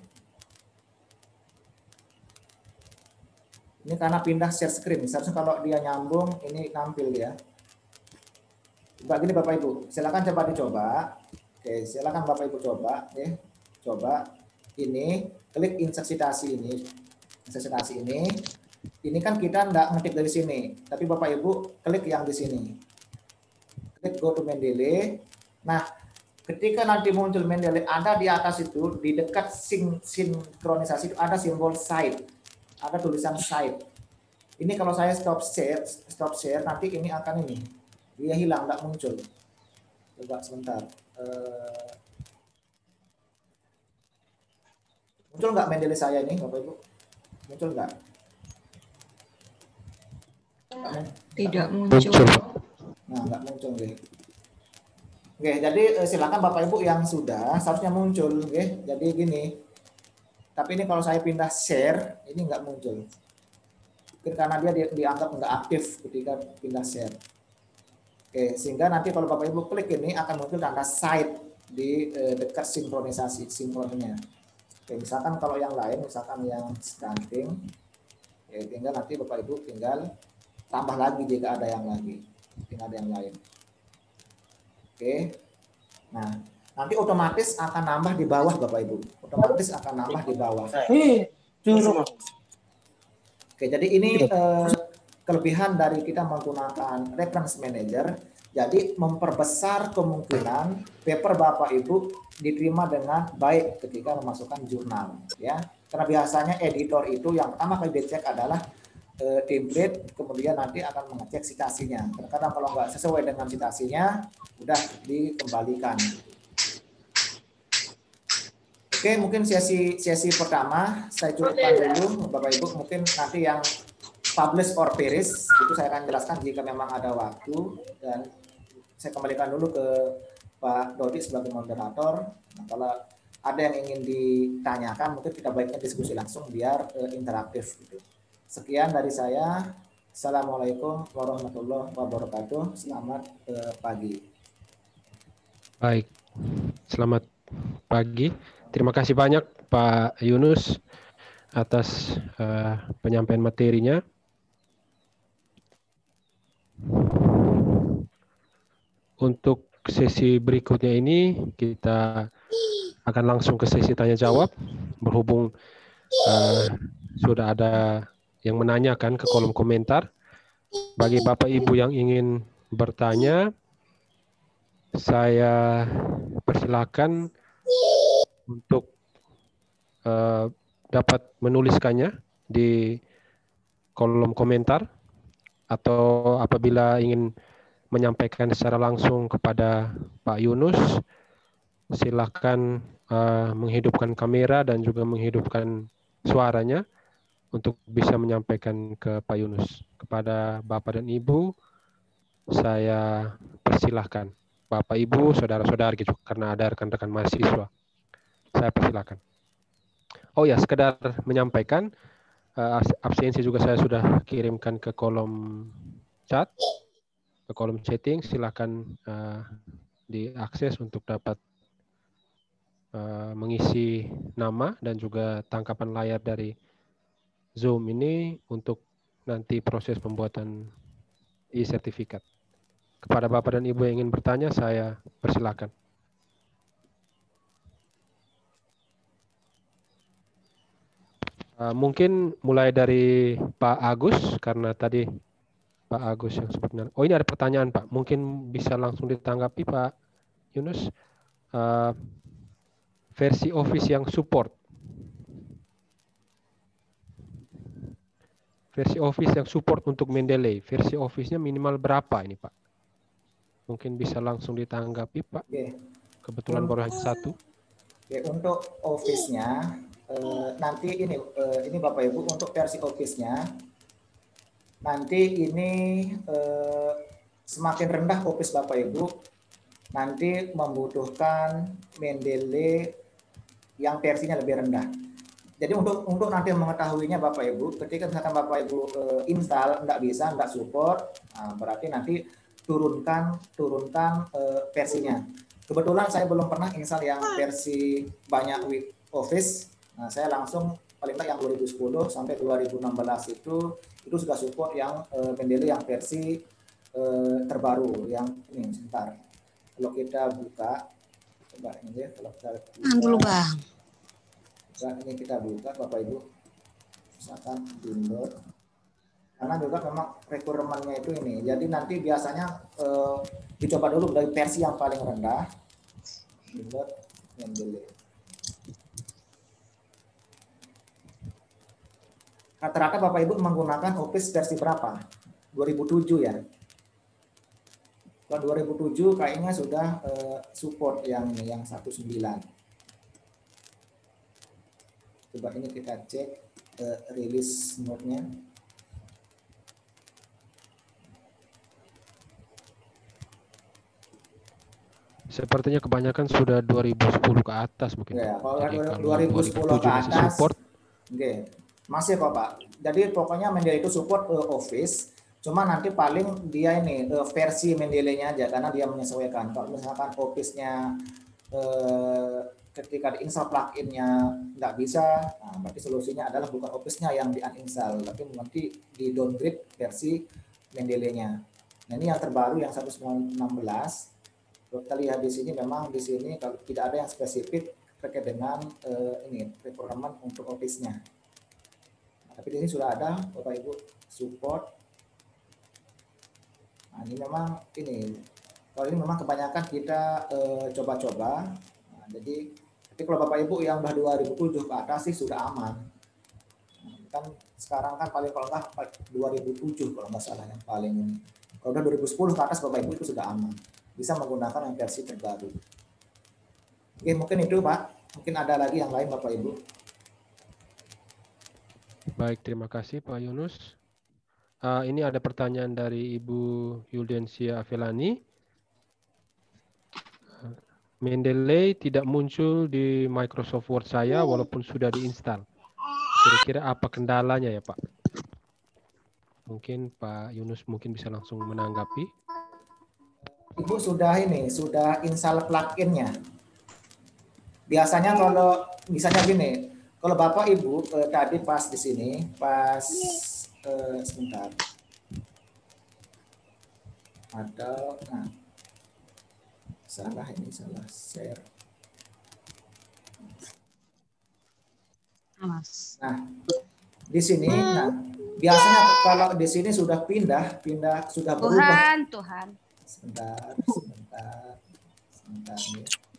Ini karena pindah share screen. Seharusnya kalau dia nyambung ini nampil ya. Coba gini Bapak Ibu, silakan coba dicoba. Oke, silakan Bapak Ibu coba, ya. Coba ini klik insert citasi ini. Insert citasi ini. Ini kan kita enggak ngetik dari sini, tapi Bapak Ibu klik yang di sini. Klik go to Mendeley. Nah, ketika nanti muncul Mendeley ada di atas itu, di dekat sin sinkronisasi itu ada simbol site. Ada tulisan site. Ini kalau saya stop share, stop share nanti ini akan ini. Dia hilang, enggak muncul. Coba sebentar. Uh, muncul enggak Mendeley saya ini, Bapak Ibu? Muncul enggak? Tidak muncul. Nah, enggak muncul deh. Oke, jadi silakan Bapak Ibu yang sudah seharusnya muncul, oke. Jadi gini. Tapi ini kalau saya pindah share, ini enggak muncul. Mungkin karena dia di, dianggap enggak aktif ketika pindah share. Oke, sehingga nanti kalau Bapak Ibu klik ini akan muncul tanda site di eh, dekat sinkronisasi sinkronnya. Oke, misalkan kalau yang lain, misalkan yang stunting, ya tinggal nanti Bapak Ibu tinggal tambah lagi jika ada yang lagi, tinggal ada yang lain. Oke, nah nanti otomatis akan nambah di bawah Bapak Ibu. Otomatis akan nambah di bawah. Oke, jadi ini eh, kelebihan dari kita menggunakan reference manager. Jadi memperbesar kemungkinan paper Bapak Ibu diterima dengan baik ketika memasukkan jurnal, ya. Karena biasanya editor itu yang pertama kali dicek adalah eh, template, kemudian nanti akan mengecek citasinya. Karena kalau nggak sesuai dengan citasinya, udah dikembalikan. Oke, mungkin sesi sesi pertama saya cukupkan dulu, Bapak Ibu. Mungkin nanti yang publish or perish itu saya akan jelaskan jika memang ada waktu, dan saya kembalikan dulu ke Pak Dodi sebagai moderator. Nah, kalau ada yang ingin ditanyakan, mungkin kita baiknya diskusi langsung biar uh, interaktif gitu. Sekian dari saya. Assalamualaikum warahmatullahi wabarakatuh. Selamat uh, pagi. Baik, selamat pagi. Terima kasih banyak Pak Yunus atas uh, penyampaian materinya. Untuk sesi berikutnya ini kita akan langsung ke sesi tanya jawab, berhubung uh, sudah ada yang menanyakan ke kolom komentar. Bagi Bapak Ibu yang ingin bertanya, saya persilakan untuk uh, dapat menuliskannya di kolom komentar, atau apabila ingin menyampaikan secara langsung kepada Pak Yunus, silakan uh, menghidupkan kamera dan juga menghidupkan suaranya untuk bisa menyampaikan ke Pak Yunus. Kepada Bapak dan Ibu, saya persilahkan. Bapak, Ibu, saudara-saudara gitu, karena ada rekan-rekan mahasiswa. Saya persilakan. Oh ya, sekedar menyampaikan, uh, absensi juga saya sudah kirimkan ke kolom chat, ke kolom chatting. Silakan uh, diakses untuk dapat uh, mengisi nama dan juga tangkapan layar dari Zoom ini untuk nanti proses pembuatan e-sertifikat. Kepada Bapak dan Ibu yang ingin bertanya, saya persilakan. Uh, mungkin mulai dari Pak Agus, karena tadi Pak Agus yang sebutnya. Oh, ini ada pertanyaan Pak, mungkin bisa langsung ditanggapi Pak Yunus. Uh, versi Office yang support. Versi Office yang support untuk Mendeley, versi Office-nya minimal berapa ini Pak? Mungkin bisa langsung ditanggapi Pak. Oke. Kebetulan baru hanya satu. Oke, untuk Office-nya, eh, nanti ini, eh, ini Bapak Ibu, untuk versi Office-nya, nanti ini eh, semakin rendah Office Bapak Ibu, nanti membutuhkan Mendeley yang versinya lebih rendah. Jadi untuk untuk nanti mengetahuinya Bapak Ibu, ketika misalkan Bapak Ibu uh, install nggak bisa, nggak support, nah, berarti nanti turunkan turunkan uh, versinya. Kebetulan saya belum pernah install yang versi banyak Office. Nah, saya langsung paling nggak yang dua ribu sepuluh sampai dua ribu enam belas itu itu sudah support yang uh, Mendeley yang versi uh, terbaru yang ini sebentar. Kalau kita buka, coba ini ya, kalau kita buka, dulu Bang. Nah, ini kita buka Bapak Ibu, misalkan download, karena juga memang requirement-nya itu ini, jadi nanti biasanya eh, dicoba dulu dari versi yang paling rendah, download Mendeley. Rata-rata Bapak Ibu menggunakan Office versi berapa? dua ribu tujuh ya. Kalau dua ribu tujuh kayaknya sudah eh, support yang yang satu titik sembilan. Coba ini kita cek uh, release note-nya. Sepertinya kebanyakan sudah dua ribu sepuluh ke atas mungkin. Ya, kalau jadi dua ribu sepuluh ke atas, support. Okay. Masih kok Pak. Jadi pokoknya Mendeley itu support uh, Office, cuma nanti paling dia ini uh, versi Mendeley-nya aja karena dia menyesuaikan. Kalau misalkan Office-nya uh, ketika diinstal plugin-nya nggak bisa, nah, berarti solusinya adalah bukan Office-nya yang di-uninstall, tapi nanti di downgrade versi Mendeley-nya. Nah, ini yang terbaru yang satu titik enam belas. Kalau kita lihat di sini memang di sini kalau tidak ada yang spesifik terkait dengan uh, ini requirement untuk office-nya. Nah, tapi di sini sudah ada Bapak Ibu support. Nah, ini memang ini kalau ini memang kebanyakan kita coba-coba. Uh, nah, jadi tapi kalau Bapak Ibu yang udah dua ribu tujuh ke atas sih sudah aman. Nah, kan sekarang kan paling kalau nggak dua ribu tujuh kalau nggak salah yang paling ini. Kalau udah dua ribu sepuluh ke atas Bapak Ibu itu sudah aman. Bisa menggunakan yang versi terbaru. Oke, mungkin itu Pak. Mungkin ada lagi yang lain Bapak Ibu. Baik, terima kasih Pak Yunus. Uh, ini ada pertanyaan dari Ibu Yuliansia Avelani. Uh, Mendeley tidak muncul di Microsoft Word saya walaupun sudah diinstal. Kira-kira apa kendalanya ya Pak? Mungkin Pak Yunus mungkin bisa langsung menanggapi. Ibu sudah ini, sudah install plugin-nya. Biasanya kalau misalnya gini, kalau Bapak Ibu eh, tadi pas di sini, pas eh, sebentar. Ada nah. Salah ini, salah share. Nah, di sini nah, biasanya kalau di sini sudah pindah, pindah sudah berubah. Tuhan, Tuhan. Sebentar, sebentar, sebentar nih.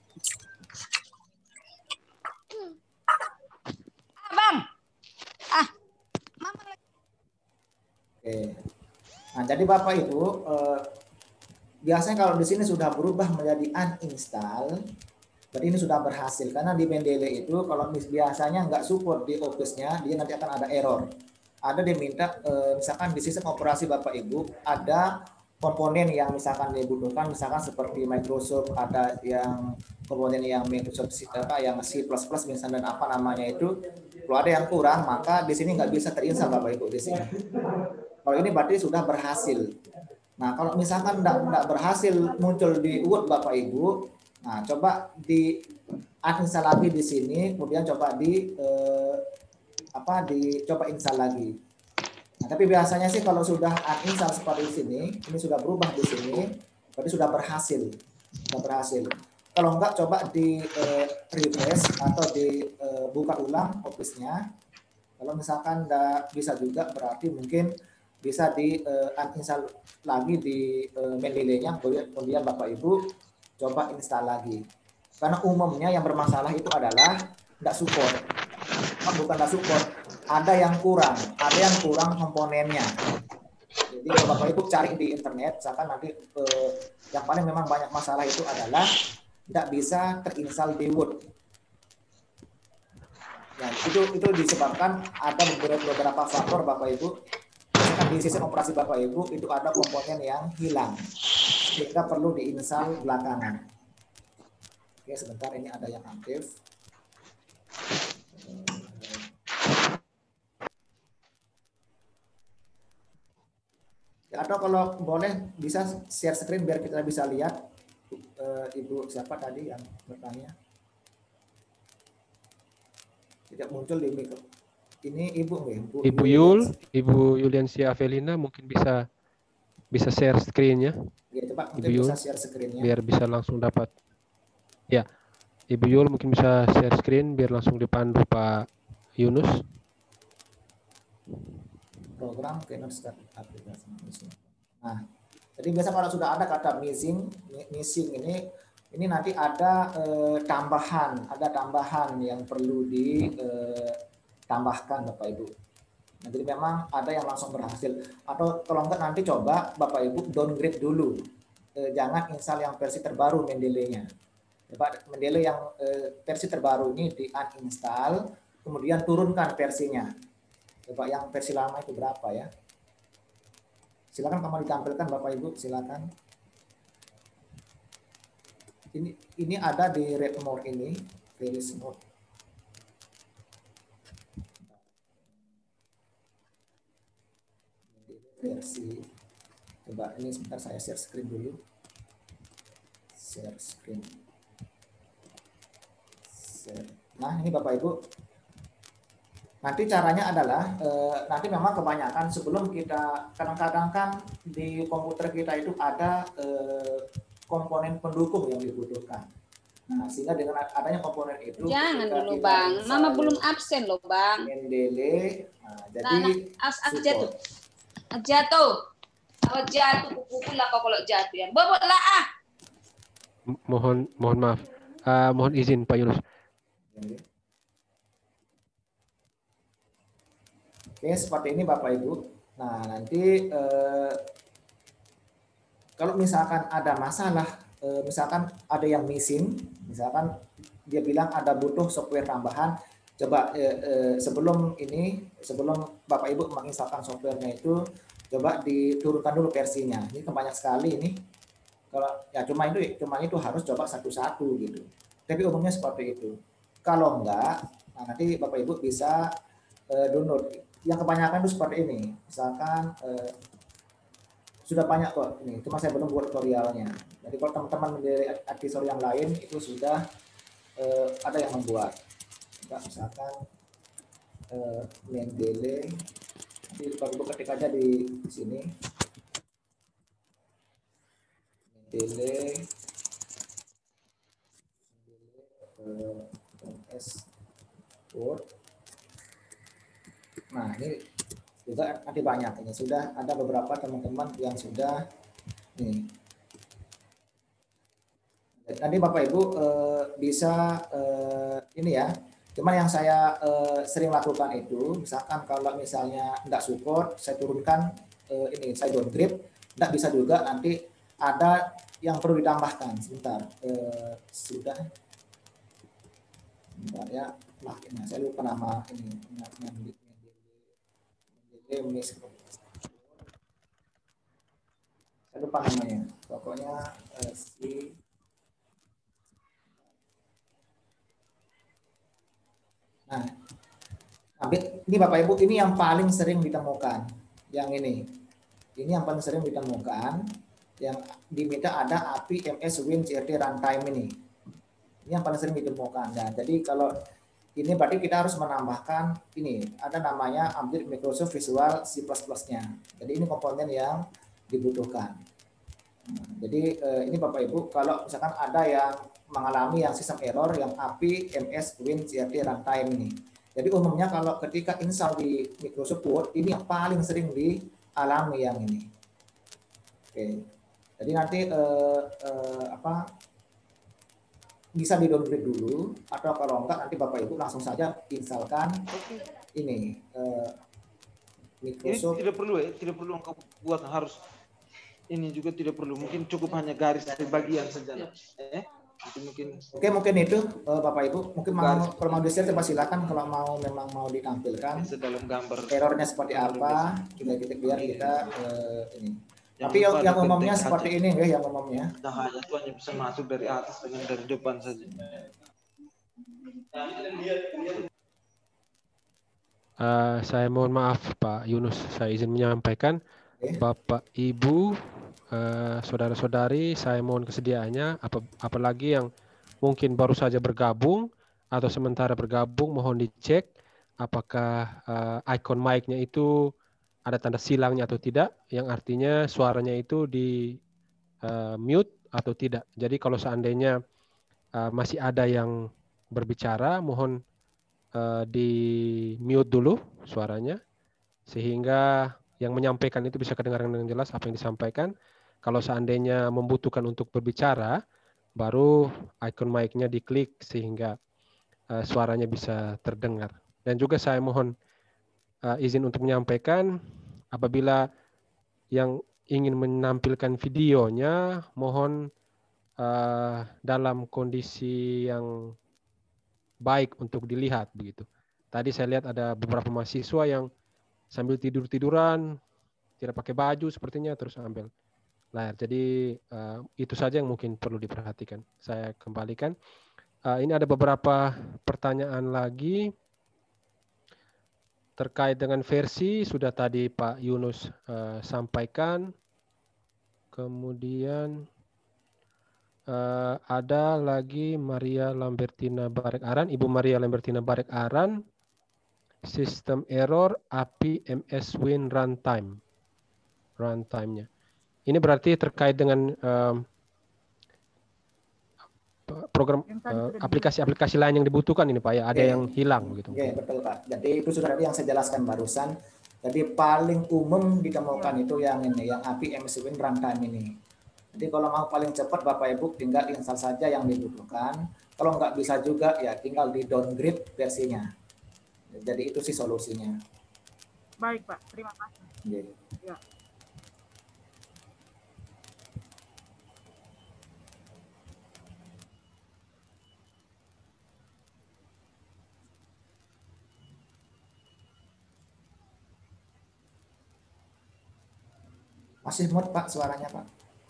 Abang, ah, mama lagi. Oke. Nah, jadi Bapak Ibu, eh, biasanya kalau di sini sudah berubah menjadi uninstall, berarti ini sudah berhasil. Karena di Mendeley itu kalau biasanya nggak support di Office-nya, dia nanti akan ada error. Ada diminta, eh, misalkan di sistem operasi Bapak Ibu, ada komponen yang misalkan dibutuhkan, misalkan seperti Microsoft ada yang komponen yang Microsoft apa yang C plus plus misalnya dan apa namanya itu, kalau ada yang kurang maka di sini nggak bisa terinstall Bapak Ibu di sini. Kalau ini berarti sudah berhasil. Nah kalau misalkan tidak berhasil muncul di Word Bapak Ibu, nah coba di uninstall lagi di sini, kemudian coba di eh, apa di coba install lagi. Nah, tapi biasanya sih kalau sudah uninstall seperti sini, ini sudah berubah di sini, berarti sudah berhasil, sudah berhasil. Kalau enggak, coba di eh, refresh atau dibuka eh, ulang Office-nya. Kalau misalkan enggak bisa juga, berarti mungkin bisa di eh, uninstall lagi di eh, Mendeley-nya, kemudian Bapak Ibu coba install lagi. Karena umumnya yang bermasalah itu adalah enggak support, bukan enggak support. Ada yang kurang, ada yang kurang komponennya. Jadi kalau Bapak Ibu cari di internet, misalkan nanti eh, yang paling memang banyak masalah itu adalah tidak bisa terinstall di Word. Nah, itu itu disebabkan ada beberapa, beberapa faktor Bapak Ibu. Misalkan di sistem operasi Bapak Ibu itu ada komponen yang hilang, sehingga perlu diinstal belakangan. Oke, sebentar ini ada yang aktif. Atau kalau boleh bisa share screen biar kita bisa lihat uh, Ibu siapa tadi yang bertanya. Tidak muncul di mikro. Ini Ibu nih, Ibu, Ibu Yul, Ibu Yuliansia Avelina mungkin bisa bisa share screen-nya. Ya, coba Ibu Yul, bisa share screen-nya. biar bisa langsung dapat. Ya, Ibu Yul mungkin bisa share screen biar langsung dipandu Pak Yunus. Program cannot start aplikasi. Nah, jadi biasa kalau sudah ada kata missing, missing ini, ini nanti ada eh, tambahan, ada tambahan yang perlu ditambahkan Bapak Ibu. Nah, jadi memang ada yang langsung berhasil. Atau kalau enggak nanti coba Bapak Ibu downgrade dulu, eh, jangan install yang versi terbaru Mendeley-nya. Mendeley yang eh, versi terbaru ini di uninstall, kemudian turunkan versinya. Coba yang versi lama itu berapa ya? Silakan kamu ditampilkan Bapak Ibu, silakan. Ini ini ada di read more ini, release mode. Versi. Coba ini sebentar saya share screen dulu. Share screen. Share. Nah, ini Bapak Ibu. Nanti caranya adalah eh, nanti memang kebanyakan sebelum kita kadang-kadang kan di komputer kita itu ada eh, komponen pendukung yang dibutuhkan. Nah, sehingga dengan adanya komponen itu jangan dulu Bang, Mama belum absen loh Bang. Mendeley, nah, jadi nah, nah, as, as jatuh, jatuh, kalau jatuh buku lah kalau jatuh ya, bobot lah ah. Mohon mohon maaf, uh, mohon izin Pak Yunus. Oke, seperti ini Bapak Ibu. Nah, nanti eh, kalau misalkan ada masalah, eh, misalkan ada yang missing, misalkan dia bilang ada butuh software tambahan, coba eh, eh, sebelum ini, sebelum Bapak Ibu menginstalkan softwarenya itu, coba diturunkan dulu versinya. Ini banyak sekali ini. Kalau ya cuma itu, cuma itu harus coba satu-satu gitu. Tapi umumnya seperti itu. Kalau enggak, nah nanti Bapak Ibu bisa eh, download. Yang kebanyakan itu seperti ini. Misalkan eh, sudah banyak kok ini, cuma saya belum buat tutorialnya. Jadi kalau teman-teman dari aksesoris yang lain itu sudah eh, ada yang membuat. Misalkan eh, Mendeley, nanti Bapak Ibu ketik aja di sini. Mendeley M S Word. Nah ini juga nanti banyak, ini sudah ada beberapa teman-teman yang sudah nih. Nanti Bapak Ibu eh, bisa eh, ini ya. Cuma yang saya eh, sering lakukan itu, misalkan kalau misalnya enggak support, saya turunkan eh, ini, saya downgrade, enggak bisa juga, nanti ada yang perlu ditambahkan. Sebentar, eh, sudah, sebentar ya, nah, ini, saya lupa nama ini, saya lupa namanya, pokoknya eh, si Nah, ini Bapak Ibu, ini yang paling sering ditemukan. Yang ini. Ini yang paling sering ditemukan. Yang diminta ada A P I M S Win C R T Runtime ini. Ini yang paling sering ditemukan. Nah, jadi kalau ini berarti kita harus menambahkan ini. Ada namanya update Microsoft Visual C plus plus-nya. Jadi ini komponen yang dibutuhkan. Nah, jadi ini Bapak Ibu, kalau misalkan ada yang mengalami yang sistem error yang A P I M S Win C R T Runtime ini. Jadi umumnya kalau ketika install di Microsoft Word ini yang paling sering dialami yang ini. Oke. Jadi nanti eh, eh, apa bisa di-downgrade dulu, atau kalau enggak nanti Bapak Ibu langsung saja instalkan ini eh, Microsoft. Ini tidak perlu ya, tidak perlu engkau buat harus ini juga tidak perlu, mungkin cukup hanya garis dari bagian saja. Eh? Mungkin Oke, mungkin itu uh, Bapak Ibu, mungkin mau kalau mau di-share silakan, kalau mau memang mau ditampilkan dalam gambar errornya seperti apa, kita kita biar kita uh, ini. Yang Tapi yang, yang umumnya seperti ini ya, yang umumnya. Cahaya itu hanya bisa masuk dari atas dengan dari depan saja. Uh, saya mohon maaf Pak Yunus, saya izin menyampaikan, okay. Bapak Ibu, Uh, saudara-saudari, saya mohon kesediaannya, apa, apalagi yang mungkin baru saja bergabung atau sementara bergabung, mohon dicek apakah uh, icon mic-nya itu ada tanda silangnya atau tidak, yang artinya suaranya itu di uh, mute atau tidak. Jadi kalau seandainya uh, masih ada yang berbicara, mohon uh, di mute dulu suaranya, sehingga yang menyampaikan itu bisa kedengaran dengan jelas apa yang disampaikan. Kalau seandainya membutuhkan untuk berbicara, baru icon mic-nya diklik sehingga uh, suaranya bisa terdengar. Dan juga saya mohon uh, izin untuk menyampaikan, apabila yang ingin menampilkan videonya, mohon uh, dalam kondisi yang baik untuk dilihat begitu. Tadi saya lihat ada beberapa mahasiswa yang sambil tidur-tiduran, tidak pakai baju sepertinya, terus ambil layar. Jadi uh, itu saja yang mungkin perlu diperhatikan. Saya kembalikan. Uh, ini ada beberapa pertanyaan lagi terkait dengan versi, sudah tadi Pak Yunus uh, sampaikan. Kemudian uh, ada lagi Maria Lambertina Barek Aran, Ibu Maria Lambertina Barek Aran, sistem error A P I M S Win runtime, runtime-nya. Ini berarti terkait dengan um, program aplikasi-aplikasi lain yang dibutuhkan ini Pak ya, ada Oke. yang hilang begitu. Oke, betul Pak. Jadi itu sudah tadi yang saya jelaskan barusan. Jadi paling umum ditemukan itu yang ini, yang A P I M S Win runtime ini. Jadi kalau mau paling cepat Bapak Ibu tinggal install saja yang dibutuhkan. Kalau nggak bisa juga ya tinggal di downgrade versinya. Jadi itu sih solusinya. Baik Pak, terima kasih. Oke. Ya. Masih mute Pak suaranya Pak.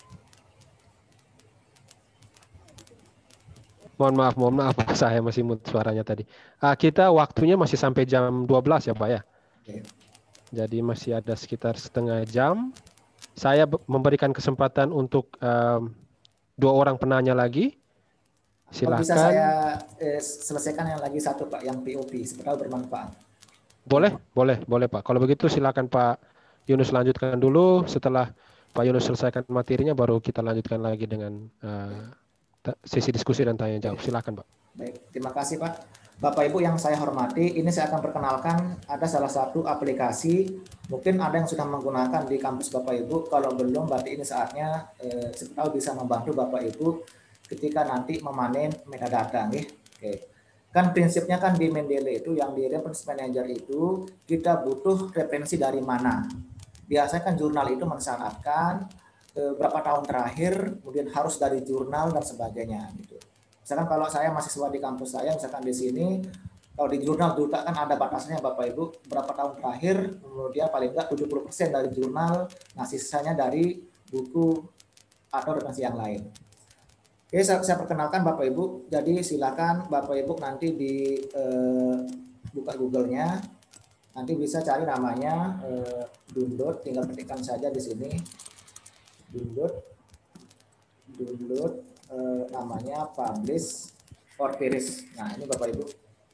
Mohon maaf, mohon maaf saya masih mute suaranya tadi. Ah, kita waktunya masih sampai jam dua belas ya Pak ya. Oke. Jadi masih ada sekitar setengah jam. Saya memberikan kesempatan untuk um, dua orang penanya lagi. Kalau bisa Silakan. saya eh, selesaikan yang lagi satu Pak, yang P O P, supaya bermanfaat. Boleh, boleh, boleh Pak. Kalau begitu silakan Pak Yunus lanjutkan dulu. Setelah Pak Yunus selesaikan materinya, baru kita lanjutkan lagi dengan uh, sesi diskusi dan tanya jawab. Silakan Pak. Baik, terima kasih Pak. Bapak Ibu yang saya hormati, ini saya akan perkenalkan ada salah satu aplikasi, mungkin ada yang sudah menggunakan di kampus Bapak Ibu, kalau belum berarti ini saatnya eh, siapa tahu bisa membantu Bapak Ibu ketika nanti memanen metadata nih. Oke. Kan prinsipnya kan di Mendeley itu yang di reference manager itu kita butuh referensi dari mana. Biasanya kan jurnal itu mensyaratkan eh, berapa tahun terakhir, kemudian harus dari jurnal dan sebagainya gitu. Misalkan kalau saya mahasiswa di kampus saya, misalkan di sini, kalau di jurnal juga kan ada batasnya Bapak Ibu, berapa tahun terakhir, kemudian paling enggak tujuh puluh persen dari jurnal, nah sisanya dari buku atau referensi yang lain. Oke, saya, saya perkenalkan Bapak Ibu, jadi silakan Bapak Ibu nanti di eh, buka Google-nya, nanti bisa cari namanya eh, download, tinggal ketikkan saja di sini, download, download, Eh, namanya publish or perish. Nah ini Bapak Ibu.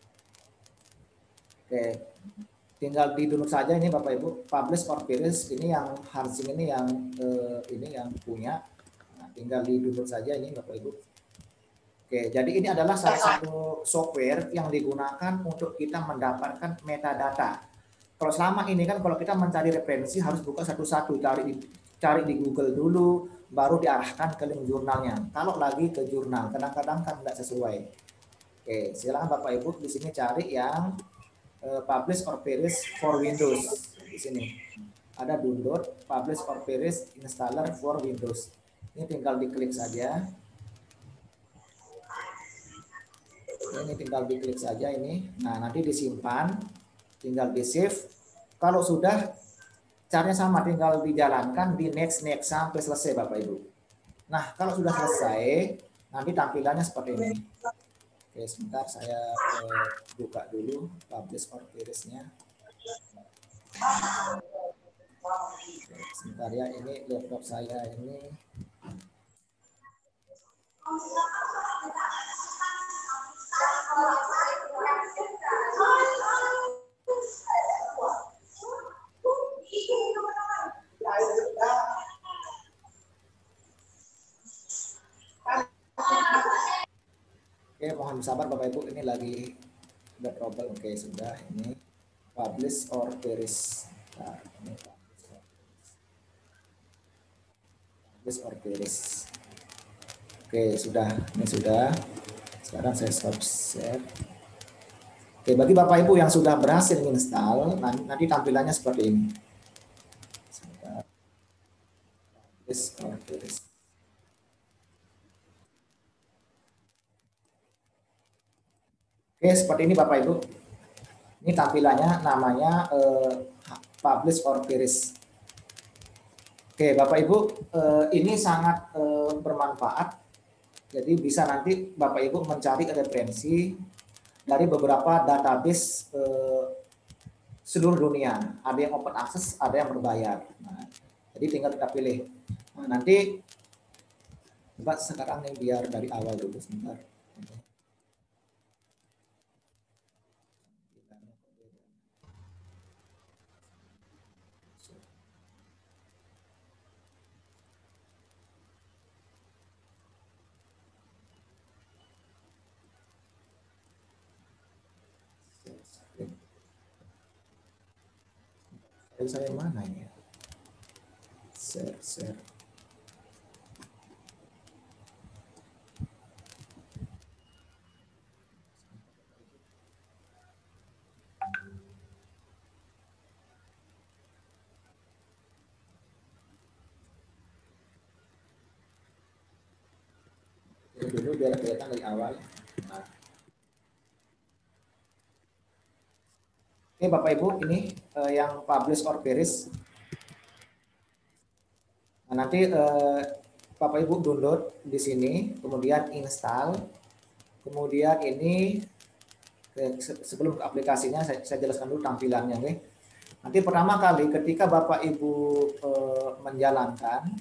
Oke, tinggal di download saja ini Bapak Ibu. Publish or perish ini yang Hansing ini yang eh, ini yang punya. Nah, tinggal di download saja ini Bapak Ibu. Oke, jadi ini adalah salah satu software yang digunakan untuk kita mendapatkan metadata. Kalau selama ini kan kalau kita mencari referensi harus buka satu-satu, cari di cari di Google dulu, baru diarahkan ke link jurnalnya. Kalau lagi ke jurnal, kadang-kadang kan tidak sesuai. Oke, silakan Bapak Ibu di sini cari yang uh, publish or perish for Windows. Di sini ada download publish or perish installer for Windows. Ini tinggal diklik saja. Ini tinggal diklik saja ini. Nah, nanti disimpan, tinggal di save. Kalau sudah caranya sama, tinggal dijalankan di next next sampai selesai Bapak Ibu. Nah, kalau sudah selesai, nanti tampilannya seperti ini. Oke, sebentar saya eh, buka dulu publish or perish-nya. Sebentar ya, ini laptop saya ini. Oke, mohon sabar Bapak Ibu, ini lagi ada trouble. Oke, sudah ini publish or perish. Nah, ini publish or perish. Oke, sudah, ini sudah. Sekarang saya stop share. Oke, bagi Bapak Ibu yang sudah berhasil install, nanti tampilannya seperti ini. Publish or perish. Oke, seperti ini Bapak Ibu. Ini tampilannya namanya eh, publish or perish. Oke, Bapak Ibu, eh, ini sangat eh, bermanfaat. Jadi bisa nanti Bapak Ibu mencari referensi dari beberapa database eh, seluruh dunia. Ada yang open access, ada yang berbayar. Nah, jadi tinggal kita pilih. Nah, nanti coba sekarang nih biar dari awal dulu sebentar. File saya mana ini? Share, share. Ini dulu biar kelihatan dari awal. Nah. Oke Bapak Ibu, ini eh, yang publish or perish. Nah, nanti eh, Bapak Ibu download di sini, kemudian install, kemudian ini eh, sebelum ke aplikasinya saya, saya jelaskan dulu tampilannya, nih. Nanti pertama kali ketika Bapak Ibu eh, menjalankan,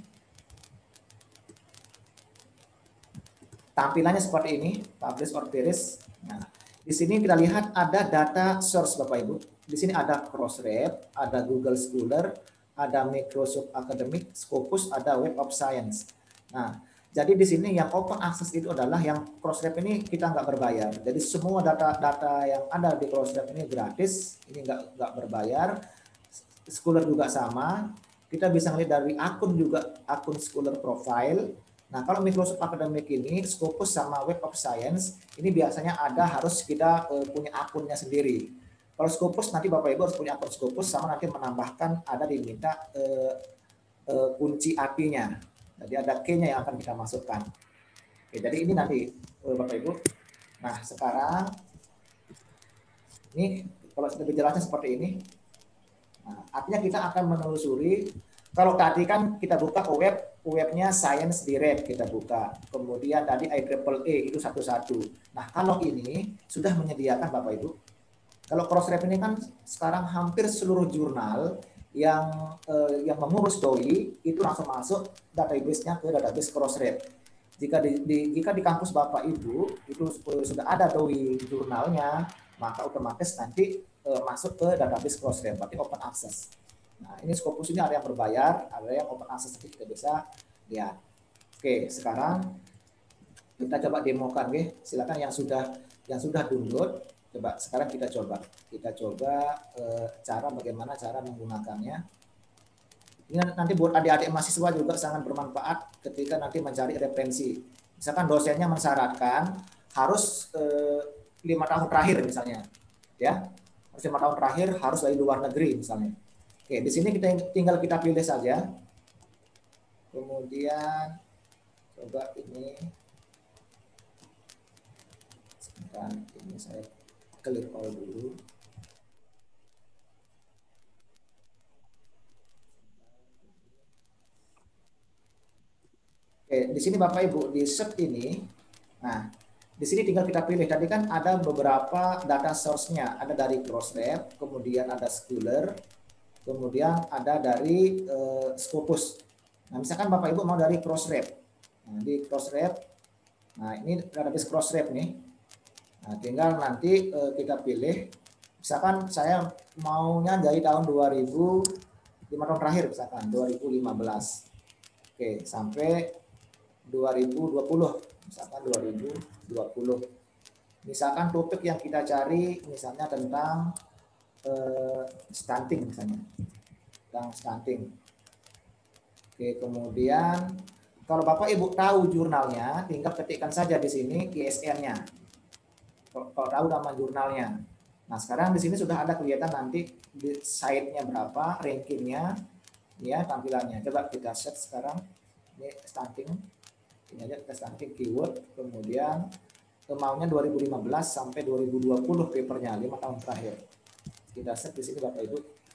tampilannya seperti ini, publish or perish. Nah, di sini kita lihat ada data source Bapak Ibu. Di sini ada Crossref, ada Google Scholar, ada Microsoft Academic, Scopus, ada Web of Science. Nah, jadi di sini yang open access itu adalah yang Crossref ini kita nggak berbayar. Jadi semua data-data yang ada di Crossref ini gratis, ini nggak nggak berbayar. Scholar juga sama. Kita bisa ngelihat dari akun juga, akun Scholar profile. Nah, kalau Microsoft Academic ini, Scopus sama Web of Science, ini biasanya ada harus kita uh, punya akunnya sendiri. Kalau Scopus nanti Bapak Ibu harus punya akun Scopus sama nanti menambahkan ada diminta uh, uh, kunci A P I-nya. Jadi ada key-nya yang akan kita masukkan. Oke, jadi ini nanti uh, Bapak Ibu. Nah, sekarang ini kalau sudah berjelasnya seperti ini. Nah, artinya kita akan menelusuri. Kalau tadi kan kita buka web, webnya Science Direct kita buka. Kemudian tadi I triple E itu satu-satu. Nah, kalau ini sudah menyediakan Bapak Ibu. Kalau Crossref ini kan sekarang hampir seluruh jurnal yang eh, yang mengurus D O I itu langsung masuk database-nya ke database Crossref. Jika di, di jika di kampus Bapak Ibu itu sudah ada D O I jurnalnya, maka otomatis nanti eh, masuk ke database Crossref, berarti open access. Nah, ini Scopus ini ada yang berbayar, ada yang open access, nanti kita bisa lihat. Oke, sekarang kita coba demokan, ya. Silakan yang sudah yang sudah download, coba sekarang kita coba, kita coba eh, cara bagaimana cara menggunakannya. Ini nanti buat adik-adik mahasiswa juga sangat bermanfaat ketika nanti mencari referensi. Misalkan dosennya mensyaratkan harus eh, lima tahun terakhir misalnya, ya, harus lima tahun terakhir harus dari luar negeri misalnya. Oke, di sini kita tinggal kita pilih saja. Kemudian coba ini, sebentar, ini saya clear all dulu. Oke, di sini Bapak Ibu di search ini, nah di sini tinggal kita pilih. Tadi kan ada beberapa data source-nya, ada dari Crossref, kemudian ada Scholar, kemudian ada dari uh, Scopus. Nah, misalkan Bapak Ibu mau dari Crossref. Nah, di Crossref, nah ini database Crossref nih. Nah, tinggal nanti uh, kita pilih. Misalkan saya maunya dari tahun dua ribu, lima tahun terakhir misalkan, dua ribu lima belas. Oke, sampai dua ribu dua puluh. Misalkan dua ribu dua puluh. Misalkan topik yang kita cari misalnya tentang Uh, stunting misalnya, tentang stunting. Oke, kemudian kalau Bapak Ibu tahu jurnalnya, tinggal ketikkan saja di sini I S N-nya. Kalau, kalau tahu nama jurnalnya. Nah, sekarang di sini sudah ada kelihatan nanti di site-nya berapa, rankingnya, ya tampilannya. Coba kita search sekarang. Ini stunting. Ini aja kita stunting keyword, kemudian maunya dua ribu lima belas sampai dua ribu dua puluh papernya, lima tahun terakhir. Kita set di sini Bapak Ibu.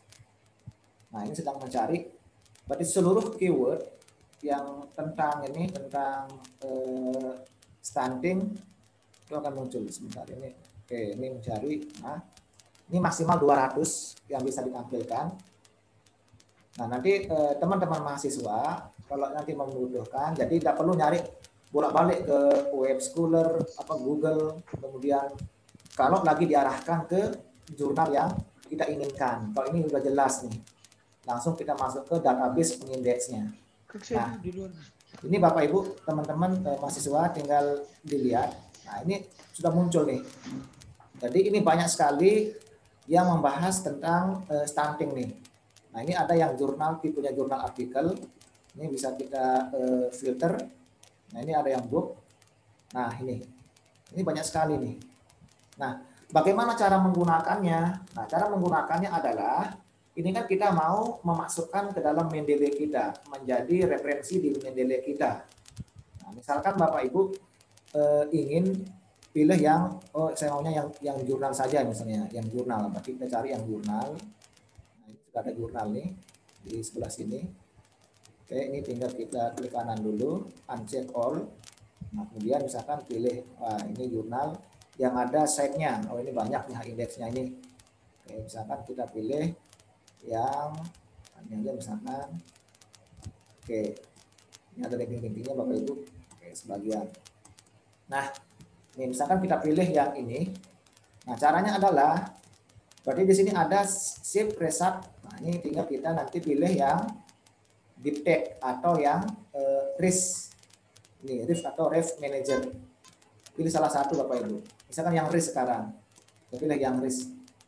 Nah, ini sedang mencari. Berarti seluruh keyword yang tentang ini, tentang eh, stunting itu akan muncul sebentar ini. Oke, ini mencari. Nah, ini maksimal dua ratus yang bisa ditampilkan. Nah, nanti teman-teman eh, mahasiswa kalau nanti membutuhkan, jadi tidak perlu nyari bolak-balik ke web Scholar apa Google, kemudian kalau lagi diarahkan ke jurnal yang kita inginkan. Kalau ini sudah jelas nih, langsung kita masuk ke database pengindeksnya. Nah, ini Bapak Ibu, teman-teman eh, mahasiswa tinggal dilihat. Nah, ini sudah muncul nih. Jadi ini banyak sekali yang membahas tentang eh, stunting nih. Nah, ini ada yang jurnal, tipenya jurnal artikel. Ini bisa kita uh, filter. Nah, ini ada yang book. Nah, ini. Ini banyak sekali nih. Nah, bagaimana cara menggunakannya? Nah, cara menggunakannya adalah, ini kan kita mau memasukkan ke dalam Mendeley kita, menjadi referensi di Mendeley kita. Nah, misalkan Bapak Ibu uh, ingin pilih yang, oh saya maunya yang yang jurnal saja misalnya, yang jurnal. Berarti kita cari yang jurnal. Nah, ini sudah ada jurnal nih di sebelah sini. Oke, ini tinggal kita klik kanan dulu, uncheck all. Nah, kemudian misalkan pilih, wah ini jurnal yang ada site-nya. Oh ini banyak nih indeksnya ini. Oke, misalkan kita pilih yang ini aja misalkan. Oke, ini ada ranking-rankingnya Bapak Ibu. Oke, sebagian. Nah, ini misalkan kita pilih yang ini. Nah, caranya adalah berarti di sini ada shift reset. Nah, ini tinggal kita nanti pilih yang deep tech atau yang uh, risk. Ini risk atau risk manager. Pilih salah satu Bapak Ibu. Misalkan yang risk sekarang. Kita pilih yang risk.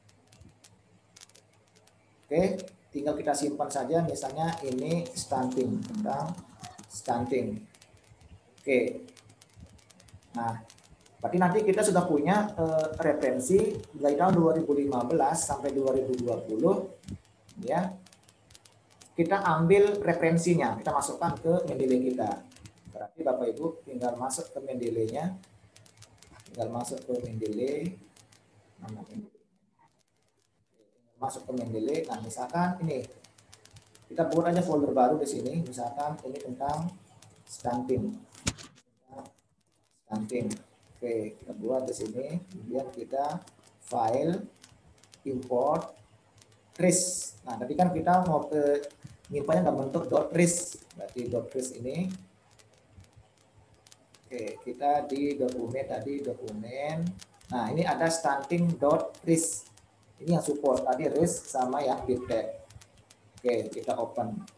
Oke, tinggal kita simpan saja. Misalnya ini stunting, tentang stunting. Oke. Nah, berarti nanti kita sudah punya uh, referensi dari tahun dua ribu lima belas sampai dua ribu dua puluh, ya. Kita ambil referensinya, kita masukkan ke Mendeley kita. Berarti Bapak Ibu tinggal masuk ke Mendeley-nya, tinggal masuk ke Mendeley, nama Mendeley. Masuk ke Mendeley. Nah, misalkan ini kita buat aja folder baru di sini, misalkan ini tentang stunting. Stunting. Oke, kita buat di sini, kemudian kita file, import, trace. Nah, tadi kan kita mau ke nyimpannya dalam bentuk .trace, berarti .trace ini. Oke, kita di dokumen tadi dokumen. Nah, ini ada stunting.trace. Ini yang support tadi risk sama yang deep tech. Oke, kita open.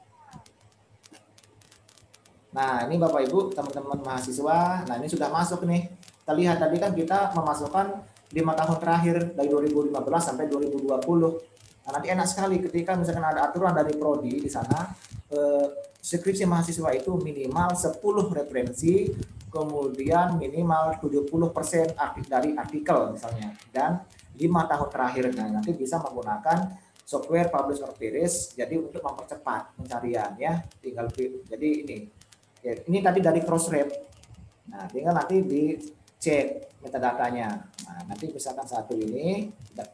Nah, ini Bapak Ibu, teman-teman mahasiswa. Nah, ini sudah masuk nih. Kita lihat tadi kan kita memasukkan lima tahun terakhir dari dua ribu lima belas sampai dua ribu dua puluh. Nah, nanti enak sekali ketika misalkan ada aturan dari prodi di sana, eh, skripsi mahasiswa itu minimal sepuluh referensi, kemudian minimal tujuh puluh persen dari artikel misalnya, dan lima tahun terakhir. Nah, nanti bisa menggunakan software Publish or Perish, jadi untuk mempercepat pencarian ya. Tinggal jadi ini. Ya, ini tadi dari Crossref. Nah, tinggal nanti dicek metadatanya. Nah, nanti misalkan satu ini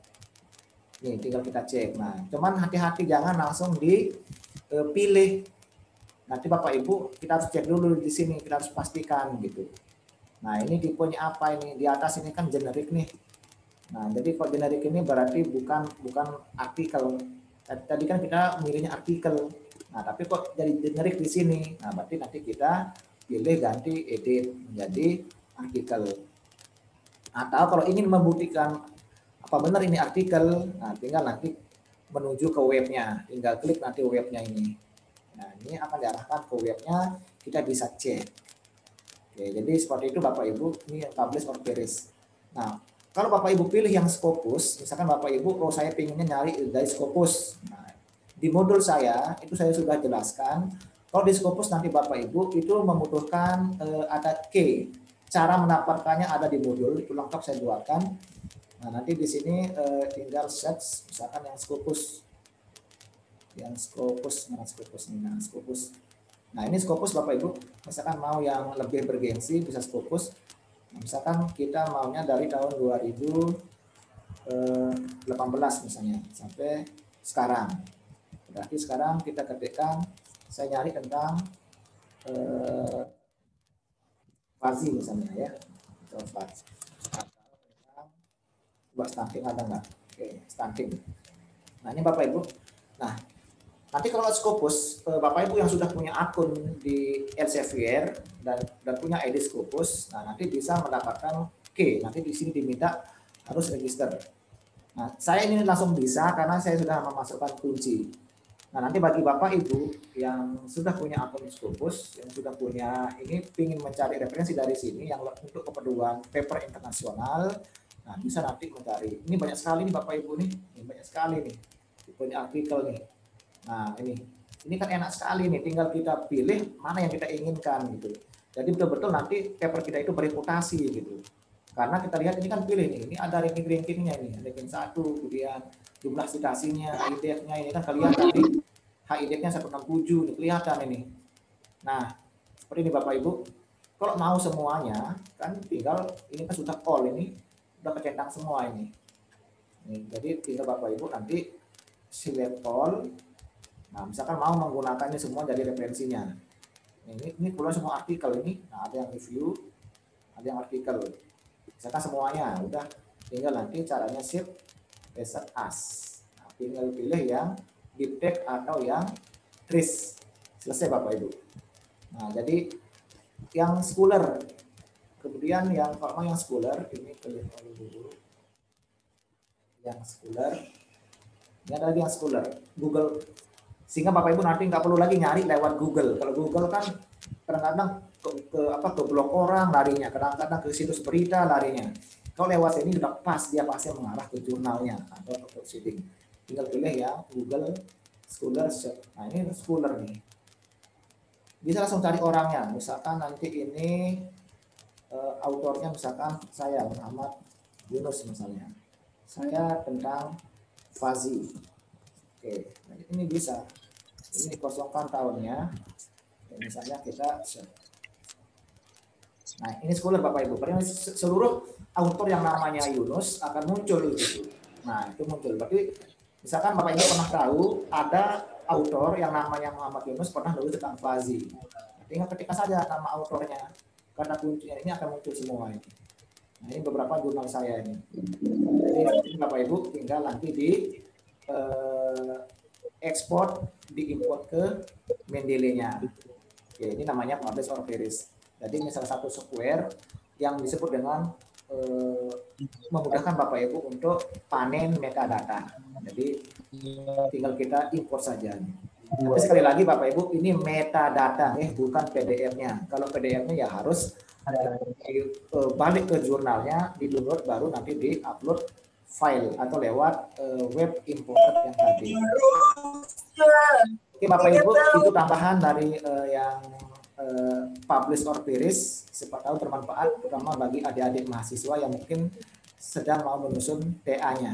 nih tinggal kita cek. Nah, cuman hati-hati jangan langsung dipilih. Nanti Bapak Ibu kita harus cek dulu di sini, kita harus pastikan gitu. Nah, ini tipenya apa ini? Di atas ini kan generik nih. Nah, jadi kalau generik ini berarti bukan bukan artikel. Tadi kan kita milihnya artikel. Nah, tapi kok jadi generik di sini. Nah, berarti nanti kita pilih ganti edit menjadi artikel. Atau kalau ingin membuktikan apa benar ini artikel, nah tinggal nanti menuju ke webnya, tinggal klik nanti webnya ini. Nah, ini akan diarahkan ke webnya, kita bisa cek. Oke, jadi seperti itu Bapak Ibu, ini yang Publish or Perish. Nah, kalau Bapak Ibu pilih yang Scopus, misalkan Bapak Ibu, oh saya pinginnya nyari dari Scopus. Nah, di modul saya, itu saya sudah jelaskan, kalau di Scopus nanti Bapak Ibu itu membutuhkan eh, ada key. Cara mendapatkannya ada di modul, itu lengkap saya buatkan. Nah, nanti di sini uh, tinggal search misalkan yang Scopus. Yang Scopus, mana Scopus ini? Nah, Scopus. Nah, ini Scopus Bapak Ibu, misalkan mau yang lebih bergengsi bisa Scopus. Nah, misalkan kita maunya dari tahun dua ribu delapan belas misalnya sampai sekarang. Berarti sekarang kita ketikkan, saya nyari tentang uh, Fazi misalnya ya. Coba Coba stunting ada nggak? Oke, stunting. Nah, ini Bapak Ibu. Nah, nanti kalau Scopus, Bapak Ibu yang sudah punya akun di Elsevier dan dan punya I D Scopus, nah nanti bisa mendapatkan key. Nanti di sini diminta harus register. Nah, saya ini langsung bisa karena saya sudah memasukkan kunci. Nah, nanti bagi Bapak Ibu yang sudah punya akun Scopus, yang sudah punya ini ingin mencari referensi dari sini yang untuk keperluan paper internasional. Nah, bisa nanti mencari. Ini banyak sekali nih Bapak Ibu nih. Ini banyak sekali nih. Punya artikel nih. Nah, ini ini kan enak sekali nih, tinggal kita pilih mana yang kita inginkan gitu. Jadi betul-betul nanti paper kita itu bereputasi gitu. Karena kita lihat ini kan pilih nih, ini ada ranking-rankingnya ini, ranking satu, kemudian jumlah citasinya, H I D F-nya ini kan kelihatan nih, H I D F-nya seratus enam puluh tujuh, nih, kelihatan ini. Nah, seperti ini Bapak Ibu, kalau mau semuanya, kan tinggal, ini kan sudah all ini, sudah kecentang semua ini. Nih, jadi tinggal Bapak Ibu nanti select all. Nah, misalkan mau menggunakannya semua jadi referensinya. Ini, ini keluar semua artikel ini, nah, ada yang review, ada yang artikel. Misalkan semuanya, udah tinggal nanti caranya save reset as. Nah, tinggal pilih yang deep text atau yang trace. Selesai Bapak Ibu. Nah, jadi yang scholar, kemudian yang kalau yang scholar ini pilih dulu. Yang scholar, ini ada lagi yang scholar, Google. Sehingga Bapak Ibu nanti nggak perlu lagi nyari lewat Google. Kalau Google kan kadang-kadang ke, ke apa ke blog orang larinya, kadang-kadang ke situs berita larinya. Kalau lewat ini sudah pas, dia pasti mengarah ke jurnalnya atau ke proceeding. Tinggal pilih ya Google Scholar. Nah, ini Scholar nih. Bisa langsung cari orangnya. Misalkan nanti ini uh, autornya misalkan saya Muhammad Yunus misalnya. Saya tentang Fazi. Oke, nah ini bisa. Ini kosongkan tahunnya. Misalnya kita, nah ini Scholar Bapak Ibu. Berarti seluruh autor yang namanya Yunus akan muncul itu. Nah itu muncul. Berarti misalkan Bapak Ibu pernah tahu ada autor yang namanya Muhammad Yunus pernah nulis tentang Fazi. Nah, tinggal ketika saja nama autornya, karena kuncinya ini akan muncul semua ini. Nah ini beberapa jurnal saya ini. Jadi Bapak Ibu tinggal nanti di eh, ekspor, diimport ke Mendeley-nya. Oke, ini namanya publish or perish. Jadi ini salah satu software yang disebut dengan eh, memudahkan Bapak Ibu untuk panen metadata. Jadi tinggal kita import saja. Tapi sekali lagi Bapak Ibu, ini metadata, eh bukan P D F-nya. Kalau P D F-nya ya harus eh, balik ke jurnalnya, di-download baru nanti di-upload file atau lewat uh, web importer yang tadi. Oke Bapak Ibu, itu tambahan dari uh, yang uh, publish or perish. Siapa tahu bermanfaat terutama bagi adik-adik mahasiswa yang mungkin sedang mau menyusun T A-nya.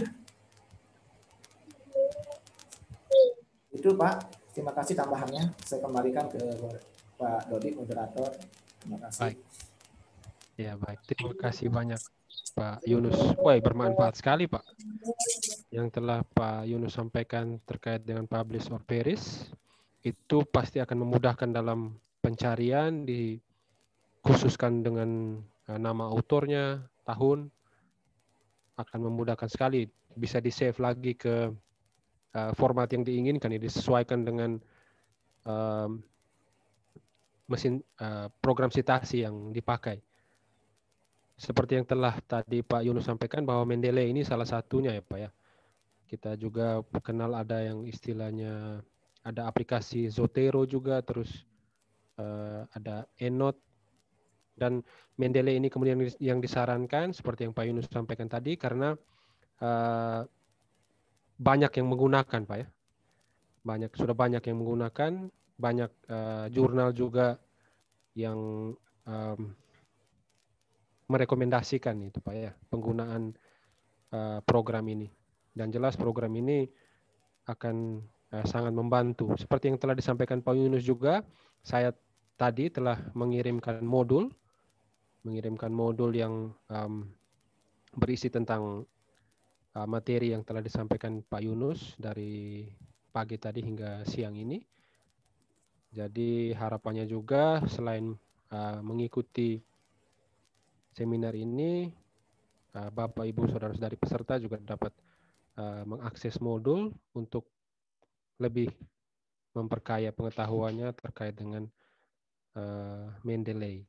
Itu Pak, terima kasih tambahannya. Saya kembalikan ke Pak Dodi, moderator. Terima kasih. Baik. Ya baik, terima kasih banyak Pak Yunus. Wah, bermanfaat sekali Pak yang telah Pak Yunus sampaikan terkait dengan publish or perish. Itu pasti akan memudahkan dalam pencarian, dikhususkan dengan uh, nama autornya, tahun, akan memudahkan sekali. Bisa di-save lagi ke uh, format yang diinginkan, ya, disesuaikan dengan um, mesin uh, program citasi yang dipakai. Seperti yang telah tadi Pak Yunus sampaikan bahwa Mendeley ini salah satunya ya Pak ya. Kita juga kenal ada yang istilahnya ada aplikasi Zotero juga, terus uh, ada EndNote, dan Mendeley ini kemudian yang disarankan seperti yang Pak Yunus sampaikan tadi karena uh, banyak yang menggunakan Pak ya. Banyak sudah banyak yang menggunakan, banyak uh, jurnal juga yang um, merekomendasikan itu Pak ya penggunaan uh, program ini, dan jelas program ini akan uh, sangat membantu. Seperti yang telah disampaikan Pak Yunus juga, saya tadi telah mengirimkan modul, mengirimkan modul yang um, berisi tentang uh, materi yang telah disampaikan Pak Yunus dari pagi tadi hingga siang ini. Jadi harapannya juga selain uh, mengikuti seminar ini, Bapak, Ibu, Saudara-saudari peserta juga dapat uh, mengakses modul untuk lebih memperkaya pengetahuannya terkait dengan uh, Mendeley.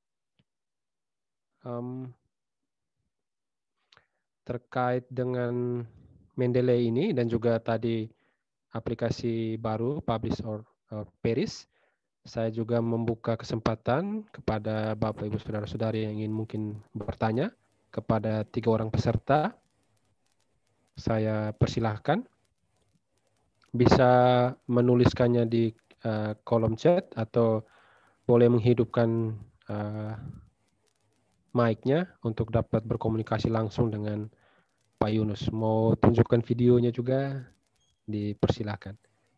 Um, terkait dengan Mendeley ini dan juga tadi aplikasi baru Publish or uh, Perish, saya juga membuka kesempatan kepada Bapak, Ibu, Saudara-saudari yang ingin mungkin bertanya kepada tiga orang peserta. Saya persilahkan. bisa menuliskannya di uh, kolom chat atau boleh menghidupkan uh, mic-nya untuk dapat berkomunikasi langsung dengan Pak Yunus. Mau tunjukkan videonya juga, dipersilahkan.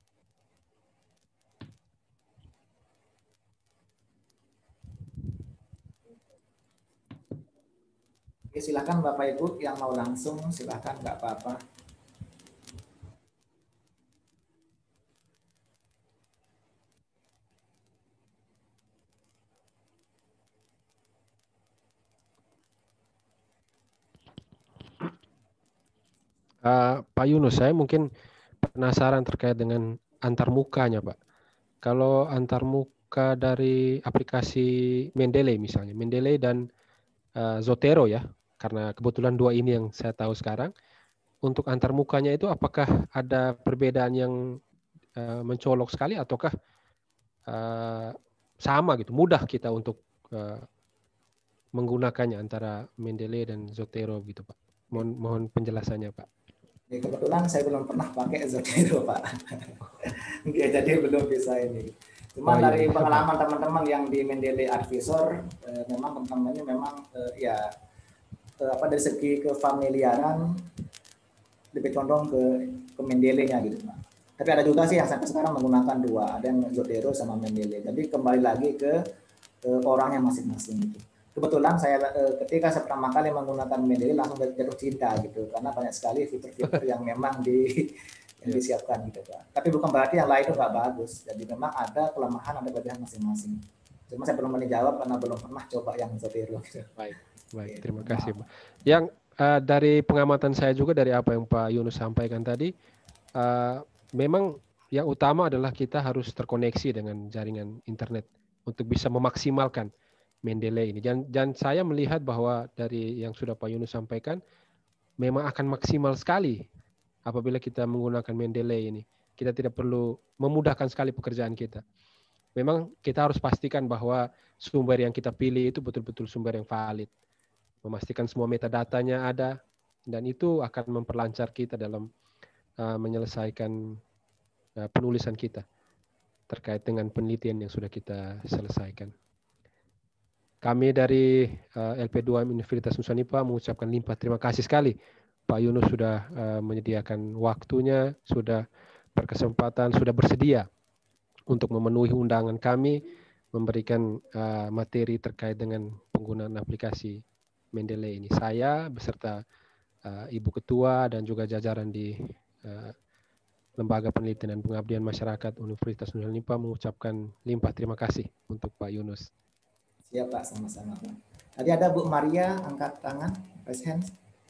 Oke, silakan Bapak Ibu yang mau langsung, silakan, nggak apa-apa. Uh, Pak Yunus, saya mungkin penasaran terkait dengan antarmukanya, Pak. Kalau antarmuka dari aplikasi Mendeley misalnya, Mendeley dan uh, Zotero ya, karena kebetulan dua ini yang saya tahu sekarang. Untuk antarmukanya itu apakah ada perbedaan yang uh, mencolok sekali ataukah uh, sama gitu, mudah kita untuk uh, menggunakannya antara Mendeley dan Zotero gitu, Pak. Mohon, mohon penjelasannya, Pak. Ya, kebetulan saya belum pernah pakai Zotero, Pak. Ya, jadi belum bisa ini. Cuma oh, iya, dari iya, pengalaman teman-teman yang di Mendeley Advisor, eh, memang teman-temannya memang eh, ya eh, apa dari segi kefamiliaran lebih condong ke ke Mendeley-nya gitu, Pak. Tapi ada juga sih yang sampai sekarang menggunakan dua, ada yang Zotero sama Mendeley. Jadi kembali lagi ke, ke orangnya masing-masing gitu. Kebetulan saya ketika saya pertama kali menggunakan Mendeley langsung jatuh cinta gitu, karena banyak sekali fitur-fitur yang memang di yang disiapkan gitu, Pak. Tapi bukan berarti yang lain itu nggak bagus. Jadi memang ada kelemahan, ada kelebihan masing-masing. Cuma saya belum menjawab karena belum pernah coba yang Zotero. Gitu. Baik, baik, terima kasih, Pak. Yang uh, dari pengamatan saya juga dari apa yang Pak Yunus sampaikan tadi, uh, memang yang utama adalah kita harus terkoneksi dengan jaringan internet untuk bisa memaksimalkan Mendeley ini. Dan, dan saya melihat bahwa dari yang sudah Pak Yunus sampaikan, memang akan maksimal sekali apabila kita menggunakan Mendeley ini. Kita tidak perlu memudahkan sekali pekerjaan kita. Memang kita harus pastikan bahwa sumber yang kita pilih itu betul-betul sumber yang valid. Memastikan semua metadatanya ada, dan itu akan memperlancar kita dalam uh, menyelesaikan uh, penulisan kita terkait dengan penelitian yang sudah kita selesaikan. Kami dari uh, L P dua M Universitas Nusa Nipah mengucapkan limpah terima kasih sekali Pak Yunus sudah uh, menyediakan waktunya, sudah berkesempatan, sudah bersedia untuk memenuhi undangan kami, memberikan uh, materi terkait dengan penggunaan aplikasi Mendeley ini. Saya beserta uh, Ibu Ketua dan juga jajaran di uh, Lembaga Penelitian dan Pengabdian Masyarakat Universitas Nusa Nipah mengucapkan limpah terima kasih untuk Pak Yunus. Siap, Pak, sama-sama, Pak. Tadi ada Bu Maria angkat tangan, raise hand.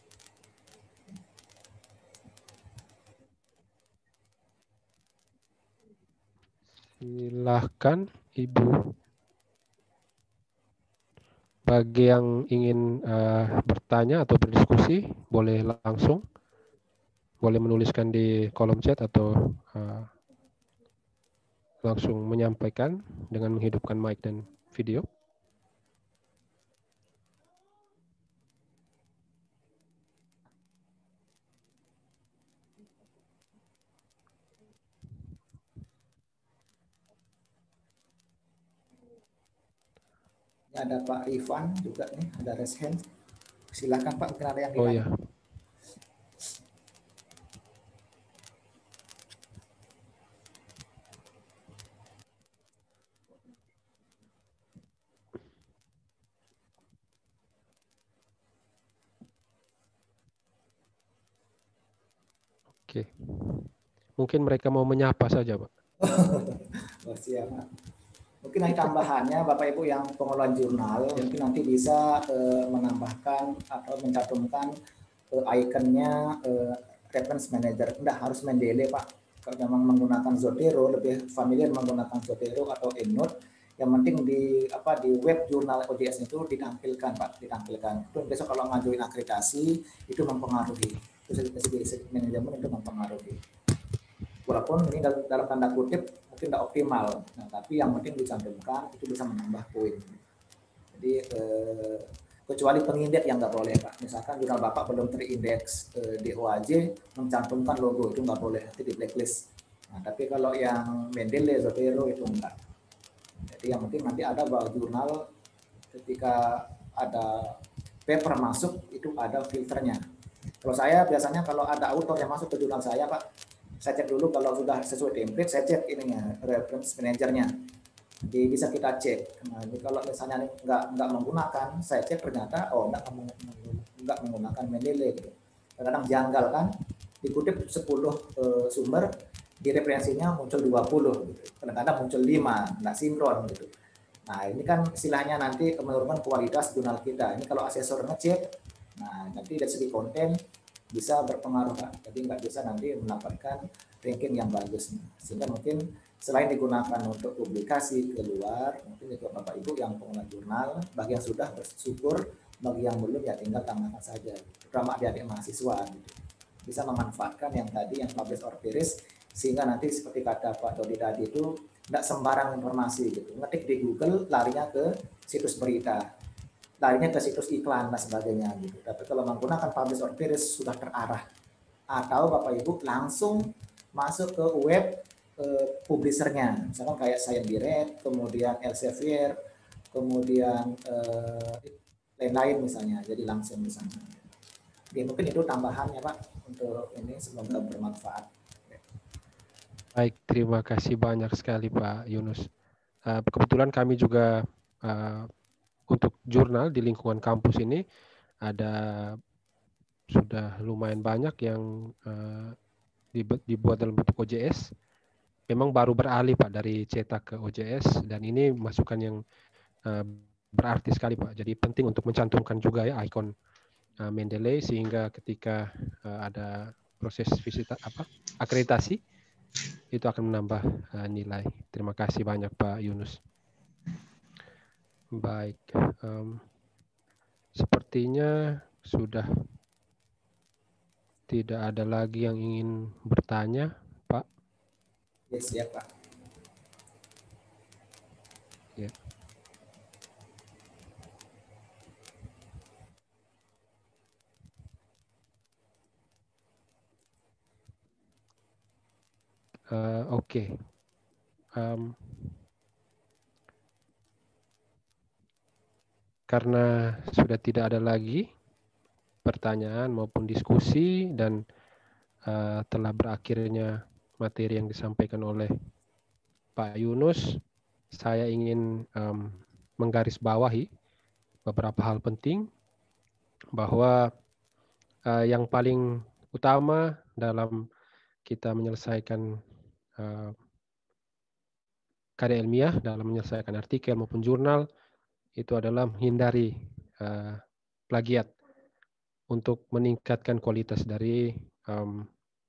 Silahkan, Ibu. Bagi yang ingin uh, bertanya atau berdiskusi, boleh langsung. Boleh menuliskan di kolom chat atau uh, langsung menyampaikan dengan menghidupkan mic dan video. Ada Pak Ivan juga nih, ada raise hand. Silakan Pak, mungkin ada yang Oh ya. Oke. Mungkin mereka mau menyapa saja, Pak. Oh, siap, Pak. Mungkin nanti tambahannya Bapak Ibu yang pengelola jurnal mungkin nanti bisa eh, menambahkan atau mencantumkan eh, ikonnya eh, reference manager. Enggak harus Mendeley, Pak. Kalau memang menggunakan Zotero, lebih familiar menggunakan Zotero atau EndNote, yang penting di apa di web jurnal O J S itu ditampilkan, Pak, ditampilkan. Itu besok kalau ngajuin akreditasi itu mempengaruhi. Itu segi manajemen itu mempengaruhi. Walaupun ini dalam, dalam tanda kutip mungkin tidak optimal, nah tapi yang penting dicantumkan itu bisa menambah poin. Jadi eh, kecuali pengindeks yang nggak boleh, Pak. Misalkan jurnal Bapak belum terindeks eh, di O A J, mencantumkan logo itu nggak boleh, nanti di blacklist. Nah, tapi kalau yang Mendeley, Zotero itu enggak. Jadi yang penting nanti ada bahwa jurnal ketika ada paper masuk itu ada filternya. Kalau saya biasanya kalau ada author yang masuk ke jurnal saya, Pak, saya cek dulu kalau sudah sesuai template, saya cek ininya, reference manajernya. Jadi bisa kita cek. Nah, jadi kalau misalnya nggak nggak menggunakan, saya cek ternyata oh nggak nggak menggunakan Mendeley gitu. Kadang-kadang janggal kan, dikutip sepuluh uh, sumber, di referensinya muncul dua puluh gitu. Kadang-kadang muncul lima, nggak sinkron gitu. Nah, ini kan istilahnya nanti menurunkan kualitas jurnal kita. Ini kalau asesor ngecek, nah nanti dari segi konten bisa berpengaruh, Pak. Jadi nggak bisa nanti mendapatkan ranking yang bagus. Sehingga mungkin selain digunakan untuk publikasi keluar, mungkin itu Bapak Ibu yang pengelola jurnal, bagi yang sudah bersyukur, bagi yang belum ya tinggal tambahkan saja. Terutama adik-adik mahasiswa gitu. Bisa memanfaatkan yang tadi yang publish or perish, sehingga nanti seperti kata Pak Dodi tadi itu tidak sembarang informasi gitu. Ngetik di Google larinya ke situs berita, larinya ke situs iklan dan sebagainya gitu. Tapi kalau menggunakan publish or perish sudah terarah. Atau Bapak Ibu langsung masuk ke web eh, publishernya, misalkan kayak Science Direct, kemudian Elsevier, kemudian eh, lain-lain misalnya. Jadi langsung misalnya. Jadi mungkin itu tambahannya Pak untuk ini, semoga bermanfaat. Baik, terima kasih banyak sekali Pak Yunus. Uh, kebetulan kami juga uh, untuk jurnal di lingkungan kampus ini ada sudah lumayan banyak yang uh, dibuat dalam bentuk O J S. Memang baru beralih Pak dari cetak ke O J S, dan ini masukan yang uh, berarti sekali Pak. Jadi penting untuk mencantumkan juga ya ikon uh, Mendeley, sehingga ketika uh, ada proses visit apa akreditasi itu akan menambah uh, nilai. Terima kasih banyak Pak Yunus. Baik, um, sepertinya sudah tidak ada lagi yang ingin bertanya, Pak. Yes, ya Pak. Ya. Uh, Oke. Okay. Um, karena sudah tidak ada lagi pertanyaan maupun diskusi, dan uh, telah berakhirnya materi yang disampaikan oleh Pak Yunus, saya ingin um, menggarisbawahi beberapa hal penting, bahwa uh, yang paling utama dalam kita menyelesaikan uh, karya ilmiah, dalam menyelesaikan artikel maupun jurnal, itu adalah menghindari uh, plagiat untuk meningkatkan kualitas dari um,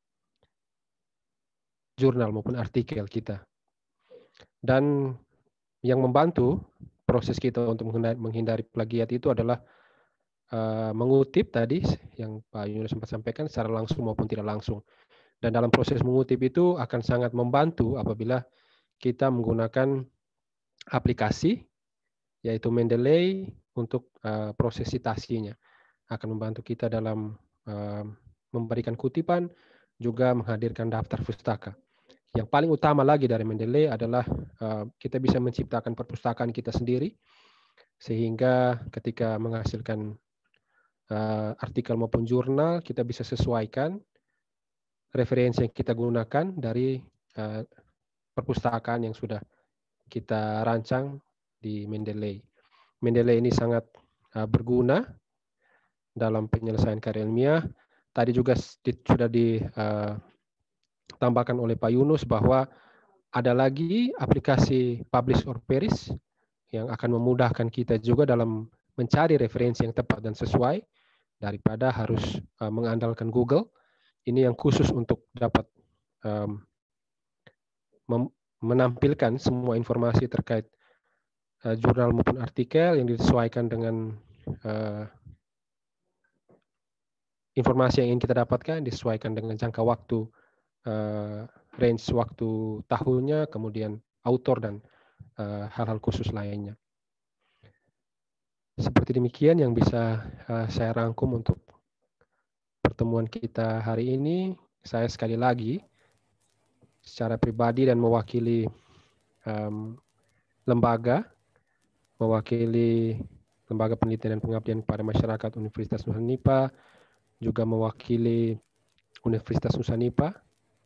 jurnal maupun artikel kita. Dan yang membantu proses kita untuk menghindari plagiat itu adalah uh, mengutip tadi yang Pak Yunus sempat sampaikan secara langsung maupun tidak langsung. Dan dalam proses mengutip itu akan sangat membantu apabila kita menggunakan aplikasi, yaitu Mendeley, untuk uh, proses citasinya. Akan membantu kita dalam uh, memberikan kutipan, juga menghadirkan daftar pustaka. Yang paling utama lagi dari Mendeley adalah uh, kita bisa menciptakan perpustakaan kita sendiri, sehingga ketika menghasilkan uh, artikel maupun jurnal, kita bisa sesuaikan referensi yang kita gunakan dari uh, perpustakaan yang sudah kita rancang di Mendeley. Mendeley ini sangat uh, berguna dalam penyelesaian karya ilmiah. Tadi juga di, sudah ditambahkan uh, oleh Pak Yunus bahwa ada lagi aplikasi Publish or Perish yang akan memudahkan kita juga dalam mencari referensi yang tepat dan sesuai, daripada harus uh, mengandalkan Google. Ini yang khusus untuk dapat um, menampilkan semua informasi terkait uh, jurnal maupun artikel yang disesuaikan dengan uh, informasi yang ingin kita dapatkan, disesuaikan dengan jangka waktu, uh, range waktu tahunnya, kemudian author, dan uh, hal-hal khusus lainnya. Seperti demikian yang bisa uh, saya rangkum untuk pertemuan kita hari ini. Saya sekali lagi secara pribadi dan mewakili um, lembaga, mewakili Lembaga Penelitian dan Pengabdian kepada Masyarakat Universitas Nusa juga mewakili Universitas Nusa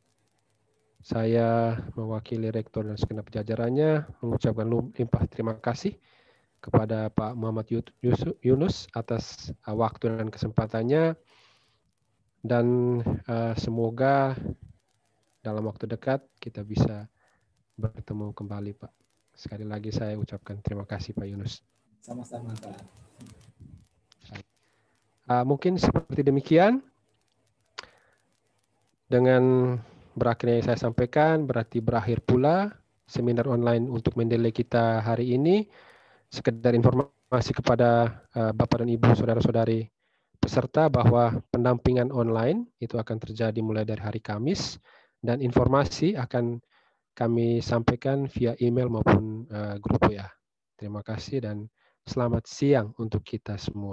Saya mewakili Rektor dan segenap jajarannya mengucapkan limpah terima kasih kepada Pak Muhammad Yunus atas uh, waktu dan kesempatannya, dan uh, semoga dalam waktu dekat kita bisa bertemu kembali, Pak. Sekali lagi saya ucapkan terima kasih, Pak Yunus. Sama-sama, Pak. Uh, mungkin seperti demikian. Dengan berakhirnya yang saya sampaikan, berarti berakhir pula seminar online untuk Mendeley kita hari ini. Sekedar informasi kepada uh, Bapak dan Ibu, saudara-saudari peserta bahwa pendampingan online itu akan terjadi mulai dari hari Kamis, dan informasi akan kami sampaikan via email maupun uh, grup W A. Terima kasih dan selamat siang untuk kita semua.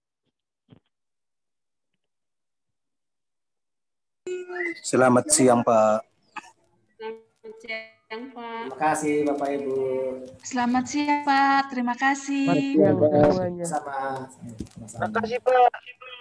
Selamat siang, Pak. Selamat siang, Pak. Terima kasih Bapak Ibu. Selamat siang, Pak. Terima kasih. Terima kasih. Sama. Terima kasih, Pak.